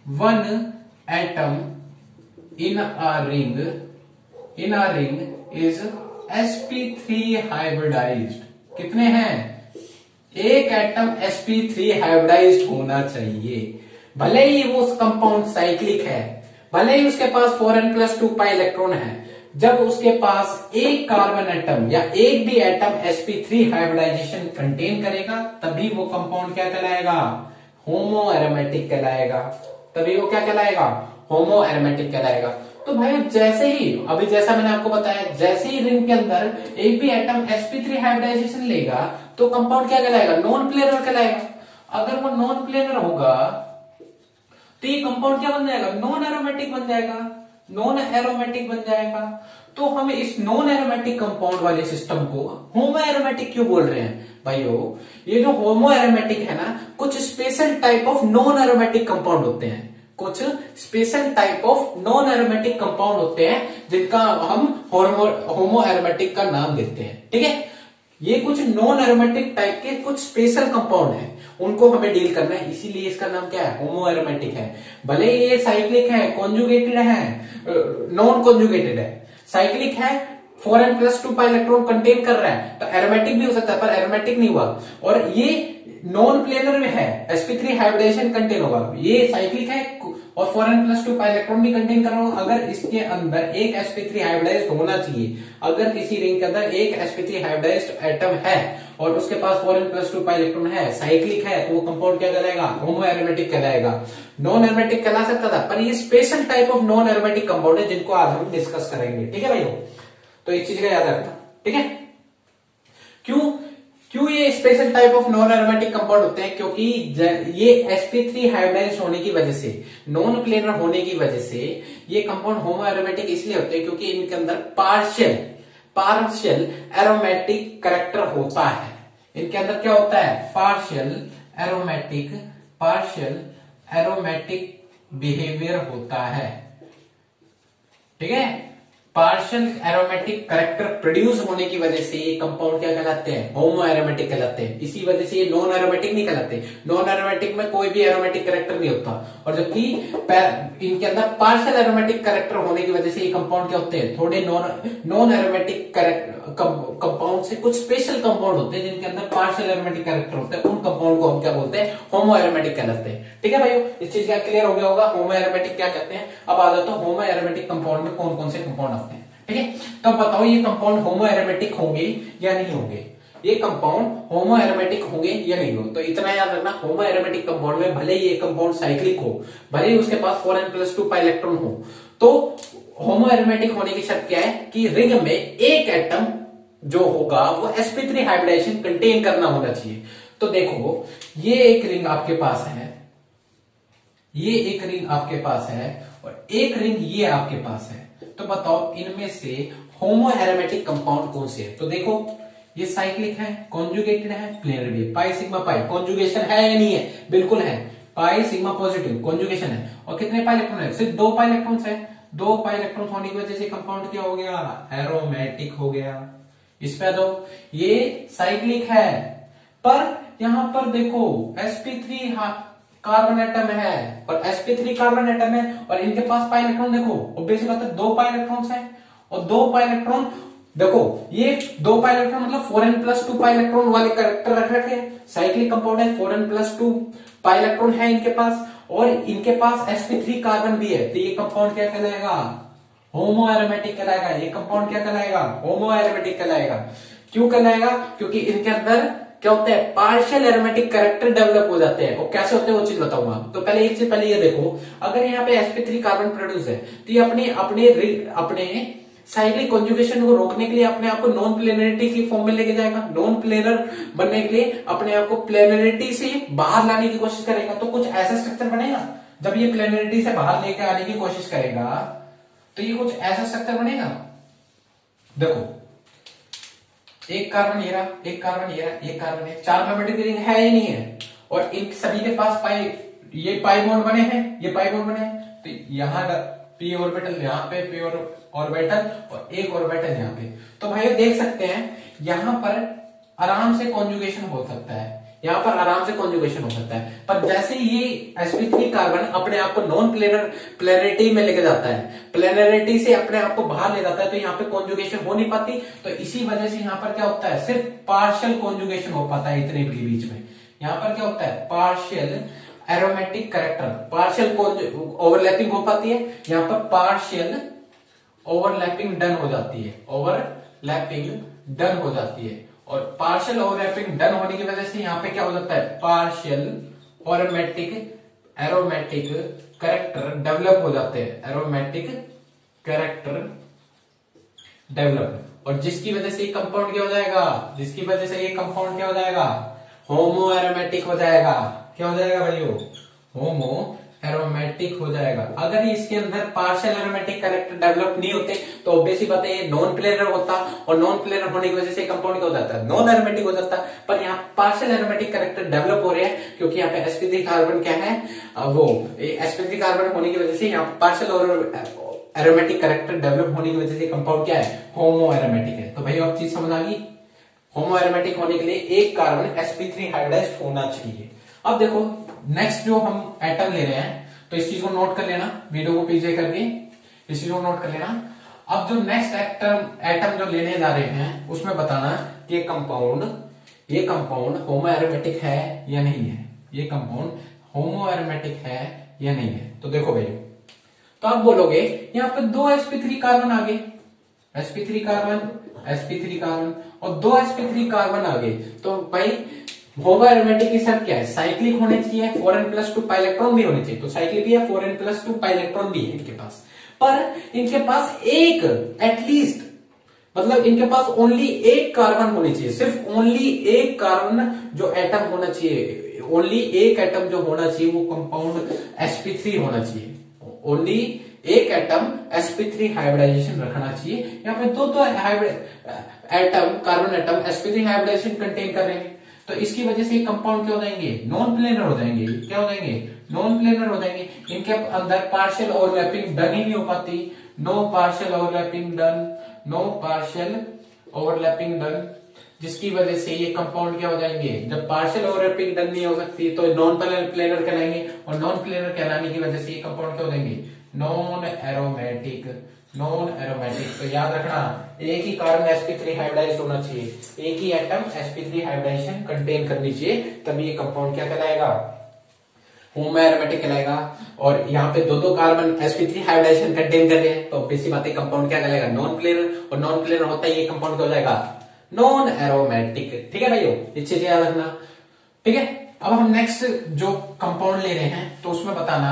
one atom in a ring in a ring is S P three hybridized. कितने हैं? एक atom S P three hybridized होना चाहिए, भले ही वो कंपाउंड साइक्लिक है, भले ही उसके पास four n plus two pi electron है। जब उसके पास एक कार्बन एटम या एक भी atom S P three hybridization contain करेगा, तभी वो कंपाउंड क्या कहलाएगा? होमो एरोमेटिक कहलाएगा। तभी वो क्या कहलाएगा? होमो एरोमेटिक कहलाएगा। तो भाई जैसे ही अभी जैसा मैंने आपको बताया, जैसे ही रिंग के अंदर एक भी atom S P three hybridization लेगा तो कंपाउंड क्या कहलाएगा? नॉन प्लेनर कहलाएगा। अगर वो नॉन प्लेनर होगा तो ये कंपाउंड क्या बन जाएगा? नॉन एरोमेटिक बन जाएगा। नॉन एरोमेटिक बन जाएगा। तो हम इस नॉन एरोमेटिक कंपाउंड वाले सिस्टम को होमो एरोमेटिक क्यों बोल रहे हैं भाइयों? ये जो होमो एरोमेटिक है ना, कुछ special type of non aromatic compound होते हैं, कुछ special type of non aromatic compound होते हैं जिनका हम होमो एरोमेटिक का नाम देते हैं। ठीक है, ये कुछ नॉन एरोमेटिक टाइप के कुछ स्पेशल कंपाउंड हैं, उनको हमें डील करना है, इसीलिए इसका नाम क्या है? होमो एरोमेटिक है। भले ही ये साइक्लिक है, कॉन्जुगेटेड है, नॉन कॉन्जुगेटेड है, साइक्लिक है, four n plus two pi electron contain कर रहा है, तो एरोमेटिक भी हो सकता है, पर एरोमेटिक नहीं हुआ। और ये नॉन प्लेनर में है, S P three hybridization contain होगा। ये साइक्लिक है और four n plus two pi electron भी कंटेन कर रहा होगा। अगर इसके अंदर एक एस पी थ्री हाइब्रिडाइज्ड होना चाहिए, अगर किसी रिंग के अंदर एक S P three hybridized atom है और उसके पास four n plus two pi electron है, साइक्लिक है, तो वो कंपाउंड क्या कहलाएगा? होमो एरोमेटिक कहलाएगा। नॉन एरोमेटिक कहला सकता था, पर ये special type of non aromatic compound है जिनको आज हम डिस्कस करेंगे। ठीक है भाइयों, तो इस चीज का याद रखना। ठीक है, क्यों क्यों ये special type of non aromatic compound होते हैं? क्योंकि ये एस पी थ्री हाइब्रिडाइज्ड होने की वजह से, नॉन प्लेनर होने की वजह से ये कंपाउंड होमो एरोमेटिक इसलिए होते हैं क्योंकि इनके अंदर पार्शियल पार्शियल एरोमेटिक कैरेक्टर होता है। इनके अंदर क्या होता है? Partial aromatic partial aromatic behaviour होता है। ठीक है, पार्शियल एरोमेटिक कैरेक्टर प्रोड्यूस होने की वजह से ये कंपाउंड क्या कहलाते हैं? होमो एरोमेटिक कहलाते हैं। इसी वजह से ये नॉन एरोमेटिक नहीं कहलाते। नॉन एरोमेटिक में कोई भी एरोमेटिक कैरेक्टर नहीं होता, और जबकि इनके अंदर पार्शियल एरोमेटिक कैरेक्टर होने की वजह से ये कंपाउंड क्या होते हैं? थोड़े नॉन नॉन एरोमेटिक कंपाउंड से कुछ स्पेशल कंपाउंड होते हैं जिनके अंदर पार्शियल एरोमेटिक कैरेक्टर होते हैं, उन कंपाउंड को हम क्या बोलते हैं? होमो एरोमेटिक कहलाते हैं। ठीक है भाइयों, इस चीज का क्लियर हो गया होगा होमो एरोमेटिक क्या कहते हैं। अब आ जाता हूं होमो एरोमेटिक कंपाउंड में कौन कौन से कंपाउंड आते हैं। ठीक है, तो बताओ ये कंपाउंड होमो एरोमेटिक होंगे या नहीं होंगे? ये कंपाउंड होमो एरोमेटिक होंगे या नहीं हो? तो इतना याद रखना, होमो एरोमेटिक कंपाउंड में भले ही ये कंपाउंड साइक्लिक हो, भले ही उसके पास four n plus two pi electron हो, तो होमो एरोमेटिक होने की शर्त क्या है? कि रिंग में एक एटम जो होगा वो S P three hybridization contain करना होना चाहिए। तो देखो, ये एक रिंग आपके पास है, ये एक रिंग आपके पास है, और एक रिंग ये आपके पास है। तो बताओ इनमें से होमो एरोमेटिक कंपाउंड कौन से है? तो देखो, ये साइक्लिक है, कॉन्जुगेटेड है, प्लेनर भी है, पाई सिग्मा पाई, कॉन्जुगेशन है या नहीं है? बिल्कुल है, पाई सिग्मा पॉजिटिव कॉन्जुगेशन है। और कितने पाई इलेक्ट्रॉन है? सिर्फ दो पाई इलेक्ट्रॉन है। दो पाई इलेक्ट्रॉन होने की वजह से कंपाउंड क्या हो गया? एरोमेटिक हो गया। इस पे दो, ये साइक्लिक है, पर यहां पर देखो S P three carbon atom है और S P three carbon atom है, और इनके पास पाई इलेक्ट्रॉन देखो, ऑब्वियसली बात है दो पाई इलेक्ट्रॉन्स है, और दो पाई इलेक्ट्रॉन देखो, ये दो पाई इलेक्ट्रॉन मतलब four n plus two pi electron वाले कैरेक्टर रख रखे हैं। साइक्लिक कंपाउंड है, four n plus two pi electron है इनके पास, और इनके पास एस पी थ्री कार्बन भी है। तो ये कंपाउंड क्या कहलाएगा? होमो एरोमेटिक कहलाएगा। ये कंपाउंड क्या कहलाएगा? होमो एरोमेटिक कहलाएगा। क्यों कहलाएगा? क्योंकि इनके अंदर क्या होता है? पार्शियल एरोमेटिक कैरेक्टर डेवलप हो जाते हैं। और कैसे होते हैं वो चीज बताऊंगा। तो पहले एक चीज पहले ये देखो, अगर यहाँ पे S P three carbon produce है, तो ये अपने अपने अपने साइक्लिक कॉन्जुगेशन को रोकने के लिए अपने आप को नॉन प्लेनरिटी की फॉर्म में लेके जाएगा। नॉन प्लेनर बनने के लिए अपने आप को प्लेनरिटी से बाहर लाने की कोशिश करेगा। तो कुछ ऐसा स्ट्रक्चर बनेगा, जब ये प्लेनरिटी से बाहर लेके आने की कोशिश करेगा तो ये कुछ ऐसा स्ट्रक्चर बनेगा। देखो, एक कार्बन ये रहा, एक कार्बन ये रहा, एक कार्बन है, चार मेंबर्ड रिंग है या नहीं है? और इन सभी के पास पाई, ये पाई बॉन्ड बने हैं, ये पाई बॉन्ड बने हैं। तो यहाँ पी ऑर्बिटल, यहाँ पे पी ऑर्बिटल और एक ऑर्बिटल यहाँ पे। तो भाई देख सकते हैं यहाँ पर आराम से कॉन्जुगेशन हो सकता है। यहाँ पर आराम से कॉन्जुगेशन हो सकता है। पर जैसे ये एस पी थ्री कार्बन अपने आप को नॉन प्लेनर प्लेनरिटी में लेके जाता है, प्लेनरिटी से अपने आप को बाहर ले जाता है, तो यहाँ पे कॉन्जुगेशन हो नहीं पाती। तो इसी वजह से यहाँ पर क्या होता है, सिर्फ पार्शियल कॉन्जुगेशन हो पाता है इतने के बीच में। यहाँ पर क्या होता है, partial aromatic character, partial overlapping हो पाती है, यहाँ पर पार्शियल ओवरलैपिंग डन हो जाती है, ओवरलैपिंग डन हो जाती है। और पार्शियल ओवरलैपिंग डन होने की वजह से यहाँ पे क्या हो जाता है, partial aromatic aromatic character develop हो जाते हैं, एरोमेटिक कैरेक्टर डेवलप। और जिसकी वजह से ये कंपाउंड क्या हो जाएगा, जिसकी वजह से ये कंपाउंड क्या हो जाएगा, होमो एरोमेटिक हो जाएगा। क्या हो जाएगा भाइयों, होमो एरोमेटिक हो जाएगा। अगर इसके अंदर पार्शियल एरोमेटिक कैरेक्टर डेवलप नहीं होते तो ऑब्वियसली बात है ये नॉन प्लेनर होता, और नॉन प्लेनर होने की वजह से कंपाउंड क्या हो जाता है, नॉन एरोमेटिक हो जाता। पर यहाँ पार्शियल एरोमेटिक कैरेक्टर डेवलप हो रहे हैं क्योंकि यहाँ पे एस पी थ्री कार्बन क्या है, वो एस पी थ्री कार्बन होने की वजह से यहाँ पार्शियल और एरोमेटिक कैरेक्टर डेवलप होने की वजह से कंपाउंड क्या है, होमो एरोमेटिक है। तो भैया अब चीज समझ आ गई, होमो एरोमेटिक होने के लिए एक carbon S P three hybridized होना चाहिए। अब देखो नेक्स्ट जो हम एटम ले रहे हैं, तो इस चीज को नोट कर लेना, वीडियो को पीछे करके इस चीज को नोट कर लेना। अब जो नेक्स्ट एटम एटम जो लेने जा रहे हैं उसमें बताना कि ये कंपाउंड ये कंपाउंड होमो एरोमेटिक है या नहीं है, ये कंपाउंड होमो एरोमेटिक है या नहीं है। तो देखो भाई, तो आप बोलोगे यहाँ पे दो एस पी थ्री कार्बन आ गए, S P three carbon S P three carbon और दो एस पी थ्री कार्बन आ गए, तो भाई होमो एरोमेटिक की शर्त क्या है, साइक्लिक होने चाहिए, four n plus two pi electron भी होने चाहिए। तो साइक्लिक भी है, four n plus two pi electron भी है इनके पास। पर इनके पास एक एटलीस्ट, मतलब इनके पास ओनली एक कार्बन होनी चाहिए, सिर्फ ओनली एक कार्बन जो एटम होना चाहिए, ओनली एक एटम जो होना चाहिए वो कंपाउंड एस पी थ्री होना चाहिए। ओनली एक atom S P three hybridization रखना चाहिए। यहाँ पे दो तो atom carbon atom S P three hybridization contain कर रहे हैं, तो इसकी वजह से ये कंपाउंड क्या हो जाएंगे, नॉन प्लेनर हो जाएंगे। क्या हो जाएंगे, नॉन प्लेनर हो जाएंगे। इनके अंदर पार्शियल ओवरलैपिंग डन ही नहीं हो पाती, no partial overlapping done, no partial overlapping done, जिसकी वजह से ये कंपाउंड क्या हो जाएंगे, जब पार्शियल ओवरलैपिंग डन नहीं हो सकती तो नॉन प्लेनर कहलाएंगे, और नॉन प्लेनर कहलाने की वजह से ये कंपाउंड क्या हो जाएंगे, नॉन एरोमेटिक, नॉन एरोमेटिक। तो याद रखना एक ही carbon S P three hybridized होना चाहिए, एक ही atom S P three hybridization contain करनी चाहिए, तभी ये कंपाउंड क्या कहलाएगा, होमो एरोमेटिक कहलाएगा। और यहाँ पे दो दो carbon S P three hybridization contain कर रहे हैं, तो बेसिक बात है कंपाउंड क्या कहलाएगा, नॉन प्लेनर, और नॉन प्लेनर होता है ये कंपाउंड क्या हो जाएगा, नॉन एरोमेटिक। ठीक है भाइयों, ये चीजें याद रखना। ठीक है, अब हम नेक्स्ट जो कंपाउंड ले रहे हैं तो उसमें बताना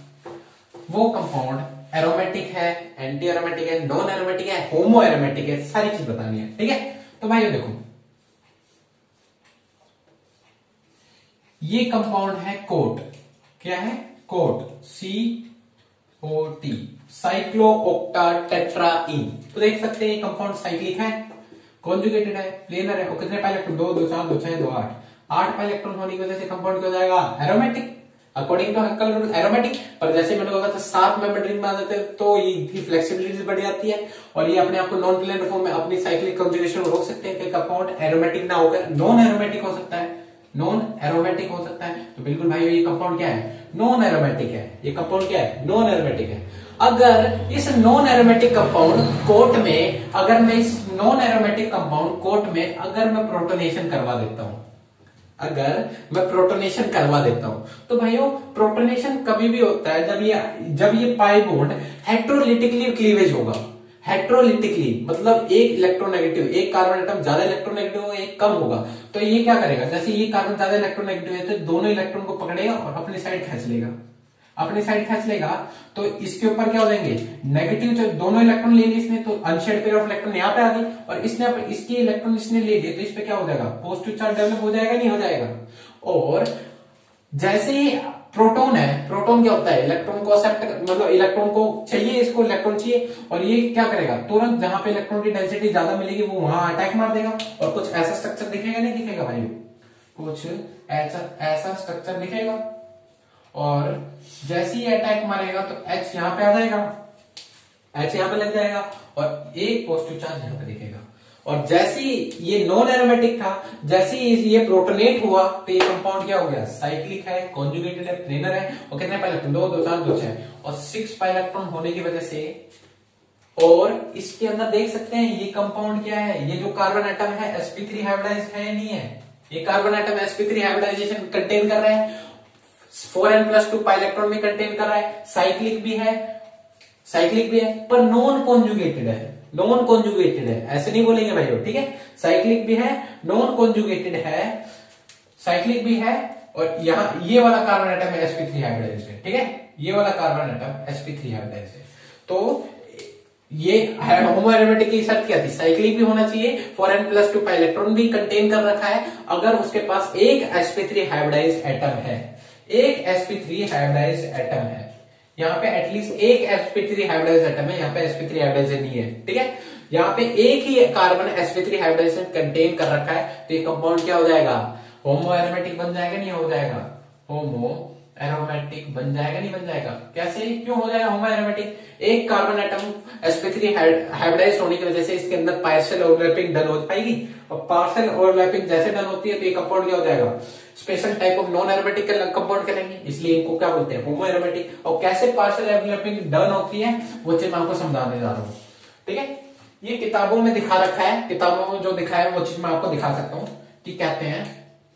वो कंपाउंड एरोमेटिक है, एंटी एरोमेटिक है, नॉन एरोमेटिक है, होमो एरोमेटिक है, सारी चीज बतानी है। ठीक है, तो भाइयों देखो ये कंपाउंड है कोट, क्या है, COT, C O T, cyclooctatetraene. तो देख सकते हैं ये कंपाउंड साइक्लिक है, कॉन्जुगेटेड है, प्लेनर है, और कितने पाई इलेक्ट्रॉन, दो दो चार दो छह दो आठ, आठ पाई इलेक्ट्रॉन होने की वजह से कंपाउंड क्या हो जाएगा, aromatic, according to Huckel rule aromatic. पर जैसे मैंने कहा था सात मेंबर रिंग में आ जाते हैं तो ये फ्लेक्सिबिलिटी बढ़ जाती है, और ये अपने आप को नॉन प्लेनर फॉर्म में अपनी साइक्लिक कॉन्जुगेशन रोक सकते हैं कि कंपाउंड एरोमेटिक ना होकर नॉन एरोमेटिक हो सकता है, नॉन एरोमेटिक हो सकता है। तो बिल्कुल भाई ये कंपाउंड क्या है, नॉन एरोमेटिक है, ये कंपाउंड क्या है, नॉन एरोमेटिक है। अगर इस नॉन एरोमेटिक कंपाउंड कोट में, अगर मैं इस नॉन एरोमेटिक कंपाउंड कोट में अगर मैं प्रोटोनेशन करवा देता हूं, अगर मैं प्रोटोनेशन करवा देता हूं, तो भाइयों प्रोटोनेशन कभी भी होता है जब ये जब ये पाई बॉन्ड हेट्रोलिटिकली क्लीवेज होगा, हेट्रोलिटिकली मतलब एक इलेक्ट्रोनेगेटिव, एक कार्बन एटम ज्यादा इलेक्ट्रोनेगेटिव होगा, एक कम होगा। तो ये क्या करेगा, जैसे ये कार्बन ज्यादा इलेक्ट्रोनेगेटिव है तो दोनों इलेक्ट्रॉन को पकड़ेगा और अपनी साइड खींच लेगा, अपनी साइड खींच लेगा। तो इसके ऊपर क्या हो जाएंगे, नेगेटिव, जो दोनों इलेक्ट्रॉन ले लिए इसने, तो अनशेयर्ड पेयर ऑफ इलेक्ट्रॉन यहाँ पे आ गई, और इसने इसके इलेक्ट्रॉन इसने ले लिए, तो इस पे क्या हो जाएगा, पॉजिटिव चार्ज डेवलप हो जाएगा, नहीं हो जाएगा। और जैसे ही प्रोटॉन है, प्रोटॉन क्या होता है, इलेक्ट्रॉन को एक्सेप्ट, मतलब इलेक्ट्रॉन को चाहिए, इसको इलेक्ट्रॉन चाहिए, और ये क्या करेगा, तुरंत जहां पे इलेक्ट्रॉन की डेंसिटी ज्यादा मिलेगी वो वहां अटैक मार देगा, और कुछ ऐसा स्ट्रक्चर दिखेगा, नहीं दिखेगा भाई, कुछ ऐसा ऐसा स्ट्रक्चर दिखेगा, और जैसे ही अटैक मारेगा तो H यहां पे आ जाएगा, H यहां पे लग जाएगा, और एक पॉजिटिव चार्ज यहां पे दिखेगा। और जैसे ही ये नॉन एरोमेटिक था, जैसे ही ये प्रोटोनेट हुआ तो ये कंपाउंड क्या हो गया, साइक्लिक है, कॉन्जुगेटेड है, प्लेनर है। और कितने पाई इलेक्ट्रॉन, दो दो चार दो छह, और सिक्स पाई इलेक्ट्रॉन होने की वजह से, और इसके अंदर देख सकते हैं ये कंपाउंड क्या है, ये जो कार्बन एटम है एस पी थ्री हाइब्रिडाइज है नहीं है, ये carbon atom S P three hybridization contain कर रहा है, four n plus two pi electron भी कंटेन कर रहा है, साइक्लिक भी है, साइक्लिक भी है, पर नॉन कॉन्जुगेटेड है, नॉन कॉन्जुगेटेड है, ऐसे नहीं बोलेंगे भाई, ठीक है। साइक्लिक भी है, नॉन कॉन्जुगेटेड है, साइक्लिक भी है, और यहां ये वाला carbon atom S P three hybridized है, ठीक है, ये वाला carbon atom S P three hybridized है। तो ये होमो एरोमेटिक की शर्त क्या थी, साइक्लिक भी होना चाहिए, four n plus two pi electron भी कंटेन कर रखा है, अगर उसके पास एक S P three hybridized atom है, एक S P three hybridized atom है, यहाँ पे एटलीस्ट एक S P three hybridized atom है, यहाँ पे एस पी थ्री हाइब्रिडाइजेशन नहीं है, ठीक है, यहाँ पे एक ही carbon S P three hybridization contain कर रखा है, तो ये कंपाउंड क्या हो जाएगा, होमो एरोमेटिक बन जाएगा, नहीं हो जाएगा, होमो एरोमेटिक बन जाएगा, नहीं बन जाएगा, कैसे, क्यों हो जाएगा होमो एरोमेटिक, एक carbon atom S P three hybridized होने की वजह से इसके अंदर पार्शियल ओवरलैपिंग डन हो पाएगी, और पार्शियल ओवरलैपिंग जैसे डन होती है तो ये कंपाउंड क्या हो जाएगा, special type of non aromatic compound करेंगे, इसलिए इनको क्या बोलते हैं, होमो एरोमेटिक। और कैसे पार्शियल ओवरलैपिंग डन होती है वो चीज मैं आपको समझाने जा रहा हूं, ठीक है। ये किताबों में दिखा रखा है, किताबों में जो दिखा है वो चीज मैं आपको दिखा सकता हूं कि कहते हैं,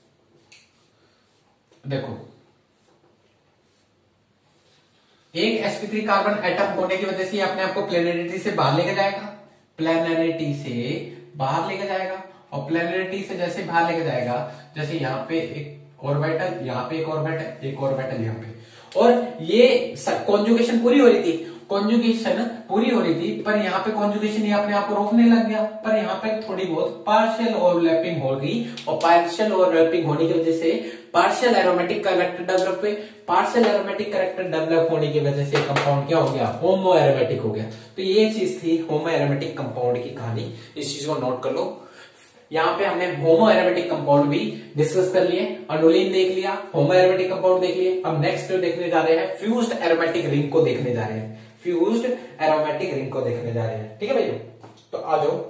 देखो एक S P three carbon atom होने की वजह से अपने आप को प्लेनरिटी से बाहर लेके जाएगा, प्लेनरिटी से बाहर लेके जाएगा, और प्लेनरिटी से जैसे बाहर लेके जाएगा, जैसे यहाँ पे एक ऑर्बिटल, यहाँ पे एक ऑर्बिटल, एक ऑर्बिटल यहाँ पे, और ये कॉन्जुगेशन पूरी हो रही थी, कॉन्जुगेशन पूरी हो रही थी, पर यहाँ पे कॉन्जुगेशन ये अपने आप को रोकने लग गया, पर यहाँ पे थोड़ी बहुत पार्शियल ओवरलैपिंग हो गई, और पार्शियल ओवरलैपिंग होने की वजह से पार्शियल एरोमेटिक कैरेक्टर डेवलप हुए, पार्शियल एरोमेटिक कैरेक्टर डेवलप होने की वजह से कंपाउंड क्या हो गया, होमो एरोमेटिक हो गया। तो ये चीज थी होमो एरोमेटिक कंपाउंड की कहानी, इस चीज को नोट कर लो। यहाँ पे हमने होमो एरोमेटिक कंपाउंड भी डिस्कस कर लिए, अनुलीन देख लिया, होमो एरोमेटिक कंपाउंड देख लिए। अब नेक्स्ट जो देखने जा रहे हैं, फ्यूज्ड एरोमेटिक रिंग को देखने जा रहे हैं, फ्यूज्ड एरोमेटिक रिंग को देखने जा रहे हैं, ठीक है भैया। तो आ जाओ,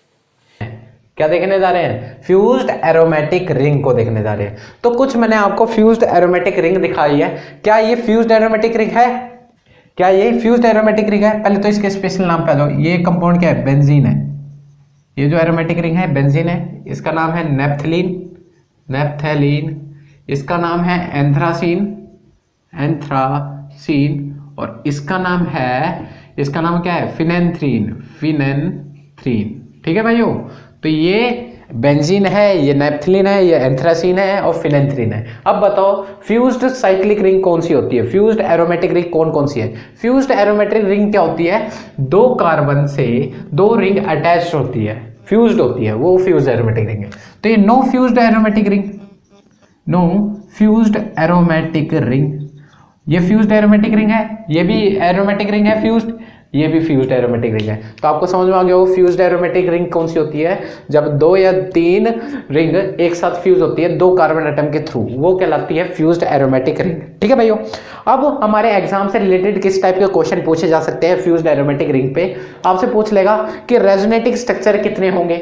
क्या देखने जा रहे हैं, फ्यूज्ड एरोमेटिक रिंग को देखने जा रहे हैं। तो कुछ मैंने आपको फ्यूज्ड एरोमेटिक रिंग दिखाई है, क्या ये फ्यूज्ड एरोमेटिक रिंग है, क्या ये फ्यूज्ड एरोमेटिक रिंग है। पहले तो इसके स्पेशल नाम पे आ जाओ, ये कंपाउंड क्या है, बेंजीन है, ये जो एरोमेटिक रिंग है बेंजीन है, इसका नाम है नेप्थलीन, नेप्थलीन, इसका नाम है एंथ्रासीन, एंथ्रासीन, और इसका नाम है, इसका नाम क्या है, फिनेंथ्रीन, फिनेंथ्रीन, ठीक है भाइयों। तो ये बेंजीन है, ये नेप्थलीन है, ये एंथ्रासीन है, और फिनेंथ्रीन है। अब बताओ फ्यूज्ड साइक्लिक रिंग कौन सी होती है, फ्यूज्ड एरोमेटिक रिंग कौन कौन सी है। फ्यूज्ड एरोमेटिक रिंग क्या होती है, दो कार्बन से दो रिंग अटैच होती है, फ्यूज्ड होती है, वो फ्यूज्ड एरोमेटिक रिंग है। तो ये no fused aromatic ring, no fused aromatic ring, ये फ्यूज्ड एरोमेटिक रिंग है, ये भी एरोमेटिक रिंग है फ्यूज्ड, ये भी फ्यूज्ड एरोमेटिक रिंग है। तो आपको समझ में आ गया वो फ्यूज्ड एरोमेटिक रिंग कौन सी होती है, जब दो या तीन रिंग एक साथ फ्यूज होती है दो कार्बन एटम के थ्रू, वो कहलाती है फ्यूज्ड एरोमेटिक रिंग, ठीक है भाइयों। अब हमारे एग्जाम से रिलेटेड किस टाइप के क्वेश्चन पूछे जा सकते हैं फ्यूज्ड एरोमेटिक रिंग पे, आपसे पूछ लेगा कि रेजोनेटिंग स्ट्रक्चर कितने होंगे।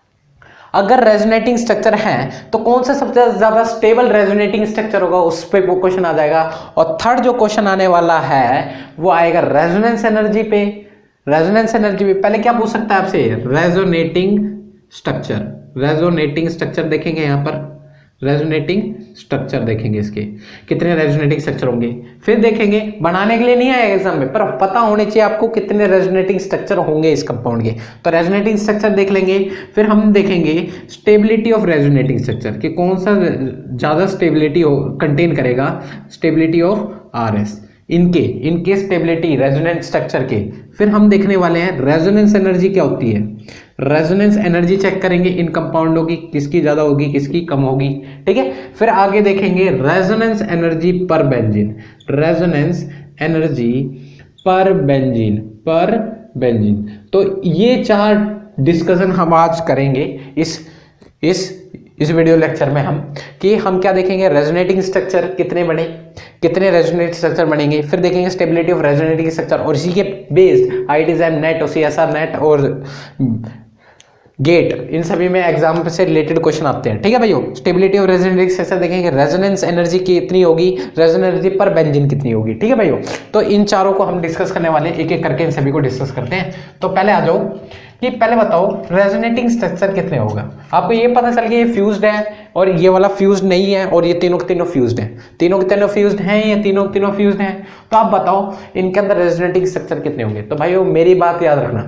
अगर रेजोनेटिंग स्ट्रक्चर है तो कौन सा सबसे ज्यादा स्टेबल रेजोनेटिंग स्ट्रक्चर होगा, उस पे वो क्वेश्चन आ जाएगा। और थर्ड जो क्वेश्चन आने वाला है वो आएगा रेजोनेंस एनर्जी पे, रेजोनेंस एनर्जी पे पहले क्या पूछ सकता है आपसे, रेजोनेटिंग स्ट्रक्चर, रेजोनेटिंग स्ट्रक्चर देखेंगे, यहाँ पर रेजोनेटिंग स्ट्रक्चर देखेंगे, इसके कितने रेजोनेटिंग स्ट्रक्चर होंगे, फिर देखेंगे, बनाने के लिए नहीं आएगा एग्जाम में, पर पता होने चाहिए आपको कितने रेजोनेटिंग स्ट्रक्चर होंगे इस कंपाउंड के। तो रेजोनेटिंग स्ट्रक्चर देख लेंगे, फिर हम देखेंगे स्टेबिलिटी ऑफ रेजोनेटिंग स्ट्रक्चर कि कौन सा ज्यादा स्टेबिलिटी कंटेन करेगा, स्टेबिलिटी ऑफ आर एस, इनके इनके स्टेबिलिटी रेजोनेंस स्ट्रक्चर के। फिर हम देखने वाले हैं रेजोनेंस एनर्जी क्या होती है, रेजोनेंस एनर्जी चेक करेंगे इन कंपाउंडों की, किसकी ज्यादा होगी किसकी कम होगी, ठीक है। फिर आगे देखेंगे रेजोनेंस एनर्जी पर बेंजीन, रेजोनेंस एनर्जी पर बेंजीन, पर बेंजीन। तो ये चार डिस्कशन हम आज करेंगे इस इस इस वीडियो लेक्चर में, हम कि हम क्या देखेंगे, रेजोनेटिंग स्ट्रक्चर कितने बने, कितने रेजोनेटिंग स्ट्रक्चर बनेंगे, फिर देखेंगे स्टेबिलिटी ऑफ रेजोनेटिंग स्ट्रक्चर, और इसी के बेस्ड आईटीजैम नेट और सीएसआर नेट और गेट, इन सभी में एग्जाम से रिलेटेड क्वेश्चन आते हैं। ठीक है भाइयों, स्टेबिलिटी और रेजोनेटिंग स्ट्रक्चर देखेंगे, रेजोनेंस एनर्जी कितनी होगी, रेजोनेंस एनर्जी पर बेंजीन कितनी होगी। ठीक है भाइयों, तो इन चारों को हम डिस्कस करने वाले, एक एक करके इन सभी को डिस्कस करते हैं। तो पहले आ जाओ कि पहले बताओ रेजोनेटिंग स्ट्रक्चर कितने होगा। आपको ये पता चल गया ये फ्यूज्ड है और ये वाला फ्यूज्ड नहीं है और ये तीनों के तीनों फ्यूज्ड हैं, तीनों के तीनों फ्यूज्ड हैं, ये तीनों के तीनों फ्यूज्ड हैं। तो आप बताओ इनके अंदर रेजोनेटिंग स्ट्रक्चर कितने होंगे। तो भाइयों मेरी बात याद रखना,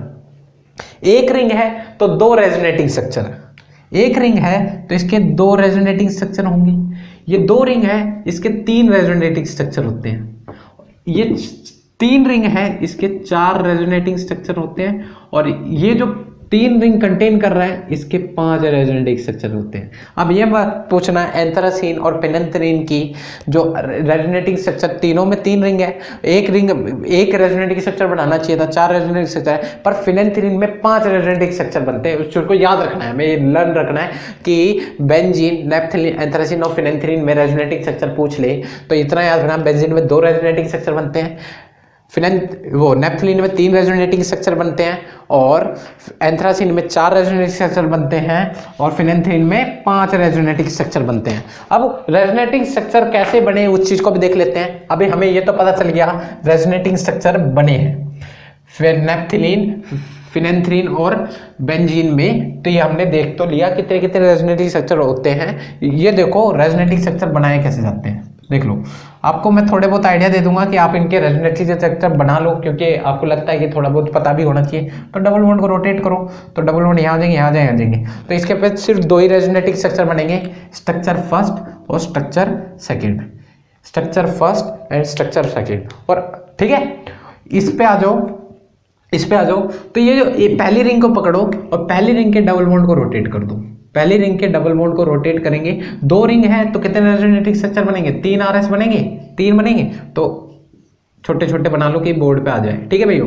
एक रिंग है तो दो रेजोनेटिंग स्ट्रक्चर, एक रिंग है तो इसके दो रेजोनेटिंग स्ट्रक्चर होंगे, ये दो रिंग है इसके तीन रेजोनेटिंग स्ट्रक्चर होते हैं, ये तीन रिंग है इसके चार रेजोनेटिंग स्ट्रक्चर होते हैं, और ये जो तीन रिंग कंटेन कर रहा है इसके पांच रेजोनेटिंग स्ट्रक्चर होते हैं। अब ये बात पूछना एंथ्रासीन और पेनिथिलिन की जो रेजोनेटिंग स्ट्रक्चर, तीनों में तीन रिंग है, एक रिंग एक रेजोनेटिंग स्ट्रक्चर बनाना चाहिए था, चार रेजोनेटिंग स्ट्रक्चर है, पर पेनिथिलिन में पांच रेजोनेटिंग स्ट्रक्चर बनते हैं। उस चीज को याद रखना है, हमें लर्न रखना है कि बेंजीन, नैप्थेलिन, एंथ्रासीन और पेनिथिलिन में रेजोनेटिंग स्ट्रक्चर पूछ ले तो इतना याद रखना, बेंजीन में दो रेजोनेटिंग स्ट्रक्चर बनते हैं, फिनें वो नैप्थेलिन में तीन रेजोनेटिंग स्ट्रक्चर बनते हैं, और एंथ्रासीन में चार रेजोनेटिंग स्ट्रक्चर बनते हैं, और फिनेंथिलिन में पांच रेजोनेटिंग स्ट्रक्चर बनते हैं। अब रेजोनेटिंग स्ट्रक्चर कैसे बने उस चीज को भी देख लेते हैं। अभी हमें ये तो पता चल गया रेजोनेटिंग स्ट्रक्चर बने हैं फिर नैप्थेलिन, फिनेंथ्रीन और बेंजीन में, तो ये हमने देख तो लिया कितने कितने रेजोनेटिंग स्ट्रक्चर होते हैं। ये देखो रेजोनेटिंग स्ट्रक्चर बनाए कैसे जाते हैं, देख लो। आपको मैं थोड़े बहुत आइडिया दे दूंगा कि आप इनके रेजोनेटिंग स्ट्रक्चर बना लो, क्योंकि आपको लगता है कि थोड़ा बहुत पता भी होना चाहिए। तो डबल बॉन्ड को रोटेट करो तो डबल बॉन्ड यहाँ आ जाएंगे, यहाँ आ जाएंगे, आ जाएंगे। तो इसके पे सिर्फ दो ही रेजोनेटिंग स्ट्रक्चर बनेंगे, स्ट्रक्चर फर्स्ट और structure second, structure first and structure second. और ठीक है, इस पे आ जाओ, इस पे आ जाओ। तो ये जो ये पहली रिंग को पकड़ो और पहली रिंग के डबल बॉन्ड को रोटेट कर दो, पहली रिंग के डबल बॉन्ड को रोटेट करेंगे। दो रिंग है तो कितने रेजोनेटिंग स्ट्रक्चर बनेंगे, तीन आरएस बनेंगे, तीन बनेंगे। तो छोटे छोटे बना लो कि बोर्ड पे आ जाए। ठीक है भैया,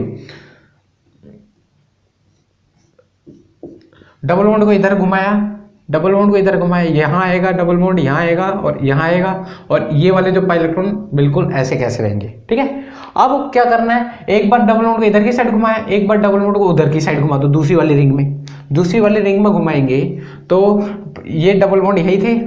डबल बॉन्ड को इधर घुमाया, डबल बॉन्ड को इधर घुमाया, यहाँ आएगा डबल बॉन्ड, यहाँ आएगा और यहाँ आएगा, और ये वाले जो पाई इलेक्ट्रॉन बिल्कुल ऐसे कैसे रहेंगे। ठीक है, अब क्या करना है, एक बार डबल बॉन्ड को इधर की साइड घुमाया, एक बार डबल बॉन्ड को उधर की साइड घुमा दो, दूसरी वाली रिंग में, दूसरी वाली रिंग में घुमाएंगे तो ये डबल बॉन्ड यही थे।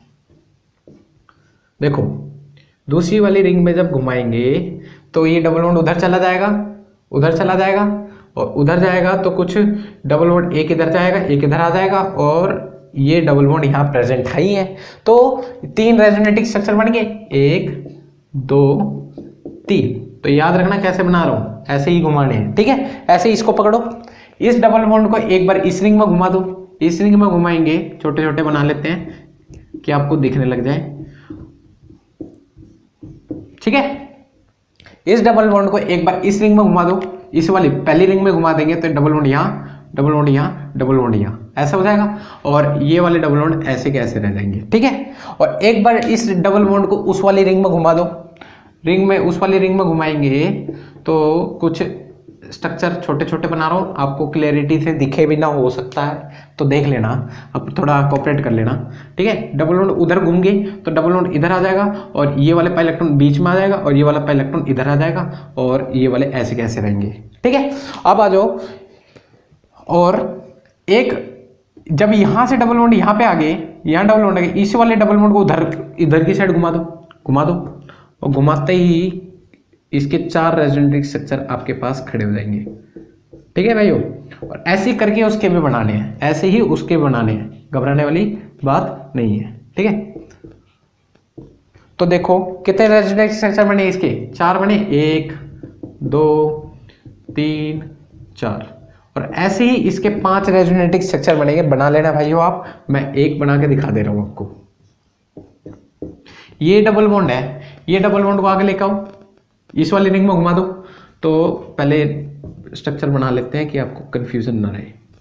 देखो दूसरी वाली रिंग में जब घुमाएंगे तो ये डबल बॉन्ड उधर चला जाएगा, उधर चला जाएगा और उधर जाएगा, तो कुछ डबल बॉन्ड एक इधर जाएगा, एक इधर आ जाएगा, और ये डबल बॉन्ड यहाँ प्रेजेंट है ही है। तो तीन रेजोनेटिंग स्ट्रक्चर बन गए, एक दो तीन। तो याद रखना कैसे बना रहा हूँ, ऐसे ही घुमाने हैं। ठीक है, ऐसे ही इसको पकड़ो, इस डबल बॉन्ड को एक बार इस रिंग में घुमा दो, इस रिंग में घुमाएंगे, छोटे छोटे बना लेते हैं कि आपको दिखने लग जाए। ठीक है, इस डबल बॉन्ड को एक बार इस रिंग में घुमा दो, इस वाली पहली रिंग में घुमा देंगे तो डबल बॉन्ड यहाँ, डबल बॉन्ड यहाँ, डबल बॉन्ड यहाँ, ऐसा हो जाएगा, और ये वाले डबल बॉन्ड ऐसे के ऐसे रह जाएंगे। ठीक है, और एक बार इस डबल बॉन्ड को उस वाली रिंग में घुमा दो, रिंग में उस वाली रिंग में घुमाएंगे तो कुछ स्ट्रक्चर छोटे छोटे बना रहा हूँ, आपको क्लैरिटी से दिखे भी ना, हो सकता है तो देख लेना, अब थोड़ा कोऑपरेट कर लेना। ठीक है, डबल बॉन्ड उधर घूमेंगे तो डबल बॉन्ड इधर आ जाएगा, और ये वाले पाई इलेक्ट्रॉन बीच में आ जाएगा, और ये वाला पाई इलेक्ट्रॉन इधर आ जाएगा, और ये वाले ऐसे कैसे रहेंगे। ठीक है, अब आ जाओ, और एक जब यहाँ से डबल बॉन्ड यहाँ पे आ गए, यहाँ डबल बॉन्ड आ गए, इस वाले डबल बॉन्ड को उधर इधर की साइड घुमा दो, घुमा दो, और घुमाते ही इसके चार रेजोनेटिंग स्ट्रक्चर आपके पास खड़े हो जाएंगे। ठीक है भाइयों, और ऐसे ही करके उसके भी बनाने हैं, ऐसे ही उसके बनाने हैं, घबराने वाली बात नहीं है। ठीक है, तो देखो कितने रेजोनेटिंग स्ट्रक्चर बने इसके, चार बने, एक दो तीन चार, और ऐसे ही इसके पांच रेजोनेटिंग स्ट्रक्चर बनेंगे। बना लेना भाइयों आप, मैं एक बना के दिखा दे रहा हूं आपको। ये डबल बॉन्ड है, ये डबल बॉन्ड को आगे लेकर आओ, इस वाली रिंग में घुमा दो। तो पहले स्ट्रक्चर बना लेते हैं कि आपको कंफ्यूजन ना रहे।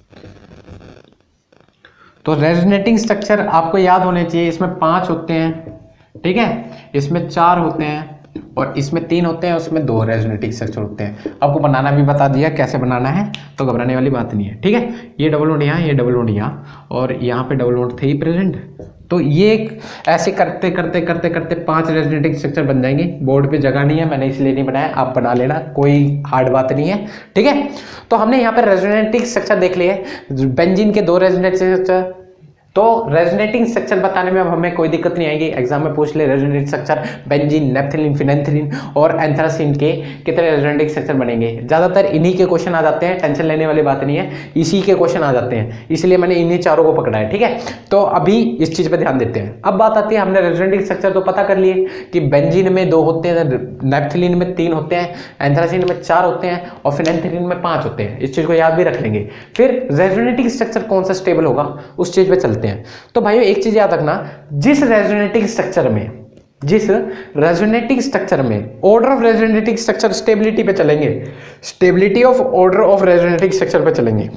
तो रेजोनेटिंग स्ट्रक्चर आपको याद होने चाहिए, इसमें पांच होते हैं, ठीक है, इसमें चार होते हैं, और इसमें तीन होते हैं, उसमें दो रेजोनेटिंग स्ट्रक्चर होते हैं। आपको बनाना भी बता दिया कैसे बनाना है, तो घबराने वाली बात नहीं है। ठीक है, ये डबल बॉन्ड यहाँ, ये डबल बॉन्ड यहाँ, और यहाँ पे डबल बॉन्ड थे ही प्रेजेंट, तो ये एक ऐसे करते करते करते करते पांच रेजोनेटिंग स्ट्रक्चर बन जाएंगे। बोर्ड पे जगह नहीं है, मैंने इसलिए नहीं बनाया, आप बना लेना, कोई हार्ड बात नहीं है, ठीक है। तो हमने यहाँ पे रेजोनेटिंग स्ट्रक्चर देख लिए, बेंजीन के दो रेजोनेटिंग स्ट्रक्चर। तो रेजोनेटिंग स्ट्रक्चर बताने में अब हमें कोई दिक्कत नहीं आएगी, एग्जाम में पूछ ले resonating structure benzene, naphthalene, phenanthrene और एंथ्रासिन के कितने रेजोनेटिंग स्ट्रक्चर बनेंगे। ज़्यादातर इन्हीं के क्वेश्चन आ जाते हैं, टेंशन लेने वाली बात नहीं है, इसी के क्वेश्चन आ जाते हैं, इसलिए मैंने इन्हीं चारों को पकड़ा है, ठीक है। तो अभी इस चीज़ पर ध्यान देते हैं। अब बात आती है, हमने रेजोनेटिंग स्ट्रक्चर तो पता कर लिए कि बेंजीन में दो होते हैं, नैप्थेलिन में तीन होते हैं, एंथ्रासिन में चार होते हैं और फिनेंथ्रीन में पाँच होते हैं। इस चीज़ को याद भी रख लेंगे। फिर रेजोनेटिंग स्ट्रक्चर कौन सा स्टेबल होगा उस चीज़ पर चलते हैं। तो भाइयों एक चीज याद रखना, जिस रेजोनेटिंग स्ट्रक्चर में जिस रेजोनेटिंग स्ट्रक्चर में order of resonating structure stability पे चलेंगे, stability of order of resonating structure पे चलेंगे,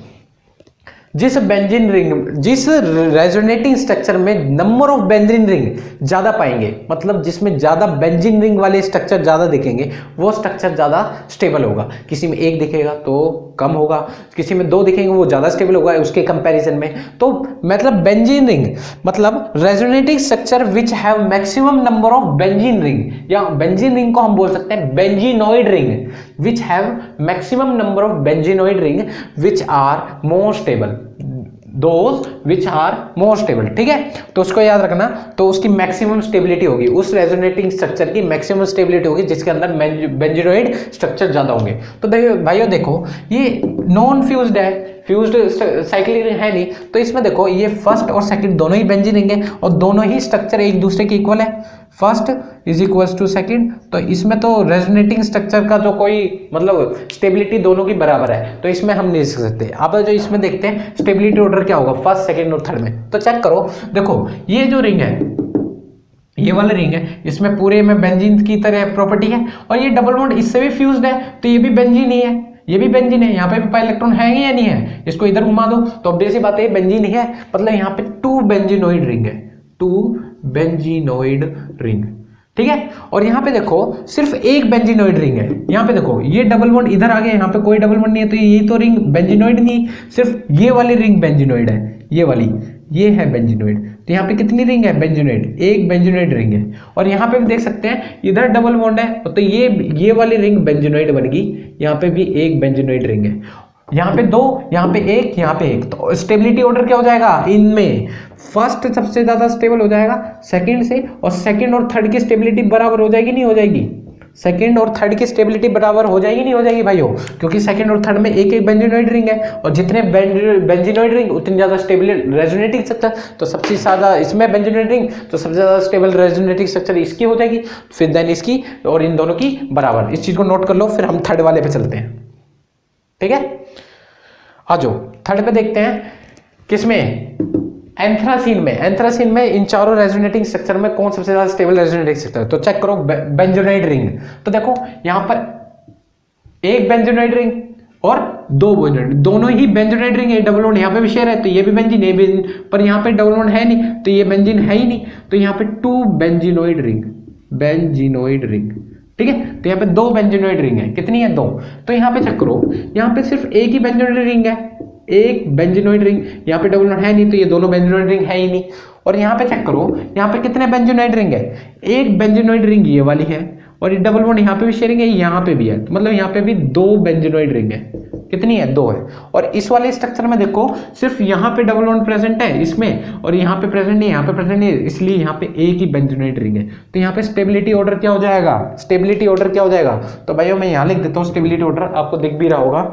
जिस बेंजीन रिंग जिस रेजोनेटिंग स्ट्रक्चर में नंबर ऑफ बेंजीन रिंग ज्यादा पाएंगे, मतलब जिसमें ज्यादा बेंजीन रिंग वाले स्ट्रक्चर ज्यादा दिखेंगे, वो स्ट्रक्चर ज्यादा स्टेबल होगा। किसी में एक दिखेगा तो कम होगा, किसी में दो दिखेंगे वो ज्यादा स्टेबल होगा उसके कंपैरिजन में। तो मतलब बेंजीन रिंग मतलब resonating structure which have maximum number of benzene ring, या बेंजीन रिंग को हम बोल सकते हैं benzenoid ring, which have maximum number of benzenoid ring which are more stable, those which are more stable, ठीक है। तो उसको याद रखना, तो उसकी मैक्सिमम स्टेबिलिटी होगी, उस रेजोनेटिंग स्ट्रक्चर की मैक्सिमम स्टेबिलिटी होगी जिसके अंदर बेंजीनॉइड स्ट्रक्चर ज्यादा होंगे। तो भाइयों देखो ये नॉन फ्यूज्ड है, फ्यूज्ड साइक्लिक है नहीं, तो इसमें देखो ये फर्स्ट और सेकंड दोनों ही बेंजीन रिंग है और दोनों ही स्ट्रक्चर एक दूसरे के इक्वल है, first is equal to second. तो इसमें तो रेजोनेटिंग स्ट्रक्चर का जो कोई मतलब स्टेबिलिटी दोनों की बराबर है, तो इसमें हम नहीं सीख सकते। अब जो इसमें देखते हैं स्टेबिलिटी ऑर्डर क्या होगा फर्स्ट, सेकंड और थर्ड में। तो चेक करो, देखो ये जो रिंग है, ये वाला रिंग है, इसमें पूरे में बेंजीन की तरह प्रॉपर्टी है और ये डबल बॉन्ड इससे भी फ्यूज्ड है, तो ये भी बेंजीन ही है, ये भी बेंजीन है, यहाँ पे भी पाई इलेक्ट्रॉन है या नहीं है, इसको इधर घुमा दो तो अब जैसी बात है बेंजीन ही है, मतलब यहाँ पे टू बेंजीनॉइड रिंग है, टू बेंजीनॉइड रिंग, ठीक है। और यहाँ पे देखो सिर्फ एक बेंजीनॉइड रिंग है, यहाँ पे देखो ये डबल बॉन्ड इधर आ गया, यहाँ पे कोई डबल बॉन्ड नहीं है, तो ये तो रिंग बेंजीनॉइड नहीं, सिर्फ ये वाली रिंग बेंजीनॉइड है, ये वाली ये है बेंजीनॉइड। तो यहाँ पे कितनी रिंग है बेंजीनॉइड, एक बेंजीनॉइड रिंग है। और यहाँ पे भी देख सकते हैं इधर डबल बॉन्ड है, तो ये ये वाली रिंग बेंजीनॉइड बन गई, यहाँ पे भी एक बेंजीनॉइड रिंग है, यहाँ पे दो, यहाँ पे एक, यहाँ पे एक। तो स्टेबिलिटी ऑर्डर क्या हो जाएगा इनमें, फर्स्ट सबसे ज्यादा स्टेबल हो जाएगा सेकंड से, और सेकंड और थर्ड की स्टेबिलिटी बराबर हो जाएगी नहीं हो जाएगी, सेकंड और थर्ड की स्टेबिलिटी बराबर हो जाएगी नहीं हो जाएगी भाइयों, क्योंकि सेकंड और थर्ड में एक एक बेंजीनॉइड रिंग है और जितने बेंजीनॉइड रिंग उतनी ज्यादा स्टेबल रेजोनेटिंग स्ट्रक्चर, तो सबसे ज्यादा इसमें बेंजीनॉइड रिंग तो सबसे ज्यादा स्टेबल रेजोनेटिंग स्ट्रक्चर इसकी हो जाएगी, फिर देन इसकी और इन दोनों की बराबर। इस चीज को नोट कर लो, फिर हम थर्ड वाले पे चलते हैं, ठीक है। आ जाओ थर्ड पे देखते हैं, किसमें, एंथ्रासिन में। एंथ्रासिन में इन चारों रेजोनेटिंग स्ट्रक्चर में कौन सबसे ज्यादा स्टेबल रेजोनेटिंग स्ट्रक्चर है, तो चेक करो बेंजीनॉइड रिंग। तो देखो यहां पर एक बेंजीनॉइड रिंग और दो बेंजीनॉइड, दोनों ही बेंजीनॉइड रिंग है, डबल बॉन्ड यहाँ पे भी शेयर है, तो ये भी बेंजीन है बेंजीन, पर यहाँ पे डबल बॉन्ड है नहीं, तो ये बेंजीन है ही नहीं, तो यहाँ पे two benzenoid ring, benzenoid ring, ठीक है। तो यहाँ पे दो बेंजीनॉइड रिंग है, कितनी है, दो। तो यहाँ पे चेक करो, यहाँ पे सिर्फ एक ही बेंजीनॉइड रिंग है, एक बेंजीनॉइड रिंग, यहाँ पे डबल बॉन्ड है नहीं, तो ये दोनों बेंजीनॉइड रिंग है ही नहीं। और यहाँ पे चेक करो, यहाँ पे कितने बेंजीनॉइड रिंग है, एक बेंजीनॉइड रिंग ये वाली है, और ये डबल बॉन्ड यहाँ पे भी शेयरिंग है, यहाँ पे भी है, तो मतलब यहाँ पे भी दो बेंजीनॉइड रिंग है, कितनी है, दो है। और इस वाले स्ट्रक्चर में देखो सिर्फ यहाँ पे डबल बॉन्ड प्रेजेंट है इसमें, और यहाँ पे प्रेजेंट नहीं, यहाँ पे प्रेजेंट नहीं, इसलिए यहाँ पे एक ही बेंजीनॉइड रिंग है। तो यहाँ पे स्टेबिलिटी ऑर्डर क्या हो जाएगा, स्टेबिलिटी ऑर्डर क्या हो जाएगा, तो भाइयों मैं यहाँ लिख देता हूँ स्टेबिलिटी ऑर्डर, आपको दिख भी रहा होगा।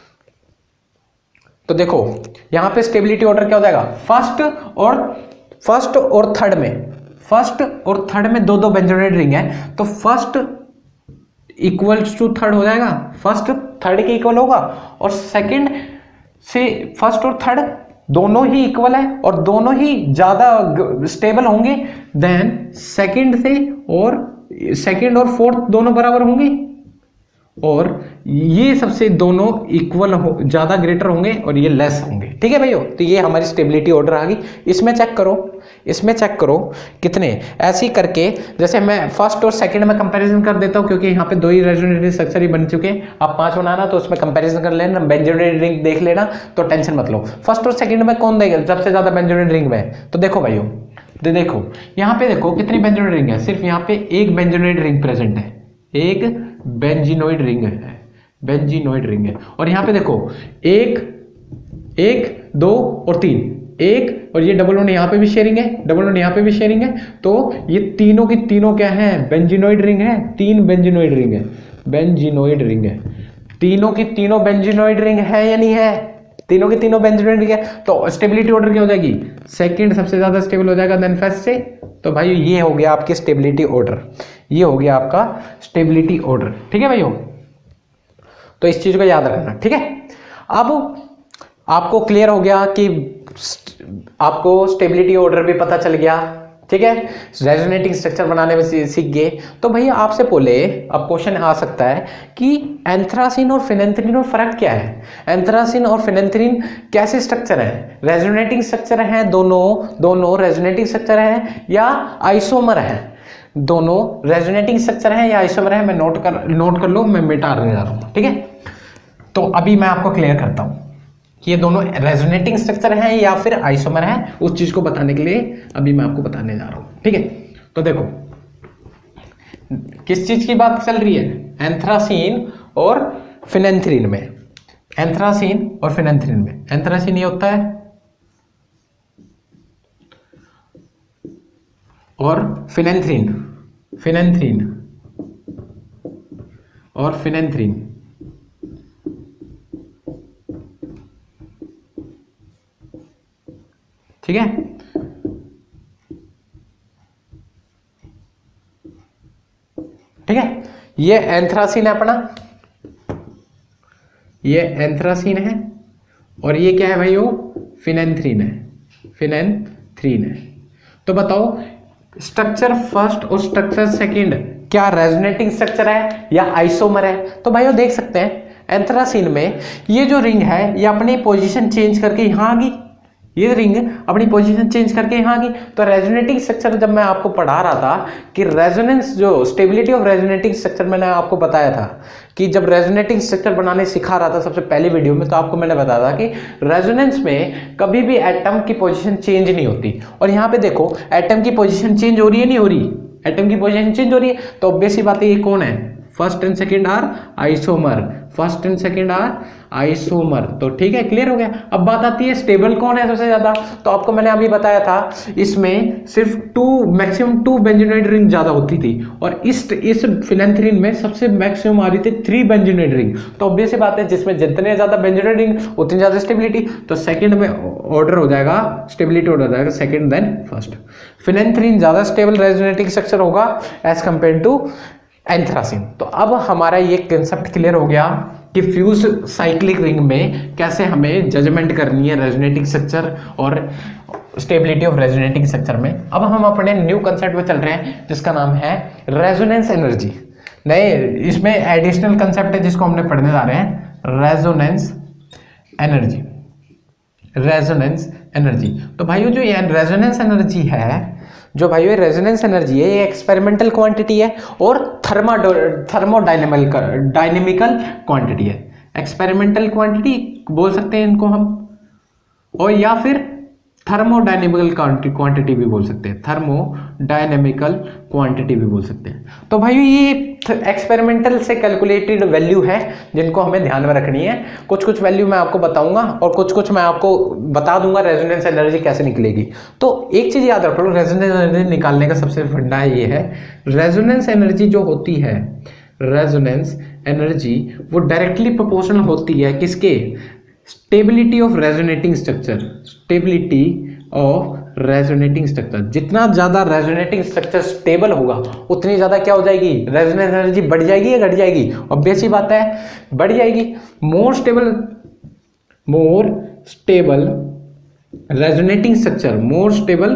तो देखो यहां पे स्टेबिलिटी ऑर्डर क्या हो जाएगा, फर्स्ट और फर्स्ट और थर्ड में, फर्स्ट और थर्ड में दो दो बेंजीनॉइड रिंग है, तो फर्स्ट इक्वल्स टू थर्ड हो जाएगा, फर्स्ट थर्ड के इक्वल होगा, और सेकंड से फर्स्ट और थर्ड दोनों ही इक्वल है और दोनों ही ज्यादा स्टेबल होंगे, देन सेकंड से और सेकंड और फोर्थ दोनों बराबर होंगे, और ये सबसे दोनों इक्वल हो, ज्यादा ग्रेटर होंगे और ये लेस होंगे, ठीक है भाइयों। तो ये हमारी स्टेबिलिटी ऑर्डर आ गई। इसमें चेक करो, इसमें चेक करो कितने, ऐसे ही करके जैसे मैं फर्स्ट और सेकंड में कंपैरिजन कर देता हूं, क्योंकि यहाँ पे दो ही रेजोनेटिंग स्ट्रक्चर ही बन चुके हैं, आप पांच बनाना तो उसमें कंपैरिजन कर लेना, बेंजीनॉइड रिंग देख लेना, तो टेंशन मत लो। फर्स्ट और सेकंड में कौन देगा सबसे ज्यादा बेंजीनॉइड रिंग में, तो देखो भाइयों तो देखो यहाँ पे देखो कितनी बेंजीनोइड रिंग है, सिर्फ यहाँ पे एक बेंजीनोइड रिंग प्रेजेंट है, एक बेंजीनोइड रिंग है, बेंजीनोइड रिंग है। और यहाँ पे देखो एक एक दो और तीन, एक और ये डबल बॉन्ड यहाँ पे भी शेयरिंग है, डबल बॉन्ड यहाँ पे भी शेयरिंग है, तो ये तीनों की तीनों क्या है, बेंजीनोइड रिंग है, तीन बेंजीनोइड रिंग है, बेंजीनोइड रिंग है, तीनों की तीनों बेंजीनोइड रिंग है या नहीं है, तीनों की तीनों बेंजीनोइड रिंग है। तो स्टेबिलिटी ऑर्डर क्या हो जाएगी, सेकंड सबसे ज्यादा स्टेबल हो जाएगा देन फर्स्ट से। तो भाई ये हो गया आपकी स्टेबिलिटी ऑर्डर, ये हो गया आपका स्टेबिलिटी ऑर्डर, ठीक है भाइयों। तो इस चीज को याद रखना, ठीक है। अब आपको क्लियर हो गया कि आपको स्टेबिलिटी ऑर्डर भी पता चल गया, ठीक है, रेजोनेटिंग स्ट्रक्चर बनाने में सीख गए। तो भैया आपसे बोले, अब क्वेश्चन आ सकता है कि एंथ्रासिन और फिनेंथ्रीन में फर्क क्या है, एंथ्रासिन और फिनेंथ्रीन कैसे स्ट्रक्चर है, रेजोनेटिंग स्ट्रक्चर है दोनों, दोनों रेजोनेटिंग स्ट्रक्चर है या आइसोमर है, दोनों रेजोनेटिंग स्ट्रक्चर है या आइसोमर है, मैं नोट कर नोट कर लो, मैं मिटाने जा रहा हूं, ठीक है। तो अभी मैं आपको क्लियर करता हूं कि ये दोनों रेजोनेटिंग स्ट्रक्चर हैं या फिर आइसोमर है, उस चीज को बताने के लिए अभी मैं आपको बताने जा रहा हूं, ठीक है। तो देखो किस चीज की बात चल रही है, एंथ्रासिन और फिनेंथ्रीन में, एंथ्रासिन और फिनेंथ्रीन में, एंथ्रासिन ये होता है और फिनेंथ्रीन, फिनेंथ्रीन और फिनेंथ्रीन, ठीक है। ठीक है, ये एंथ्रासिन है अपना, ये एंथ्रासिन है और ये क्या है भाइयों, फिनेंथ्रीन है, फिनेंथ्रीन है। तो बताओ स्ट्रक्चर फर्स्ट और स्ट्रक्चर सेकंड क्या रेजोनेटिंग स्ट्रक्चर है या आइसोमर है। तो भाइयों देख सकते हैं एंथ्रासिन में ये जो रिंग है ये अपनी पोजीशन चेंज करके यहां आ गई, ये रिंग अपनी पोजीशन चेंज करके यहां आ गई। तो रेजोनेटिंग स्ट्रक्चर जब मैं आपको पढ़ा रहा था कि रेजोनेंस, जो स्टेबिलिटी ऑफ रेजोनेटिंग स्ट्रक्चर मैंने आपको बताया था कि जब रेजोनेटिंग स्ट्रक्चर बनाने सिखा रहा था सबसे पहले वीडियो में, तो आपको मैंने बताया था कि रेजोनेंस में कभी भी एटम की पोजीशन चेंज नहीं होती। और यहाँ पे देखो एटम की पोजीशन चेंज हो रही है, नहीं हो रही, एटम की पोजीशन चेंज हो रही है। तो ऑब्वियस सी बात है ये कौन है, first and second are isomer, first and second are isomer. तो ठीक है, क्लियर हो गया। अब बात आती है स्टेबल कौन है सबसे ज्यादा। तो आपको मैंने अभी बताया था इसमें सिर्फ two, maximum two benzenoid ring ज्यादा होती थी और इस इस फिनेंथ्रीन में सबसे मैक्सिमम आ रही थी थ्री बेंजीनोइड रिंग। तो ऑब्वियस बात है जिसमें जितने ज्यादा बेंजीनोइड रिंग उतनी ज्यादा स्टेबिलिटी। तो सेकंड में ऑर्डर हो जाएगा, स्टेबिलिटी ऑर्डर हो जाएगा सेकंड देन फर्स्ट। फिनेंथ्रीन ज्यादा स्टेबल रेजोनेटिंग स्ट्रक्चर होगा एज कंपेयर टू एंथ्रासिन। तो अब हमारा ये कंसेप्ट क्लियर हो गया कि फ्यूज साइक्लिक रिंग में कैसे हमें जजमेंट करनी है रेजोनेटिंग स्ट्रक्चर और स्टेबिलिटी ऑफ रेजोनेटिंग स्ट्रक्चर में। अब हम अपने न्यू कंसेप्ट पे चल रहे हैं जिसका नाम है रेजोनेंस एनर्जी। नए इसमें एडिशनल कंसेप्ट है जिसको हमने पढ़ने जा रहे हैं, रेजोनेंस एनर्जी, रेजोनेंस एनर्जी। तो भाइयों जो ये रेजोनेंस एनर्जी है, जो भाइयों रेजोनेंस एनर्जी है, ये एक्सपेरिमेंटल क्वांटिटी है और थर्मा थर्मोडायनेमिकल डायनेमिकल क्वांटिटी है। एक्सपेरिमेंटल क्वांटिटी बोल सकते हैं इनको हम, और या फिर थर्मोडायनेमिकल क्वांटिटी भी बोल सकते हैं, थर्मोडायनेमिकल क्वांटिटी भी बोल सकते हैं। तो भाइयों ये एक्सपेरिमेंटल से कैलकुलेटेड वैल्यू है जिनको हमें ध्यान में रखनी है। कुछ कुछ वैल्यू मैं आपको बताऊंगा और कुछ कुछ मैं आपको बता दूंगा रेजोनेंस एनर्जी कैसे निकलेगी। तो एक चीज याद रख लो, रेजोनेंस एनर्जी निकालने का सबसे फंडा ये है, रेजोनेंस एनर्जी जो होती है, रेजोनेंस एनर्जी वो डायरेक्टली प्रोपोर्शनल होती है किसके, stability of resonating structure, stability of resonating structure. जितना ज्यादा रेजोनेटिंग स्ट्रक्चर स्टेबल होगा उतनी ज्यादा क्या हो जाएगी, रेजोनेंस एनर्जी बढ़ जाएगी या घट जाएगी। ऑब्वियस सी बात है बढ़ जाएगी। More stable, more stable resonating structure, more stable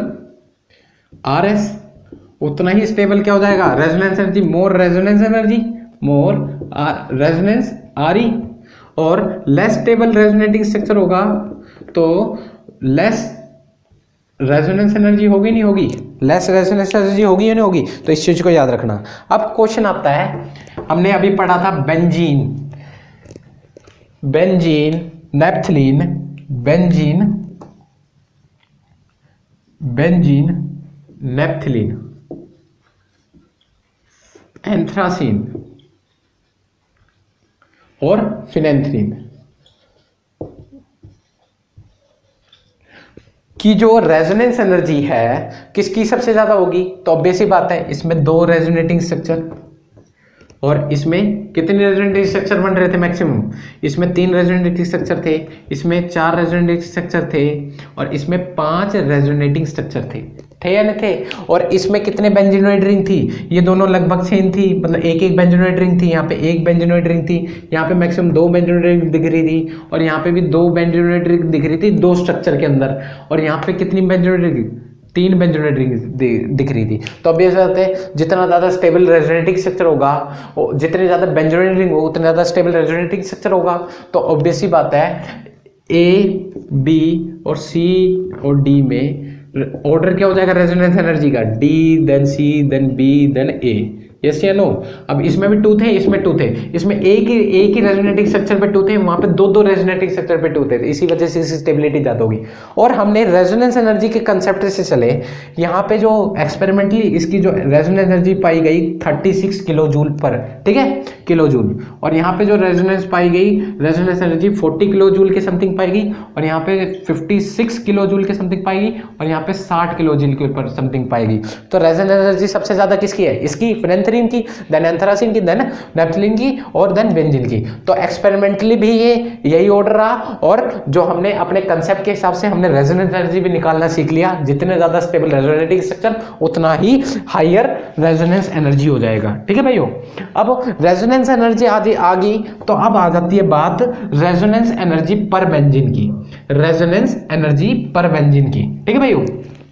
R S, उतना ही स्टेबल क्या हो जाएगा resonance energy, more resonance energy, more resonance R E. और लेस स्टेबल रेजोनेटिंग स्ट्रक्चर होगा तो लेस रेजोनेंस एनर्जी होगी नहीं होगी, लेस रेजोनेंस एनर्जी होगी या नहीं होगी। तो इस चीज को याद रखना। अब क्वेश्चन आता है, हमने अभी पढ़ा था benzene, benzene, naphthalene, benzene, benzene, naphthalene, anthracene और फिनेंथ्रीन की जो रेजोनेंस एनर्जी है किसकी सबसे ज्यादा होगी? तो ऑब्वियस ही बात है, इसमें दो रेजोनेटिंग स्ट्रक्चर और इसमें कितने रेजोनेटिंग स्ट्रक्चर बन रहे थे मैक्सिमम? इसमें तीन रेजोनेटिंग स्ट्रक्चर थे, इसमें चार रेजोनेटिंग स्ट्रक्चर थे और इसमें पांच रेजोनेटिंग स्ट्रक्चर थे, थे या नहीं थे? और इसमें कितने बेंजीनोइड रिंग थी? ये दोनों लगभग सेम थी, मतलब एक एक बेंजीनोइड रिंग थी, यहाँ पे एक बेंजीनोइड रिंग थी, यहाँ पे मैक्सिमम दो बेंजीनोइड रिंग दिख रही थी और यहाँ पे भी दो बेंजीनोइड रिंग दिख रही थी दो स्ट्रक्चर के अंदर, और यहाँ पे कितनी बेंजीनोइड रिंग? तीन बेंजीनोइड रिंग दिख रही थी। तो अब ये होते हैं जितना ज्यादा स्टेबल रेजोनेटिंग स्ट्रक्चर होगा, जितने ज्यादा बेंजीनोइड रिंग हो उतना ज्यादा स्टेबल रेजोनेटिंग स्ट्रक्चर होगा। तो ऑब्वियस ही बात है ए, बी और सी और डी में ऑर्डर क्या हो जाएगा रेजोनेंस एनर्जी का? D then C then B then A, yes या नो? अब इसमें भी टू थे, इसमें टू थे, इसमें एक ही एक ही रेजोनेटिंग स्ट्रक्चर पे टू थे, वहां पे दो दो रेजोनेटिंग स्ट्रक्चर पे टू थे, इसी वजह से इसकी स्टेबिलिटी ज्यादा होगी। और हमने रेजोनेंस एनर्जी के कंसेप्ट से चले, यहाँ पे जो एक्सपेरिमेंटली इसकी जो रेजोनेंस एनर्जी पाई गई छत्तीस किलो जूल पर, ठीक है, किलो जूल, और यहाँ पे जो रेजोनेंस पाई गई रेजोनेंस एनर्जी चालीस किलो जूल के समथिंग पाएगी, और यहाँ पे छप्पन किलो जूल के समथिंग पाएगी, और यहाँ पे साठ किलो जूल के ऊपर समथिंग पाएगी। तो रेजोनेंस एनर्जी सबसे ज्यादा किसकी है? इसकी, फिनेंथ्रीन की, देन एंथ्रासीन की, देन नेप्थिलीन की और देन बेंजीन की। तो एक्सपेरिमेंटली भी ये यही ऑर्डर रहा, और जो हमने अपने कंसेप्ट के हिसाब से हमने रेजोनेंस एनर्जी भी निकालना सीख लिया। जितने ज्यादा स्टेबल रेजोनेटिंग स्ट्रक्चर उतना ही हायर रेजोनेंस एनर्जी हो जाएगा, ठीक है भाइयों। अब रेजोनेंस एनर्जी आदि आ गई, तो अब आ जाती है बात रेजोनेंस एनर्जी पर बेंजीन की, रेजोनेंस एनर्जी पर बेंजीन की, ठीक है भाइयों।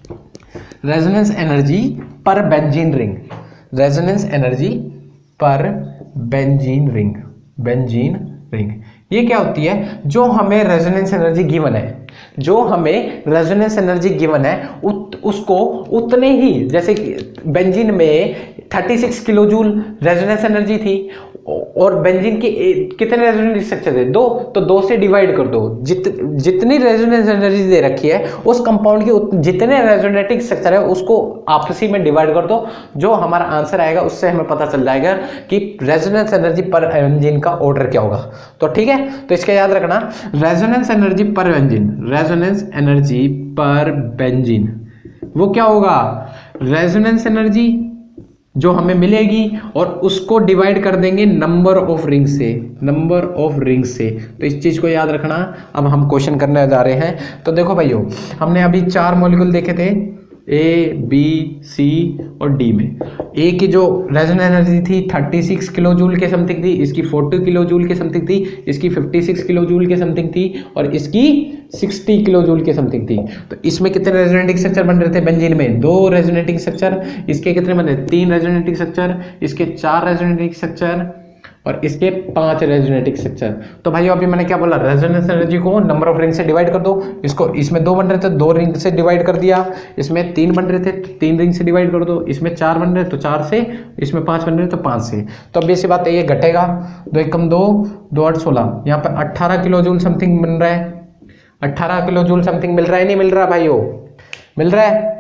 रेजोनेंस एनर्जी पर बेंजीन रिंग, रेजोनेंस एनर्जी पर बेंजीन रिंग, बेंजीन रिंग ये क्या होती है? जो हमें रेजोनेंस एनर्जी गिवन है, जो हमें रेजोनेंस एनर्जी गिवन है उत, उसको उतने ही, जैसे बेंजीन में छत्तीस किलो जूल रेजोनेंस एनर्जी थी और बेंजीन की कितने रेजोनेटिंग स्ट्रक्चर थे? दो, तो दो से डिवाइड कर दो। जित जितनी रेजोनेंस एनर्जी दे रखी है उस कंपाउंड के जितने रेजोनेटिंग स्ट्रक्चर है उसको आपसी में डिवाइड कर दो, जो हमारा आंसर आएगा उससे हमें पता चल जाएगा कि रेजोनेंस एनर्जी पर बेंजीन का ऑर्डर क्या होगा। तो ठीक है, तो इसका याद रखना, रेजोनेंस एनर्जी पर बेंजीन, रेजोनेंस एनर्जी पर बेंजीन वो क्या होगा? रेजोनेंस एनर्जी जो हमें मिलेगी और उसको डिवाइड कर देंगे नंबर ऑफ रिंग से, नंबर ऑफ रिंग से। तो इस चीज को याद रखना। अब हम क्वेश्चन करने जा रहे हैं। तो देखो भाइयों, हमने अभी चार मॉलिक्यूल देखे थे, ए, बी, सी और डी में। ए की जो रेजोनेंस एनर्जी थी छत्तीस किलो जूल के समथिंग थी, इसकी चालीस किलो जूल के समथिंग थी, इसकी छप्पन किलो जूल के समथिंग थी और इसकी साठ किलो जूल के समथिंग थी। तो इसमें कितने रेजोनेटिंग स्ट्रक्चर बन रहे थे बेंजीन में? दो रेजोनेटिंग स्ट्रक्चर। इसके कितने बन रहे? तीन रेजोनेटिंग स्ट्रक्चर, इसके चार रेजोनेटिंग स्ट्रक्चर और इसके पांच रेजोनेटिंग स्ट्रक्चर। तो भाई अभी मैंने क्या बोला, रेजोनेंस एनर्जी को नंबर ऑफ रिंग से डिवाइड कर दो। इसको, इसमें दो बन रहे थे, दो रिंग से डिवाइड कर दिया। इसमें तीन बन रहे थे, तीन रिंग से डिवाइड कर दो। इसमें चार बन रहे तो चार से, इसमें पांच बन रहे तो पांच से। तो अब ऐसी बात है, ये घटेगा, दो एक कम दो, दो आठ सोलह, यहाँ पे अट्ठारह किलो जूल समथिंग बन रहा है, अट्ठारह किलो जूल समथिंग मिल रहा है, नहीं मिल रहा भाइयों? मिल रहा है।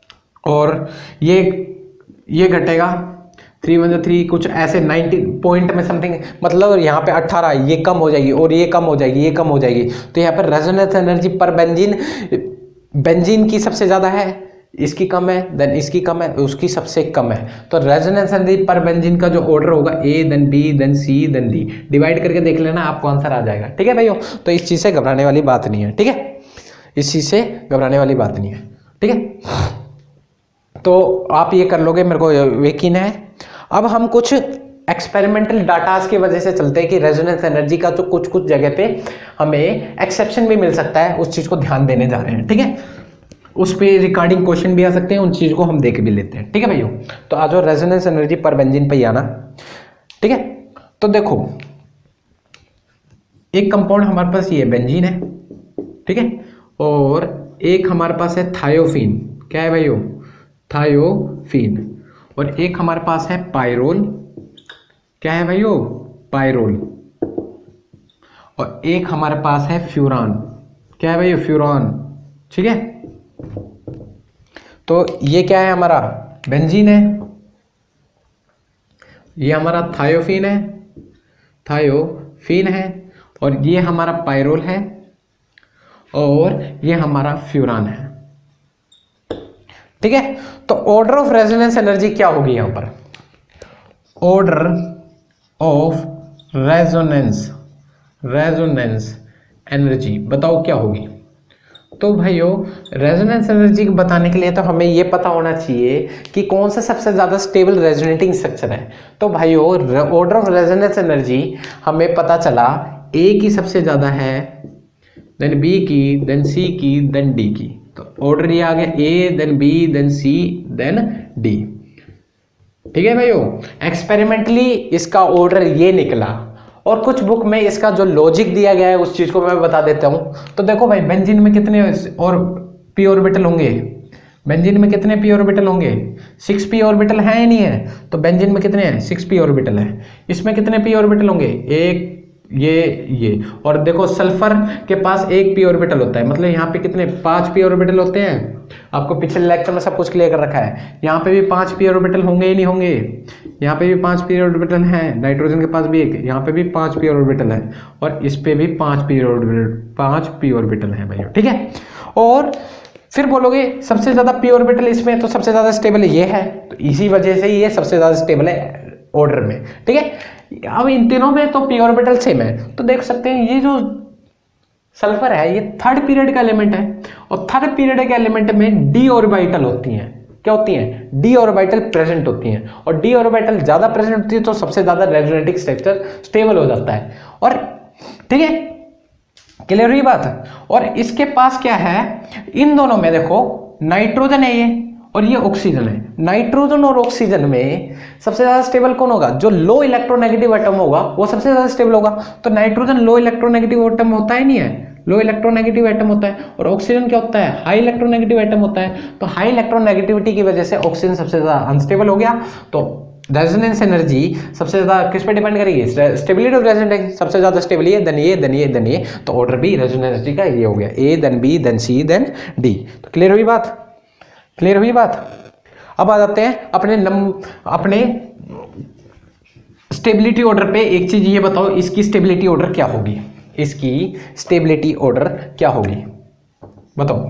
और ये ये घटेगा, थ्री वन थ्री, कुछ ऐसे नाइन्टी पॉइंट में समथिंग, मतलब यहाँ पे अट्ठारह, ये कम हो जाएगी और ये कम हो जाएगी, ये कम हो जाएगी। तो यहाँ पर रेजोनेंस एनर्जी पर बेंजीन, बेंजीन की सबसे ज्यादा है, इसकी कम है, देन इसकी कम है, उसकी सबसे कम है। तो रेजोनेंस एनर्जी पर बेंजीन का जो ऑर्डर होगा A then B then C then D, divide करके देख लेना, आपको आंसर आ जाएगा। ठीक है भाइयों, तो इस चीज से घबराने वाली बात नहीं है। ठीक है, इस चीज से घबराने वाली बात नहीं है। ठीक है, तो आप ये कर लोगे, मेरे को यकीन है। अब हम कुछ एक्सपेरिमेंटल डाटास की वजह से चलते हैं कि रेजोनेंस एनर्जी का तो कुछ कुछ जगह पे हमें एक्सेप्शन भी मिल सकता है, उस चीज को ध्यान देने जा रहे हैं। ठीक है, उस पे रिकॉर्डिंग क्वेश्चन भी आ सकते हैं, उन चीज को हम देख भी लेते हैं। ठीक है भाइयों, तो आज रेजोनेंस एनर्जी पर बेंजीन पे ही आना। ठीक है, तो देखो एक कंपाउंड हमारे पास ये बेंजीन है, ठीक है, और एक हमारे पास है थायोफीन। क्या है भाइयों? थायोफीन। और एक हमारे पास है पायरोल। क्या है भाइयों? पायरोल। और एक हमारे पास है फ्यूरान। क्या है भाइयों? फ्यूरान। ठीक है, तो ये क्या है हमारा बेंजीन है, ये हमारा थायोफीन है, थायोफीन है, और ये हमारा पायरोल है, और ये हमारा फ्यूरान है। ठीक है, तो ऑर्डर ऑफ रेजोनेंस एनर्जी क्या होगी यहां पर, order of resonance resonance energy बताओ क्या होगी। तो भाइयों रेजोनेंस एनर्जी बताने के लिए तो हमें ये पता होना चाहिए कि कौन सा सबसे ज़्यादा स्टेबल रेजोनेटिंग स्ट्रक्चर है। तो भाइयों ऑर्डर ऑफ रेजोनेंस एनर्जी हमें पता चला ए की सबसे ज़्यादा है, देन बी की, देन सी की, देन डी की। तो ऑर्डर ये आ गया A, then B, then C, then D. ठीक है भाइयों, एक्सपेरिमेंटली इसका ऑर्डर ये निकला, और कुछ बुक में इसका जो लॉजिक दिया गया है उस चीज को मैं बता देता हूं। तो देखो भाई बेंजीन में कितने और पी ऑर्बिटल होंगे, बेंजीन में कितने पी ऑर्बिटल होंगे, सिक्स पी ऑर्बिटल है या नहीं है, तो बेंजीन में कितने हैं, सिक्स पी ऑर्बिटल है। इसमें कितने पी ऑर्बिटल होंगे, एक, ये ये और देखो सल्फर के पास एक पी ऑर्बिटल होता है, मतलब यहाँ पे कितने, पांच पी ऑर्बिटल होते हैं। आपको पिछले लेक्चर में सब कुछ क्लियर कर रखा है। यहाँ पे भी पांच पी ऑर्बिटल होंगे ही नहीं होंगे, यहाँ पे भी पांच पी ऑर्बिटल हैं, नाइट्रोजन के पास भी एक, यहाँ पे भी पांच पी ऑर्बिटल है, और इस पे भी पांच पी ऑर्बिटल पांच पी ऑर्बिटल है भाई। ठीक है, और फिर बोलोगे सबसे ज्यादा पी ऑर्बिटल इसमें, तो सबसे ज्यादा स्टेबल ये है, तो इसी वजह से ये सबसे ज्यादा स्टेबल है ऑर्डर में। ठीक है, अब इन तीनों में तो पी ऑर्बिटल सेम है, तो देख सकते हैं ये जो सल्फर है ये थर्ड पीरियड का एलिमेंट है, और थर्ड पीरियड के एलिमेंट में डी ऑर्बिटल होती हैं। क्या होती हैं, डी ऑर्बिटल प्रेजेंट होती हैं, और डी ऑर्बिटल ज्यादा प्रेजेंट होती है तो सबसे ज्यादा रेजोनेटिंग स्ट्रक्चर स्टेबल हो जाता है। और ठीक है, क्लियर हुई बात। और इसके पास क्या है, इन दोनों में देखो नाइट्रोजन है ये, और ये ऑक्सीजन है। नाइट्रोजन और ऑक्सीजन में सबसे ज्यादा स्टेबल कौन होगा, जो लो इलेक्ट्रोनेगेटिव एटम होगा वो सबसे ज्यादा स्टेबल होगा। तो नाइट्रोजन लो इलेक्ट्रोनेगेटिव एटम होता है नहीं है, लो इलेक्ट्रोनेगेटिव एटम होता है, और ऑक्सीजन क्या होता है, हाई इलेक्ट्रोनेगेटिव एटम होता है। तो हाई इलेक्ट्रोनेगेटिविटी की वजह से ऑक्सीजन सबसे ज्यादा अनस्टेबल हो गया। तो रेजोनेंस एनर्जी सबसे ज्यादा किस पे डिपेंड करेगी, स्टेबिलिटी ऑफ रेजोनेंस। सबसे ज्यादा स्टेबल ये, देन ये, देन ये, देन ये, तो ऑर्डर भी रेजोनेंस एनर्जी का ये हो गया, A, then B, then C, then D. तो क्लियर हुई बात, क्लियर हुई बात। अब आ जाते हैं अपने नम अपने स्टेबिलिटी ऑर्डर पे। एक चीज ये बताओ, इसकी स्टेबिलिटी ऑर्डर क्या होगी, इसकी स्टेबिलिटी ऑर्डर क्या होगी बताओ।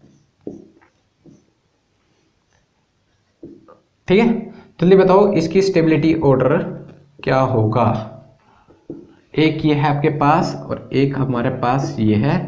ठीक है, जल्दी बताओ इसकी स्टेबिलिटी ऑर्डर क्या होगा। एक ये है आपके पास, और एक हमारे पास ये है।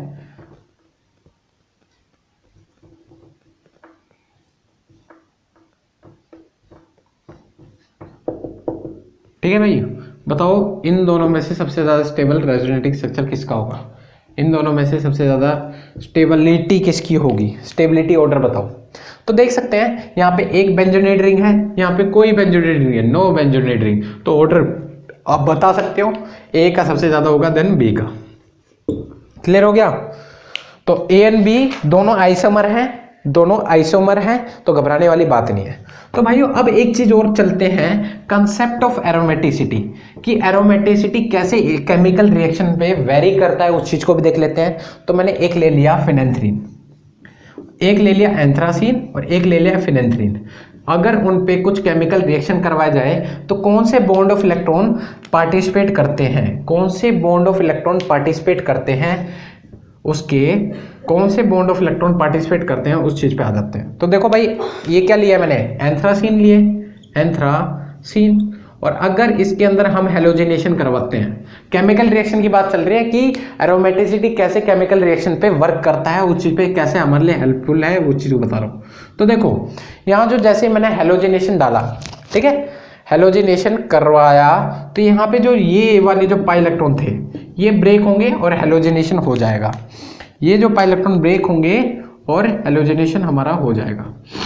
ठीक है भाई, बताओ इन दोनों में से सबसे ज्यादा स्टेबल रेजोनेटिंग स्ट्रक्चर किसका होगा, इन दोनों में से सबसे ज्यादा स्टेबिलिटी किसकी होगी, स्टेबिलिटी ऑर्डर बताओ। तो देख सकते हैं यहाँ पे एक बेंजोनेट रिंग है, यहाँ पे कोई बेंजोनेट रिंग है, नो बेंजोनेट रिंग। तो ऑर्डर आप बता सकते हो ए का सबसे ज्यादा होगा, देन बी का। क्लियर हो गया। तो ए एंड बी दोनों आइसोमर हैं, दोनों आइसोमर हैं, तो घबराने वाली बात नहीं है। तो भाइयों अब एक चीज और चलते हैं, कंसेप्ट ऑफ एरोमेटिसिटी, कि एरोमेटिसिटी कैसे केमिकल रिएक्शन पे वेरी करता है, उस चीज को भी देख लेते हैं। तो मैंने एक ले लिया फिनेंथ्रीन, एक ले लिया एंथ्रासीन, और एक ले लिया फिनेंथ्रीन। अगर उन पे कुछ केमिकल रिएक्शन करवाया जाए तो कौन से बॉन्ड ऑफ इलेक्ट्रॉन पार्टिसिपेट करते हैं, कौन से बॉन्ड ऑफ इलेक्ट्रॉन पार्टिसिपेट करते हैं, उसके कौन से बॉन्ड ऑफ इलेक्ट्रॉन पार्टिसिपेट करते हैं उस चीज पे आ जाते हैं। तो देखो भाई ये क्या लिया मैंने, एंथ्रासीन लिए, एंथ्रासीन। और अगर इसके अंदर हम हेलोजिनेशन करवाते हैं, केमिकल रिएक्शन की बात चल रही है कि एरोमेटिसिटी कैसे केमिकल रिएक्शन पे वर्क करता है, उस चीज पे कैसे हमारे लिए हेल्पफुल है, वो चीज बता रहा हूँ। तो देखो यहाँ जो जैसे मैंने हेलोजिनेशन डाला, ठीक है, हेलोजिनेशन करवाया, तो यहाँ पे जो ये वाले जो पाई इलेक्ट्रॉन थे ये ब्रेक होंगे और हेलोजिनेशन हो जाएगा। ये जो पाई इलेक्ट्रॉन ब्रेक होंगे और हेलोजिनेशन हमारा हो जाएगा।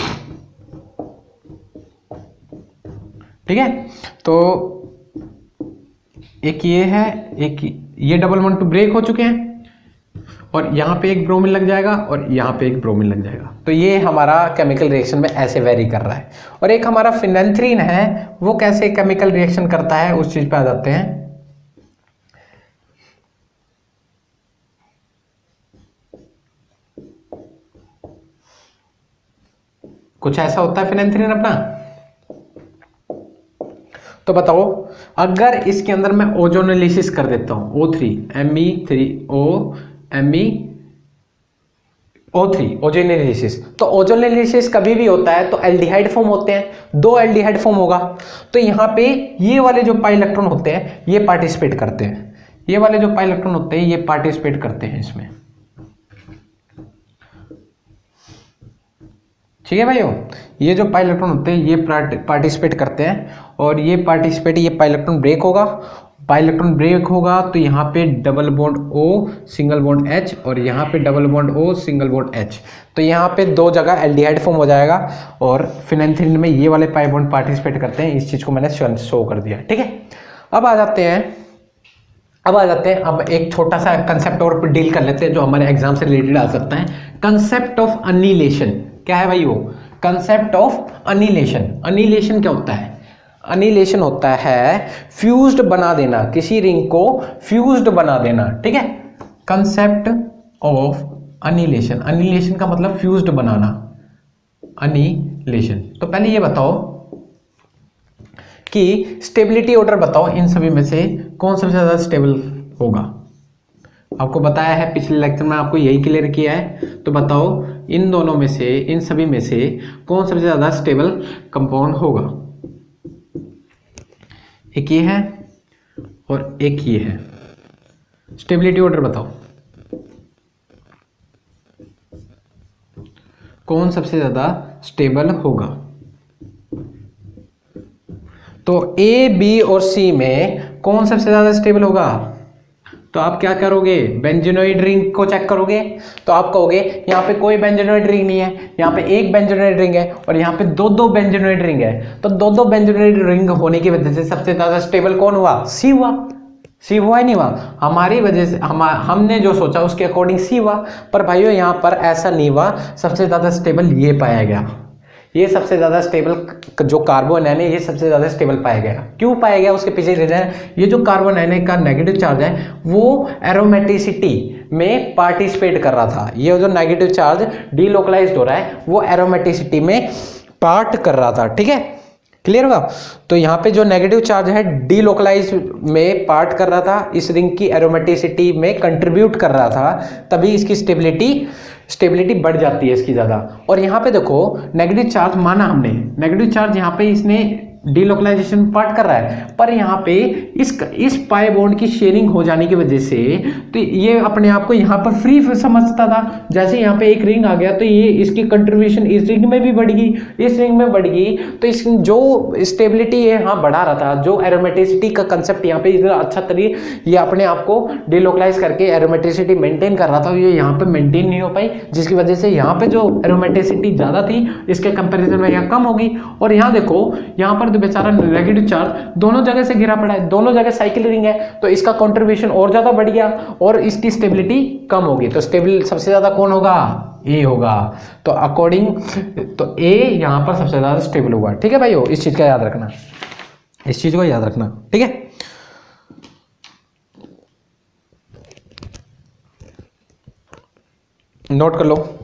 ठीक है, तो एक ये है, एक ये डबल बॉन्ड टू ब्रेक हो चुके हैं, और यहाँ पे एक ब्रोमीन लग जाएगा और यहाँ पे एक ब्रोमीन लग जाएगा। तो ये हमारा केमिकल रिएक्शन में ऐसे वेरी कर रहा है। और एक हमारा फिनेंथ्रीन है, वो कैसे केमिकल रिएक्शन करता है उस चीज पे आ जाते हैं। कुछ ऐसा होता है फिनेंथ्रीन अपना। तो बताओ अगर इसके अंदर मैं ओजोनोलिसिस कर देता हूं, O three M E three O M E O three ozonolysis, तो ओजोनोलिसिस कभी भी होता है तो एल्डिहाइड फॉर्म होते हैं, दो एल्डिहाइड फॉर्म होगा। तो यहाँ पे ये वाले जो पाई इलेक्ट्रॉन होते हैं ये पार्टिसिपेट करते हैं, ये वाले जो पाई इलेक्ट्रॉन होते हैं ये पार्टिसिपेट करते हैं इसमें। ठीक है भाइयों, ये जो पाई इलेक्ट्रॉन होते हैं ये पार्टिसिपेट करते हैं और ये पार्टिसिपेट, ये पाई इलेक्ट्रॉन ब्रेक होगा, पाई इलेक्ट्रॉन ब्रेक होगा तो यहाँ पे double bond O single bond H और यहाँ पे double bond O single bond H, तो यहाँ पे दो जगह एल्डिहाइड फॉर्म हो जाएगा और फिनेंथ्रीन में ये वाले पाई बॉन्ड पार्टिसिपेट करते हैं। इस चीज को मैंने शो कर दिया। ठीक है, अब आ जाते हैं अब आ जाते हैं अब एक छोटा सा कंसेप्ट और डील कर लेते हैं जो हमारे एग्जाम से रिलेटेड आ सकता है। कंसेप्ट ऑफ अनिलेशन क्या है भाई? वो कंसेप्ट ऑफ अनिलेशन। अनिलेशन क्या होता है? अनिलेशन होता है फ्यूज्ड बना देना, किसी रिंग को फ्यूज्ड बना देना। ठीक है, कंसेप्ट ऑफ अनिलेशन। अनिलेशन का मतलब फ्यूज्ड बनाना, अनिलेशन। तो पहले ये बताओ कि स्टेबिलिटी ऑर्डर बताओ, इन सभी में से कौन सबसे ज्यादा स्टेबल होगा? आपको बताया है पिछले लेक्चर में, आपको यही क्लियर किया है। तो बताओ इन दोनों में से, इन सभी में से कौन सबसे ज्यादा स्टेबल कंपाउंड होगा? एक ये है और एक ये है। स्टेबिलिटी ऑर्डर बताओ कौन सबसे ज्यादा स्टेबल होगा? तो ए, बी और सी में कौन सबसे ज्यादा स्टेबल होगा? तो आप क्या करोगे? बेंजोनोइड रिंग को चेक करोगे। तो आप कहोगे यहाँ पे कोई बेंजोनोइड रिंग नहीं है, यहाँ पे एक बेंजोनोइड रिंग है और यहाँ पे दो दो बेंजोनोइड रिंग है। तो दो दो बेंजोनोइड रिंग होने की वजह से सबसे ज्यादा स्टेबल कौन हुआ? सी हुआ। सी हुआ ही नहीं हुआ? हमारी वजह से, हम हमने जो सोचा उसके अकॉर्डिंग सी हुआ, पर भाइयों यहाँ पर ऐसा नहीं हुआ। सबसे ज्यादा स्टेबल ये पाया गया, ये सबसे ज्यादा स्टेबल जो कार्बन है ये सबसे ज्यादा स्टेबल पाया गया। क्यों पाया गया? उसके पीछे रीजन है, ये जो कार्बन है का नेगेटिव चार्ज है वो एरोमेटिसिटी में पार्टिसिपेट कर रहा था। ये जो नेगेटिव चार्ज डीलोकलाइज्ड हो रहा है वो एरोमेटिसिटी में पार्ट कर रहा था। ठीक है, क्लियर होगा? तो यहाँ पे जो नेगेटिव चार्ज है डीलोकलाइज में पार्ट कर रहा था, इस रिंग की एरोमेटिसिटी में कंट्रीब्यूट कर रहा था, तभी इसकी स्टेबिलिटी स्टेबिलिटी बढ़ जाती है इसकी ज़्यादा। और यहाँ पे देखो नेगेटिव चार्ज माना हमने, नेगेटिव चार्ज यहाँ पे इसने डीलोकलाइजेशन पार्ट कर रहा है, पर यहाँ पे इस इस पाई बॉन्ड की शेयरिंग हो जाने की वजह से तो ये अपने आप को यहाँ पर फ्री समझता था। जैसे यहाँ पे एक रिंग आ गया तो ये इसकी कंट्रीब्यूशन इस रिंग में भी बढ़ गई, इस रिंग में बढ़ गई, तो इस जो स्टेबिलिटी है यहाँ बढ़ा रहा था, जो एरोमेटिसिटी का कंसेप्ट यहाँ पे इतना अच्छा तरीके ये अपने आप को डीलोकलाइज करके एरोमेटिसिटी मेंटेन कर रहा था, ये यहाँ पे मेंटेन नहीं हो पाई, जिसकी वजह से यहाँ पे जो एरोमेटिसिटी ज्यादा थी इसके कंपेरिजन में यहाँ कम होगी। और यहाँ देखो यहाँ पर तो बेचारा नेगेटिव चार्ज दोनों जगह से घिरा पड़ा है, दोनों जगह साइकिल रिंग है, तो इसका कंट्रीब्यूशन और ज्यादा बढ़ गया और इसकी स्टेबिलिटी कम होगी। तो स्टेबल सबसे ज्यादा कौन होगा? ए होगा। तो अकॉर्डिंग तो ए यहां पर सबसे ज्यादा स्टेबल हुआ। ठीक है भाइयों, इस चीज का याद रखना, इस चीज को याद रखना। ठीक है, नोट कर लो।